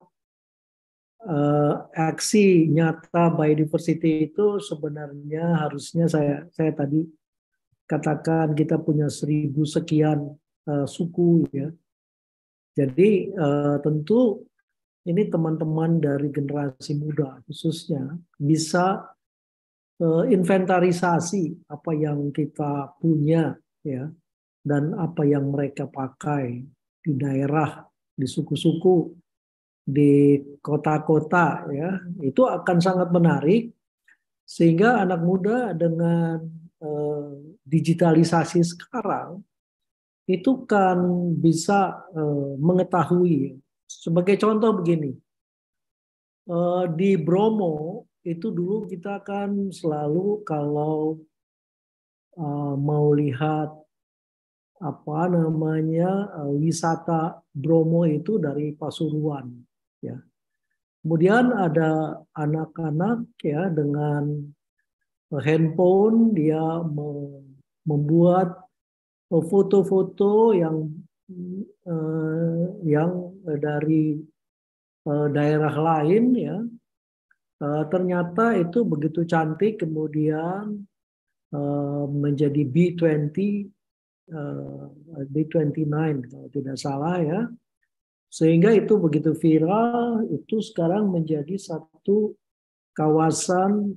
aksi nyata biodiversity itu sebenarnya harusnya saya tadi katakan kita punya 1000 sekian suku ya. Jadi tentu ini teman-teman dari generasi muda khususnya bisa inventarisasi apa yang kita punya ya, dan apa yang mereka pakai di daerah, di suku-suku, di kota-kota ya, itu akan sangat menarik sehingga anak muda dengan digitalisasi sekarang itu kan bisa mengetahui. Sebagai contoh begini, di Bromo itu dulu kita kan selalu kalau mau lihat apa namanya wisata Bromo itu dari Pasuruan ya. Kemudian ada anak-anak ya dengan handphone dia membuat foto-foto yang dari daerah lain ya. Ternyata itu begitu cantik, kemudian menjadi B29 kalau tidak salah ya. Sehingga itu begitu viral, itu sekarang menjadi satu kawasan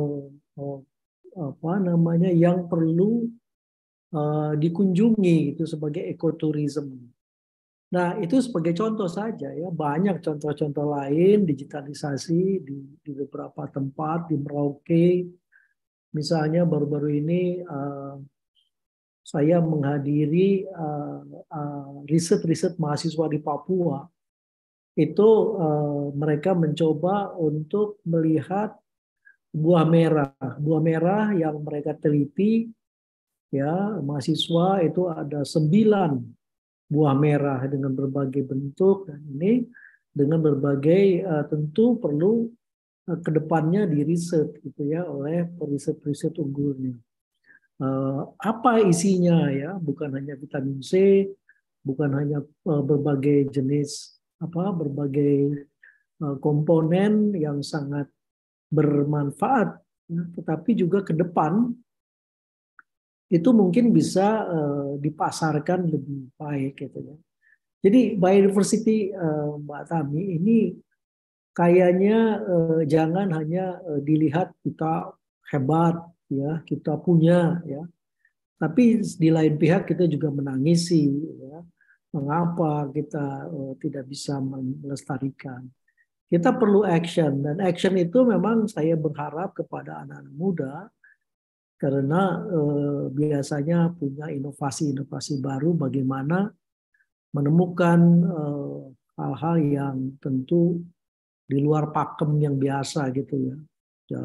yang perlu dikunjungi itu sebagai ekoturism. Nah, itu sebagai contoh saja ya. Banyak contoh-contoh lain digitalisasi di beberapa tempat di Merauke. Misalnya baru-baru ini saya menghadiri riset-riset mahasiswa di Papua. Itu mereka mencoba untuk melihat buah merah. Buah merah yang mereka teliti ya, mahasiswa itu ada 9 buah merah dengan berbagai bentuk, dan ini dengan berbagai tentu perlu kedepannya diriset gitu ya oleh periset-periset unggulnya. Apa isinya ya? Bukan hanya vitamin C, bukan hanya berbagai jenis berbagai komponen yang sangat bermanfaat, ya, tetapi juga ke depan itu mungkin bisa dipasarkan lebih baik gitu ya. Jadi biodiversity Mbak Tami ini kayaknya jangan hanya dilihat kita hebat ya, kita punya ya. Tapi di lain pihak kita juga menangisi ya, mengapa kita tidak bisa melestarikan. Kita perlu action, dan action itu memang saya berharap kepada anak-anak muda karena biasanya punya inovasi-inovasi baru bagaimana menemukan hal-hal yang tentu di luar pakem yang biasa gitu ya.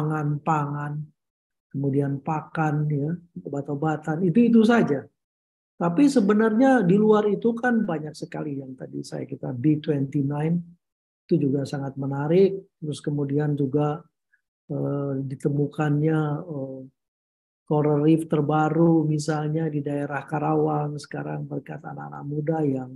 Pangan, kemudian pakan ya, obat-obatan, itu saja. Tapi sebenarnya di luar itu kan banyak sekali yang tadi kita B29 itu juga sangat menarik. Terus kemudian juga ditemukannya coral reef terbaru misalnya di daerah Karawang sekarang berkat anak-anak muda yang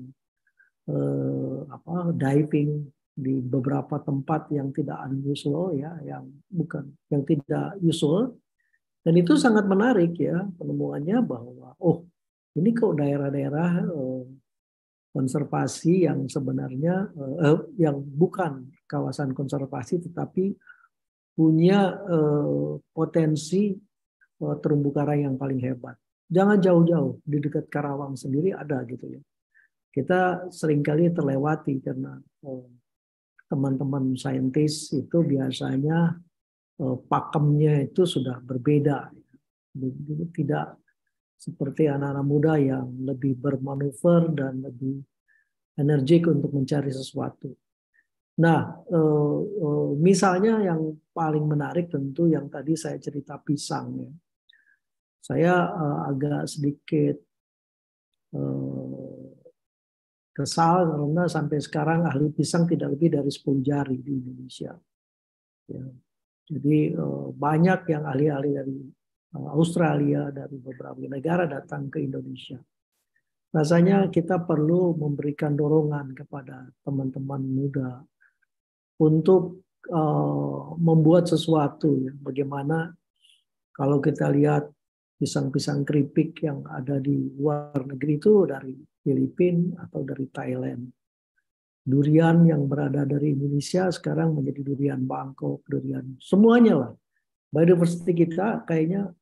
diving di beberapa tempat yang tidak unusual ya, yang tidak usual, dan itu sangat menarik ya penemuannya bahwa ini kok daerah-daerah konservasi yang sebenarnya yang bukan kawasan konservasi tetapi punya potensi terumbu karang yang paling hebat. Jangan jauh-jauh, di dekat Karawang sendiri ada gitu ya. Kita seringkali terlewati karena teman-teman saintis itu biasanya pakemnya itu sudah berbeda. Tidak seperti anak-anak muda yang lebih bermanuver dan lebih energik untuk mencari sesuatu. Nah, misalnya yang paling menarik tentu yang tadi saya cerita pisang ya. Saya agak sedikit kesal karena sampai sekarang ahli pisang tidak lebih dari 10 jari di Indonesia. Ya. Jadi banyak yang ahli-ahli dari Australia, dari beberapa negara datang ke Indonesia. Rasanya kita perlu memberikan dorongan kepada teman-teman muda untuk membuat sesuatu. Ya. Bagaimana kalau kita lihat pisang-pisang keripik yang ada di luar negeri itu dari Filipina atau dari Thailand. Durian yang berada dari Indonesia sekarang menjadi durian Bangkok, durian semuanya lah. Biodiversity kita kayaknya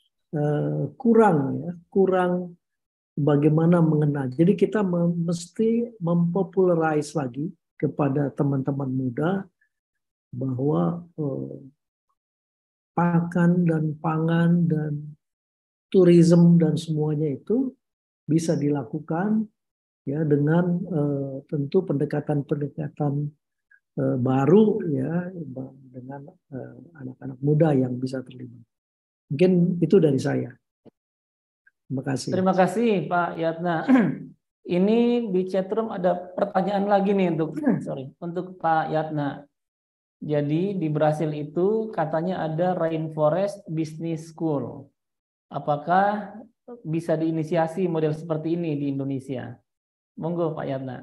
kurang bagaimana mengenal. Jadi kita mesti mempopularize lagi kepada teman-teman muda bahwa pakan dan pangan dan tourism dan semuanya itu bisa dilakukan ya dengan tentu pendekatan-pendekatan baru ya dengan anak-anak muda yang bisa terlibat. Mungkin itu dari saya. Terima kasih. Terima kasih Pak Yatna. Ini di chatroom ada pertanyaan lagi nih untuk Pak Yatna. Jadi di Brasil itu katanya ada Rainforest Business School. Apakah bisa diinisiasi model seperti ini di Indonesia? Monggo Pak Yatna.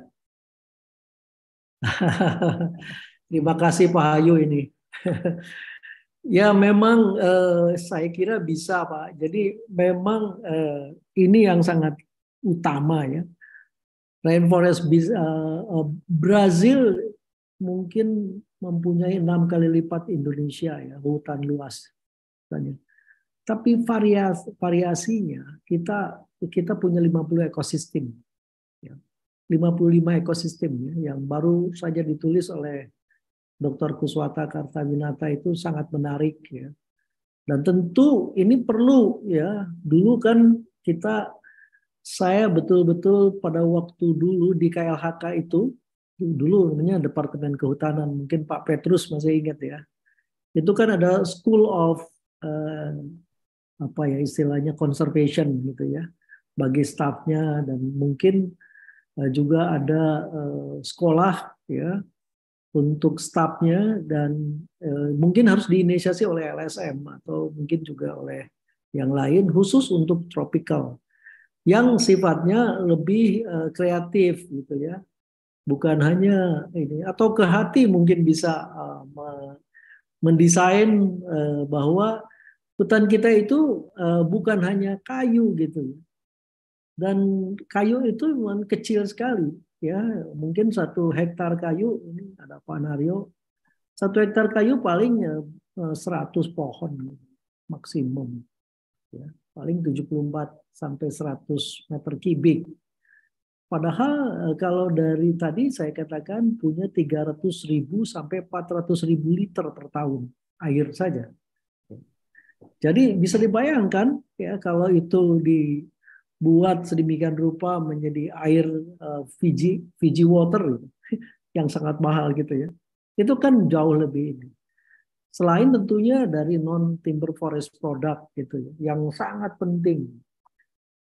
Terima kasih Pak Hayu ini. Ya memang saya kira bisa Pak. Jadi memang ini yang sangat utama ya. Rainforest Brazil mungkin mempunyai 6 kali lipat Indonesia ya hutan luas. Tapi variasinya kita punya 50 ekosistem. Ya. 55 ekosistem ya, yang baru saja ditulis oleh Dr. Kuswata Kartawinata itu sangat menarik ya. Dan tentu ini perlu ya. Dulu kan saya betul-betul pada waktu dulu di KLHK itu dulu namanya Departemen Kehutanan, mungkin Pak Petrus masih ingat ya. Itu kan ada School of istilahnya conservation gitu ya bagi stafnya, dan mungkin juga ada sekolah ya untuk stafnya, dan mungkin harus diinisiasi oleh LSM atau mungkin juga oleh yang lain khusus untuk tropical yang sifatnya lebih kreatif gitu ya, bukan hanya ini, atau ke hati mungkin bisa mendesain bahwa hutan kita itu bukan hanya kayu gitu, dan kayu itu memang kecil sekali ya, mungkin 1 hektar kayu, ini ada Pak Naryo, 1 hektar kayu paling 100 pohon maksimum ya, paling 74 sampai 100 meter kubik. Padahal kalau dari tadi saya katakan punya 300.000 sampai 400.000 liter per tahun air saja. Jadi bisa dibayangkan ya kalau itu dibuat sedemikian rupa menjadi air Fiji water yang sangat mahal gitu ya. Itu kan jauh lebih ini. Selain tentunya dari non timber forest product gitu ya, yang sangat penting.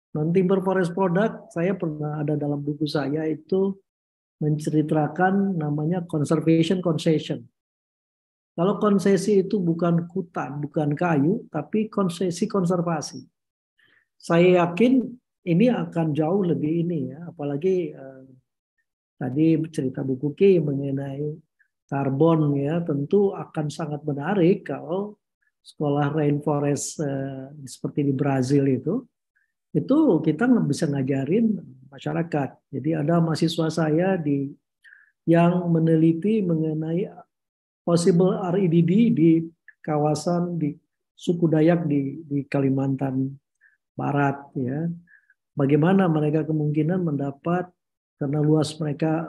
Non-timber forest product, saya pernah ada dalam buku saya itu menceritakan namanya conservation concession. Kalau konsesi itu bukan hutan, bukan kayu, tapi konsesi konservasi. Saya yakin ini akan jauh lebih ini ya, apalagi tadi cerita buku Ki mengenai karbon ya, tentu akan sangat menarik kalau sekolah rainforest seperti di Brazil itu kita bisa ngajarin masyarakat. Jadi ada mahasiswa saya yang meneliti mengenai possible REDD di kawasan di suku Dayak di Kalimantan Barat ya. Bagaimana mereka kemungkinan mendapat, karena luas mereka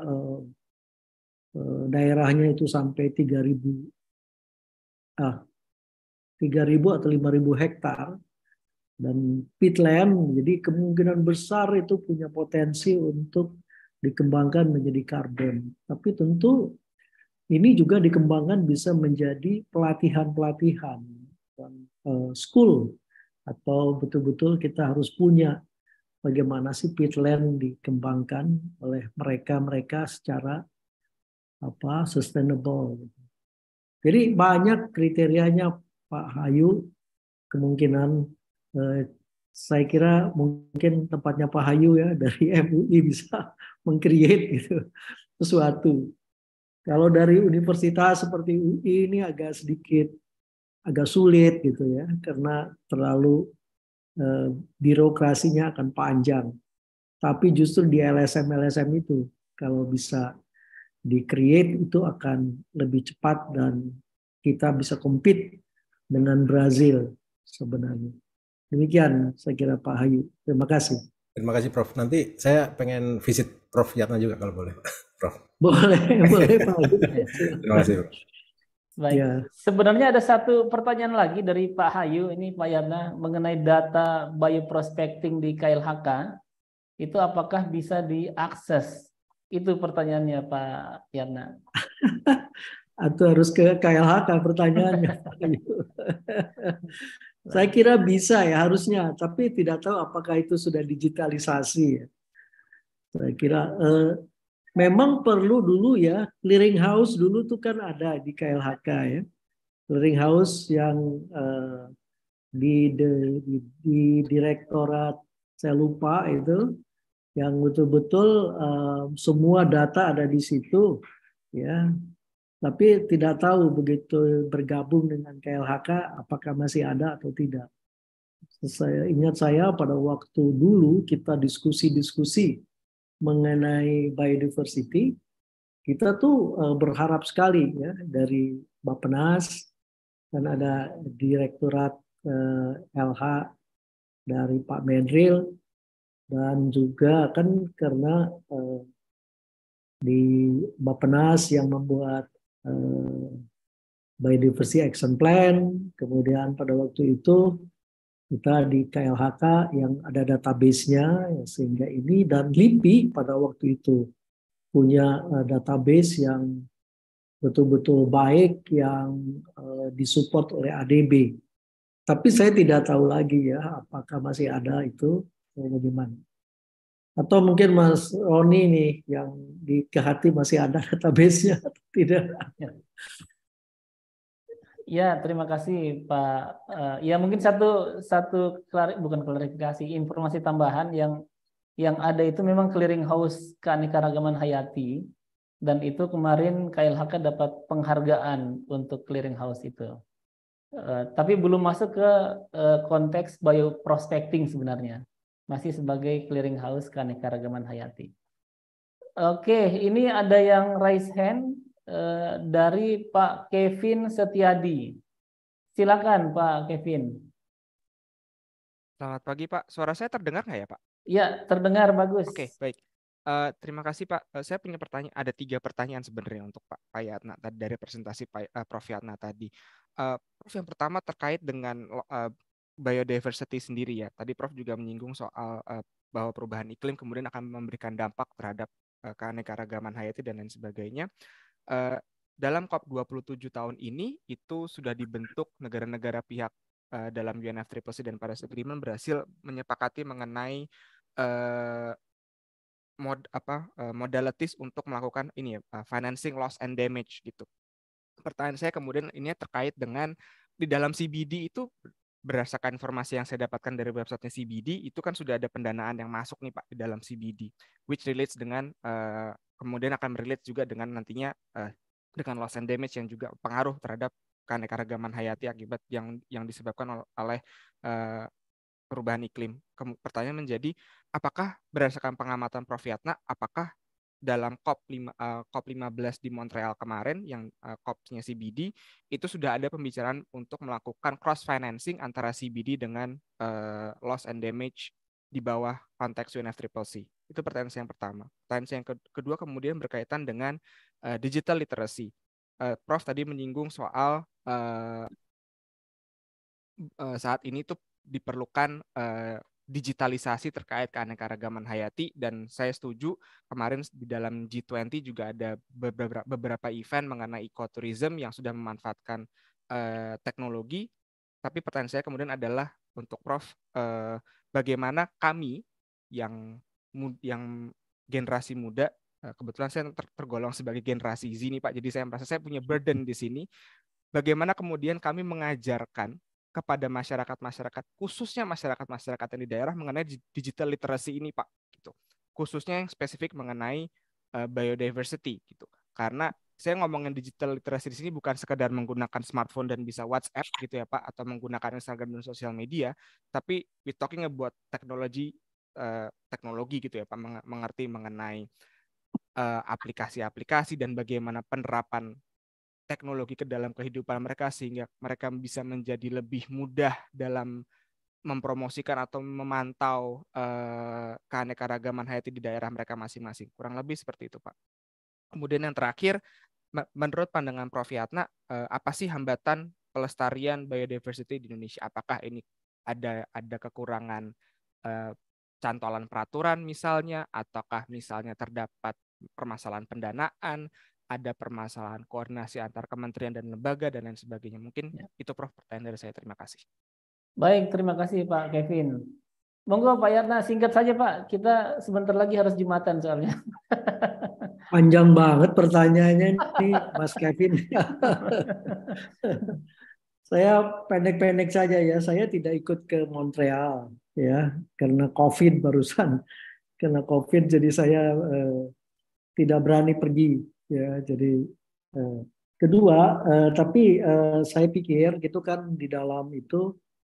daerahnya itu sampai 3.000 atau 5.000 hektar dan peatland, jadi kemungkinan besar itu punya potensi untuk dikembangkan menjadi karbon. Tapi tentu ini juga dikembangkan bisa menjadi pelatihan-pelatihan school, atau betul-betul kita harus punya bagaimana sih peatland dikembangkan oleh mereka secara sustainable. Jadi banyak kriterianya Pak Hayu, kemungkinan saya kira mungkin tempatnya Pak Hayu ya dari MUI bisa meng-create gitu sesuatu. Kalau dari universitas seperti UI ini agak sulit gitu ya, karena terlalu birokrasinya akan panjang. Tapi justru di LSM itu kalau bisa di-create itu akan lebih cepat dan kita bisa compete dengan Brazil sebenarnya. Demikian saya kira Pak Hayu. Terima kasih. Terima kasih Prof. Nanti saya pengen visit Prof Yatna juga kalau boleh, Prof. Boleh Pak Hayu. Terima kasih, Prof. Baik. Ya. Sebenarnya ada satu pertanyaan lagi dari Pak Hayu, ini Pak Yatna, mengenai data bioprospecting di KLHK. Itu apakah bisa diakses? Itu pertanyaannya Pak Yatna. Atau harus ke KLHK pertanyaannya. Saya kira bisa ya harusnya, tapi tidak tahu apakah itu sudah digitalisasi. Saya kira memang perlu dulu ya, clearing house dulu tuh kan ada di KLHK ya. Clearing house yang di direktorat saya lupa itu, yang betul-betul semua data ada di situ ya. Tapi tidak tahu begitu bergabung dengan KLHK apakah masih ada atau tidak. Saya ingat pada waktu dulu kita diskusi mengenai biodiversity, kita tuh berharap sekali ya dari Bappenas, dan ada Direktorat LH dari Pak Medril, dan juga kan karena di Bappenas yang membuat Biodiversity Action Plan, kemudian pada waktu itu kita di KLHK yang ada database-nya, sehingga ini, dan LIPI pada waktu itu punya database yang betul-betul baik yang disupport oleh ADB. Tapi saya tidak tahu lagi ya apakah masih ada itu bagaimana. Atau mungkin Mas Roni nih yang di Kehati masih ada database-nya atau tidak? Ya, terima kasih Pak. Ya mungkin bukan klarifikasi, informasi tambahan yang ada itu memang clearing house keanekaragaman hayati, dan itu kemarin KLHK dapat penghargaan untuk clearing house itu. Tapi belum masuk ke konteks bioprospecting sebenarnya. Masih sebagai clearing house keanekaragaman hayati. Oke, ini ada yang raise hand dari Pak Kevin Setiadi. Silakan Pak Kevin. Selamat pagi Pak. Suara saya terdengar nggak ya Pak? Ya, terdengar bagus. Oke, baik. Terima kasih Pak. Saya punya pertanyaan. Ada 3 pertanyaan sebenarnya untuk Pak Yatna tadi dari presentasi Prof Yatna tadi. Prof, yang pertama terkait dengan biodiversity sendiri ya. Tadi Prof juga menyinggung soal bahwa perubahan iklim kemudian akan memberikan dampak terhadap keanekaragaman hayati dan lain sebagainya. Dalam COP27 tahun ini itu sudah dibentuk negara-negara pihak dalam UNFCCC dan Paris Agreement berhasil menyepakati mengenai modalities untuk melakukan ini ya, financing loss and damage gitu. Pertanyaan saya kemudian ini terkait dengan di dalam CBD itu, berdasarkan informasi yang saya dapatkan dari websitenya CBD, itu kan sudah ada pendanaan yang masuk nih Pak di dalam CBD, which relates dengan kemudian akan relate juga dengan nantinya dengan loss and damage yang juga pengaruh terhadap keanekaragaman hayati akibat yang disebabkan oleh perubahan iklim. Pertanyaan menjadi, apakah berdasarkan pengamatan Prof. Yatna, apakah dalam COP15 di Montreal kemarin yang COP-nya CBD itu sudah ada pembicaraan untuk melakukan cross financing antara CBD dengan loss and damage di bawah konteks UNFCCC. Itu pertanyaan saya yang pertama. Pertanyaan saya yang kedua kemudian berkaitan dengan digital literacy. Prof tadi menyinggung soal saat ini tuh diperlukan digitalisasi terkait keanekaragaman hayati, dan saya setuju kemarin di dalam G20 juga ada beberapa event mengenai ecotourism yang sudah memanfaatkan teknologi. Tapi pertanyaan saya kemudian adalah untuk Prof, bagaimana kami yang generasi muda, kebetulan saya tergolong sebagai generasi Z nih Pak, jadi saya merasa saya punya burden di sini. Bagaimana kemudian kami mengajarkan kepada masyarakat-masyarakat, khususnya masyarakat-masyarakat yang di daerah mengenai digital literacy ini Pak, gitu. Khususnya yang spesifik mengenai biodiversity gitu. Karena saya ngomongin digital literacy di sini bukan sekedar menggunakan smartphone dan bisa WhatsApp gitu ya Pak, atau menggunakan Instagram dan sosial media, tapi we talking about teknologi gitu ya Pak, mengerti mengenai aplikasi-aplikasi dan bagaimana penerapan teknologi ke dalam kehidupan mereka sehingga mereka bisa menjadi lebih mudah dalam mempromosikan atau memantau keanekaragaman hayati di daerah mereka masing-masing. Kurang lebih seperti itu, Pak. Kemudian yang terakhir, menurut pandangan Prof. Yatna, apa sih hambatan pelestarian biodiversity di Indonesia? Apakah ini ada kekurangan cantolan peraturan misalnya, ataukah misalnya terdapat permasalahan pendanaan, ada permasalahan koordinasi antar kementerian dan lembaga dan lain sebagainya. Mungkin itu Prof pertanyaan dari saya. Terima kasih. Baik, terima kasih Pak Kevin. Monggo Pak Yatna, singkat saja Pak. Kita sebentar lagi harus Jumatan soalnya. Panjang banget pertanyaannya nih Mas Kevin. Saya pendek-pendek saja ya. Saya tidak ikut ke Montreal ya karena COVID barusan. Karena COVID jadi saya tidak berani pergi ya. Jadi kedua, tapi saya pikir gitu kan di dalam itu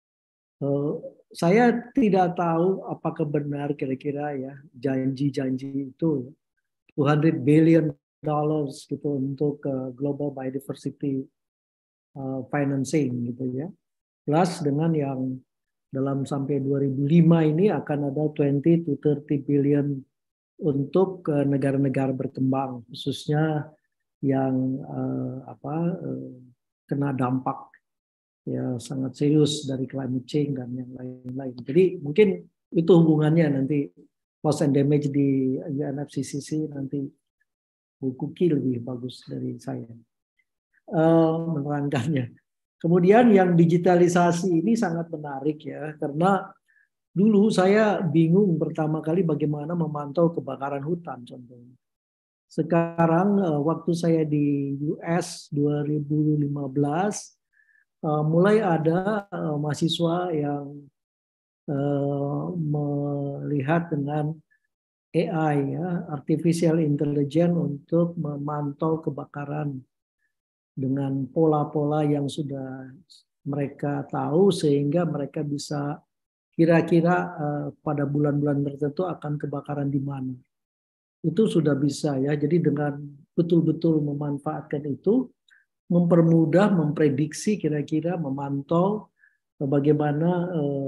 saya tidak tahu apakah benar kira-kira ya janji-janji itu $200 billion gitu untuk global biodiversity financing gitu ya. Plus dengan yang dalam sampai 2005 ini akan ada 20 to 30 billion untuk negara-negara berkembang, khususnya yang kena dampak ya sangat serius dari climate change dan yang lain-lain. Jadi mungkin itu hubungannya nanti loss and damage di UNFCCC, nanti Bu Kuki lebih bagus dari saya menerangkannya. Kemudian yang digitalisasi ini sangat menarik ya, karena dulu saya bingung pertama kali bagaimana memantau kebakaran hutan contohnya. Sekarang waktu saya di US 2015 mulai ada mahasiswa yang melihat dengan AI ya, artificial intelligence untuk memantau kebakaran dengan pola-pola yang sudah mereka tahu sehingga mereka bisa kira-kira pada bulan-bulan tertentu akan kebakaran di mana. Itu sudah bisa ya. Jadi dengan betul-betul memanfaatkan itu, mempermudah, memprediksi kira-kira, memantau bagaimana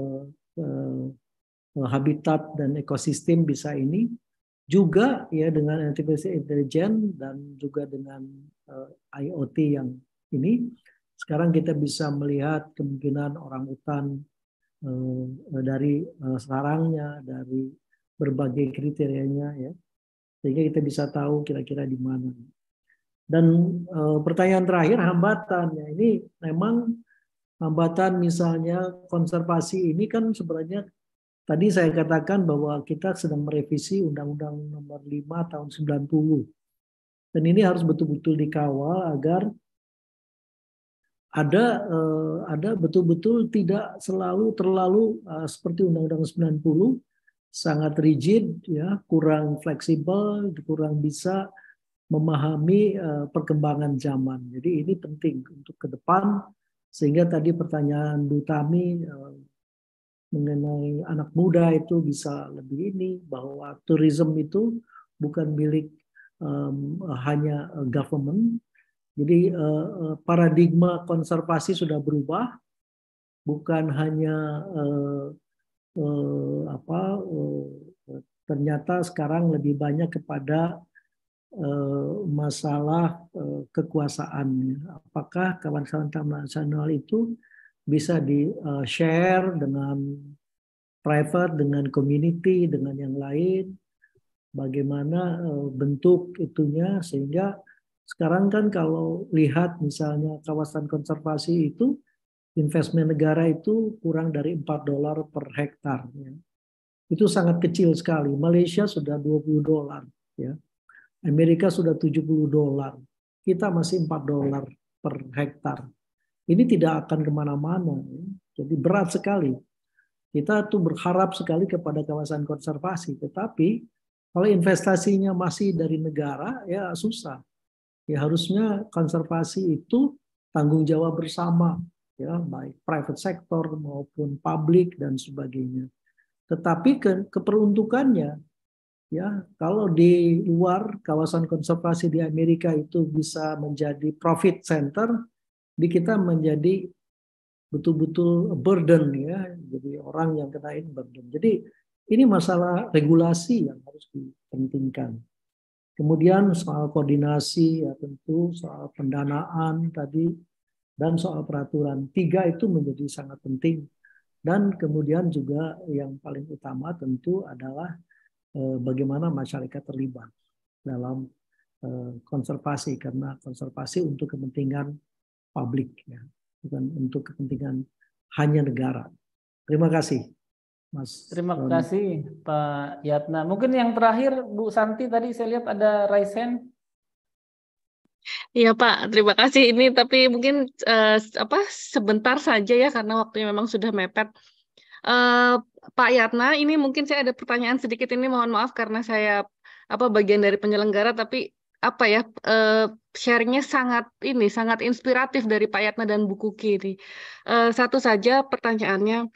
habitat dan ekosistem bisa ini. Juga ya dengan artificial intelligence dan juga dengan IoT yang ini, sekarang kita bisa melihat kemungkinan orangutan dari sarangnya, dari berbagai kriterianya ya, sehingga kita bisa tahu kira-kira di mana. Dan pertanyaan terakhir, hambatannya ini memang Hambatan misalnya konservasi ini kan sebenarnya tadi saya katakan bahwa kita sedang merevisi Undang-Undang Nomor 5 tahun 90. Dan ini harus betul-betul dikawal agar ada betul-betul tidak selalu terlalu seperti Undang-Undang 90 sangat rigid, ya, kurang fleksibel, kurang bisa memahami perkembangan zaman. Jadi ini penting untuk ke depan, sehingga tadi pertanyaan Bu Tami mengenai anak muda itu bisa lebih ini, bahwa tourism itu bukan milik hanya government. Jadi paradigma konservasi sudah berubah, bukan hanya ternyata sekarang lebih banyak kepada masalah kekuasaan. Apakah kawasan taman nasional itu bisa di-share dengan private, dengan community, dengan yang lain, bagaimana bentuk itunya, sehingga sekarang kan kalau lihat misalnya kawasan konservasi itu, investmen negara itu kurang dari $4 per hektar. Ya. Itu sangat kecil sekali. Malaysia sudah $20, ya. Amerika sudah $70. Kita masih $4 per hektar. Ini tidak akan kemana-mana. Ya. Jadi berat sekali. Kita tuh berharap sekali kepada kawasan konservasi. Tetapi kalau investasinya masih dari negara, ya susah. Ya harusnya konservasi itu tanggung jawab bersama, ya baik private sector maupun publik dan sebagainya. Tetapi keperuntukannya, ya kalau di luar kawasan konservasi di Amerika itu bisa menjadi profit center, di kita menjadi betul-betul burden, ya, jadi orang yang kenain burden. Jadi ini masalah regulasi yang harus dipentingkan. Kemudian soal koordinasi, ya tentu soal pendanaan tadi, dan soal peraturan. 3 itu menjadi sangat penting. Dan kemudian juga yang paling utama tentu adalah bagaimana masyarakat terlibat dalam konservasi, karena konservasi untuk kepentingan publik, ya, bukan untuk kepentingan hanya negara. Terima kasih, Mas. Terima kasih Pak Yatna. Mungkin yang terakhir Bu Santi, tadi saya lihat ada raise hand. Iya Pak, terima kasih. Ini tapi mungkin sebentar saja ya karena waktunya memang sudah mepet. Pak Yatna, ini mungkin saya ada pertanyaan sedikit ini. Mohon maaf karena saya bagian dari penyelenggara, tapi sharingnya sangat inspiratif dari Pak Yatna dan Bu Kuki ini. Satu saja pertanyaannya.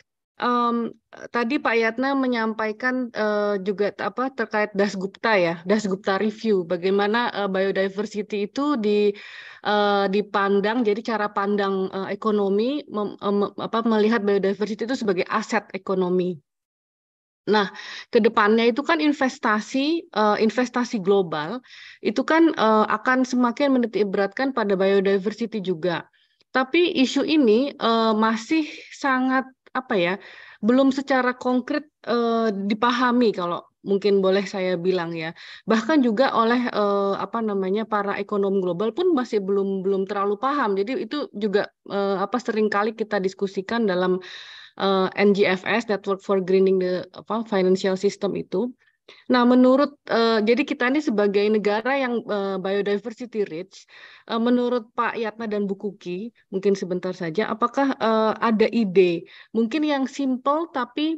Tadi Pak Yatna menyampaikan juga terkait Dasgupta ya, Dasgupta Review, bagaimana biodiversity itu dipandang, jadi cara pandang ekonomi melihat biodiversity itu sebagai aset ekonomi. Nah, ke depannya itu kan investasi global itu kan akan semakin menitik beratkan pada biodiversity juga. Tapi isu ini masih sangat belum secara konkret dipahami, kalau mungkin boleh saya bilang ya. Bahkan juga oleh para ekonom global pun masih belum terlalu paham. Jadi itu juga seringkali kita diskusikan dalam NGFS, Network for Greening the Financial System itu. Nah, jadi kita ini sebagai negara yang biodiversity rich, menurut Pak Yatna dan Bu Kuki, mungkin sebentar saja, apakah ada ide, mungkin yang simple tapi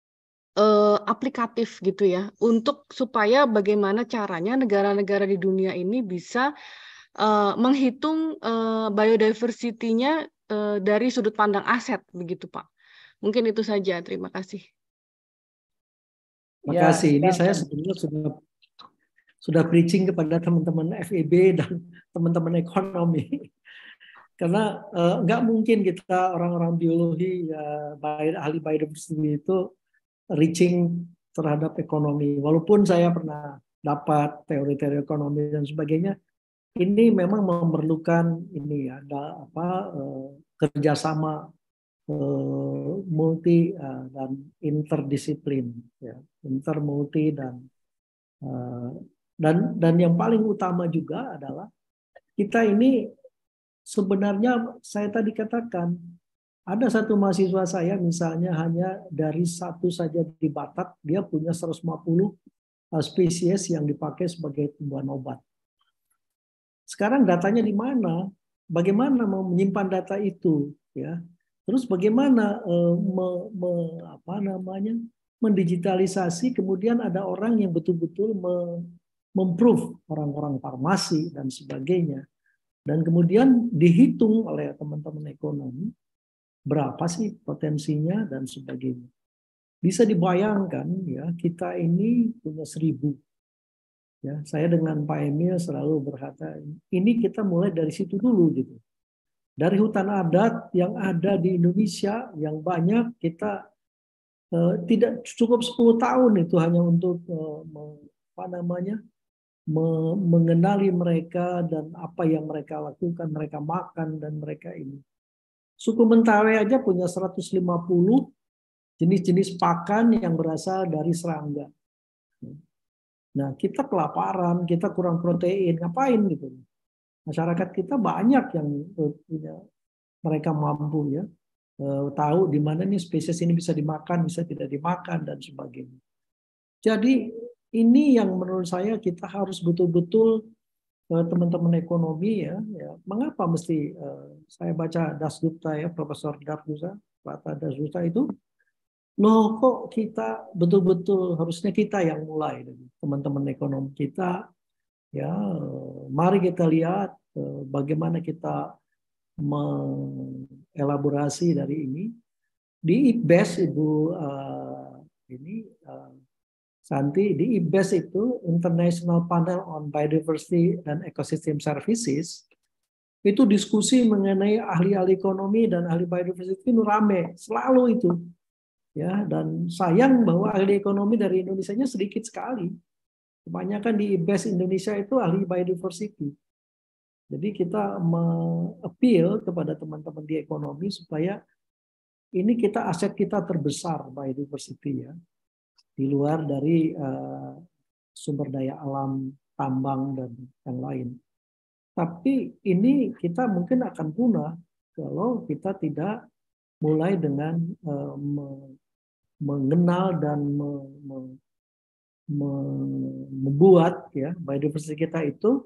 aplikatif gitu ya, untuk supaya bagaimana caranya negara-negara di dunia ini bisa menghitung biodiversity-nya dari sudut pandang aset, begitu Pak. Mungkin itu saja, terima kasih. Terima kasih. Ini saya sebenarnya sudah preaching kepada teman-teman FEB dan teman-teman ekonomi. Karena nggak mungkin kita orang-orang biologi, ahli biodiversity itu reaching terhadap ekonomi. Walaupun saya pernah dapat teori-teori ekonomi dan sebagainya, ini memang memerlukan ini ada kerjasama multi dan interdisiplin, ya, intermulti dan yang paling utama juga adalah kita ini sebenarnya saya tadi katakan Ada satu mahasiswa saya misalnya hanya dari satu saja di Batak, dia punya 150 spesies yang dipakai sebagai tumbuhan obat. Sekarang datanya di mana? Bagaimana menyimpan data itu? Ya, terus bagaimana mendigitalisasi? Kemudian ada orang yang betul-betul memprove orang-orang farmasi dan sebagainya. Dan kemudian dihitung oleh teman-teman ekonomi berapa sih potensinya dan sebagainya. Bisa dibayangkan ya, kita ini punya 1000. Ya, saya dengan Pak Emil selalu berkata, ini kita mulai dari situ dulu gitu. Dari hutan adat yang ada di Indonesia yang banyak, kita tidak cukup 10 tahun itu hanya untuk mengenali mereka dan apa yang mereka lakukan, mereka makan dan mereka ini. Suku Mentawai aja punya 150 jenis-jenis pakan yang berasal dari serangga. Nah, kita kelaparan, kita kurang protein, ngapain gitu? Masyarakat kita banyak yang punya, mereka mampu ya, tahu di mana nih spesies ini bisa dimakan, bisa tidak dimakan dan sebagainya. Jadi ini yang menurut saya kita harus betul-betul teman-teman ekonomi ya, mengapa mesti saya baca Dasgupta ya, Profesor Dasgupta, kata Dasgupta itu, loh kok kita betul-betul harusnya kita yang mulai, teman-teman ekonomi kita ya, mari kita lihat bagaimana kita mengelaborasi dari ini di IPBES Ibu Santi, di IPBES itu International Panel on Biodiversity and Ecosystem Services, itu diskusi mengenai ahli-ahli ekonomi dan ahli biodiversity itu rame, selalu itu. Ya, dan sayang bahwa ahli ekonomi dari Indonesia-nya sedikit sekali. Kebanyakan di IPBES Indonesia itu ahli biodiversity. Jadi kita me-appeal kepada teman-teman di ekonomi supaya ini kita aset kita terbesar biodiversity ya. Di luar dari sumber daya alam, tambang, dan yang lain. Tapi ini kita mungkin akan punah kalau kita tidak mulai dengan mengenal dan membuat ya biodiversity kita itu,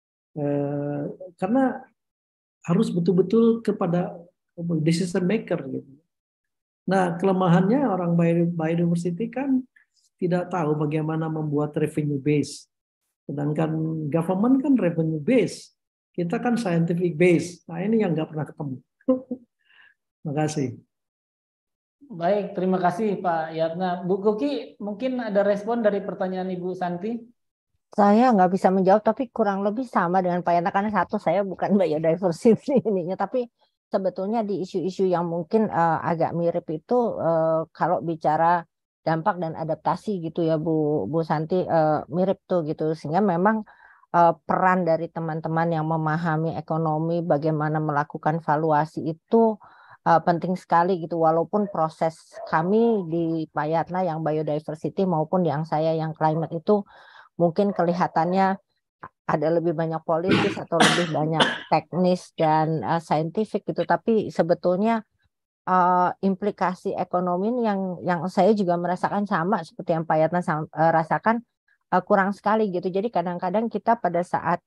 karena harus betul-betul kepada decision maker gitu. Nah, kelemahannya orang biodiversity kan tidak tahu bagaimana membuat revenue base. Sedangkan government kan revenue base. Kita kan scientific base. Nah, ini yang nggak pernah ketemu. Terima kasih. Baik, terima kasih Pak Yatna. Bu Kuki, mungkin ada respon dari pertanyaan Ibu Santi? Saya nggak bisa menjawab, tapi kurang lebih sama dengan Pak Yatna, karena satu, saya bukan biodiversity ininya, tapi sebetulnya di isu-isu yang mungkin agak mirip itu kalau bicara dampak dan adaptasi gitu ya Bu Santi, mirip tuh gitu, sehingga memang peran dari teman-teman yang memahami ekonomi bagaimana melakukan valuasi itu penting sekali gitu, walaupun proses kami di Pak Yatna yang biodiversity maupun yang saya yang climate itu mungkin kelihatannya ada lebih banyak politis atau lebih banyak teknis dan saintifik gitu, tapi sebetulnya implikasi ekonomi yang saya juga merasakan sama seperti yang Pak Yatna rasakan, kurang sekali gitu. Jadi kadang-kadang kita pada saat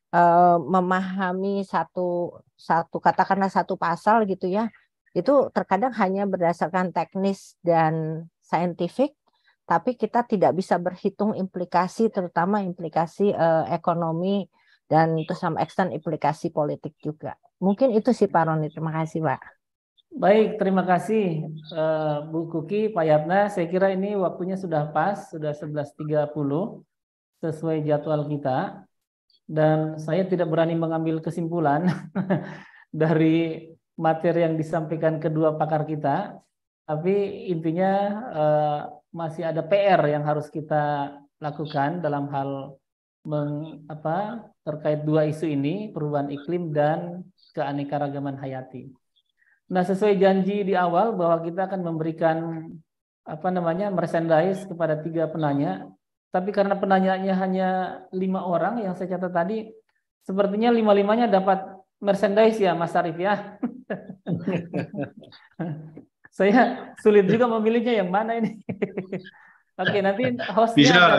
memahami satu katakanlah satu pasal gitu ya, itu terkadang hanya berdasarkan teknis dan saintifik, tapi kita tidak bisa berhitung implikasi, terutama implikasi ekonomi dan to some extent implikasi politik juga. Mungkin itu sih Pak Roni. Terima kasih Pak. Baik, terima kasih Bu Kuki, Pak Yatna. Saya kira ini waktunya sudah pas, sudah 11.30 sesuai jadwal kita. Dan saya tidak berani mengambil kesimpulan dari materi yang disampaikan kedua pakar kita. Tapi intinya masih ada PR yang harus kita lakukan dalam hal terkait dua isu ini, perubahan iklim dan keanekaragaman hayati. Nah, sesuai janji di awal bahwa kita akan memberikan merchandise kepada 3 penanya, tapi karena penanyanya hanya 5 orang yang saya catat tadi, sepertinya 5-5-nya dapat merchandise ya Mas Arif ya. Saya sulit juga memilihnya yang mana ini. Oke, nanti hostnya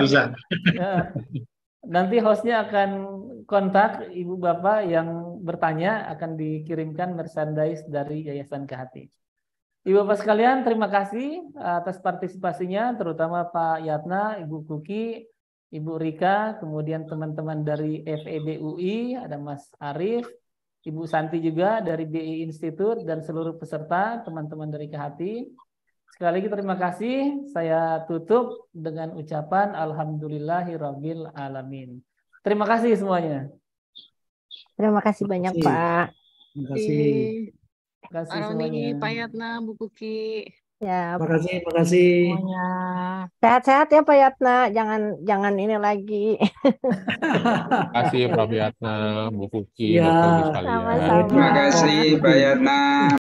nanti hostnya akan kontak ibu bapak yang bertanya, akan dikirimkan merchandise dari Yayasan Kehati. Ibu bapak sekalian, terima kasih atas partisipasinya, terutama Pak Yatna, Ibu Kuki, Ibu Rika, kemudian teman-teman dari FEB UI, ada Mas Arief, Ibu Santi juga dari BI Institute, dan seluruh peserta, teman-teman dari Kehati. Sekali lagi terima kasih. Saya tutup dengan ucapan Alhamdulillahirabbil alamin. Terima kasih semuanya. Terima kasih banyak, Pak. Terima kasih. Terima kasih Pak Roni, semuanya. Pak Yatna, Bu Kuki. Ya, Terima kasih. semuanya. Sehat-sehat ya Pak Yatna, jangan ini lagi. Terima kasih Prof. Yatna, Bu Kuki, Ya. Dr. Ibu sekalian. Sama-sama. Terima kasih Pak Yatna.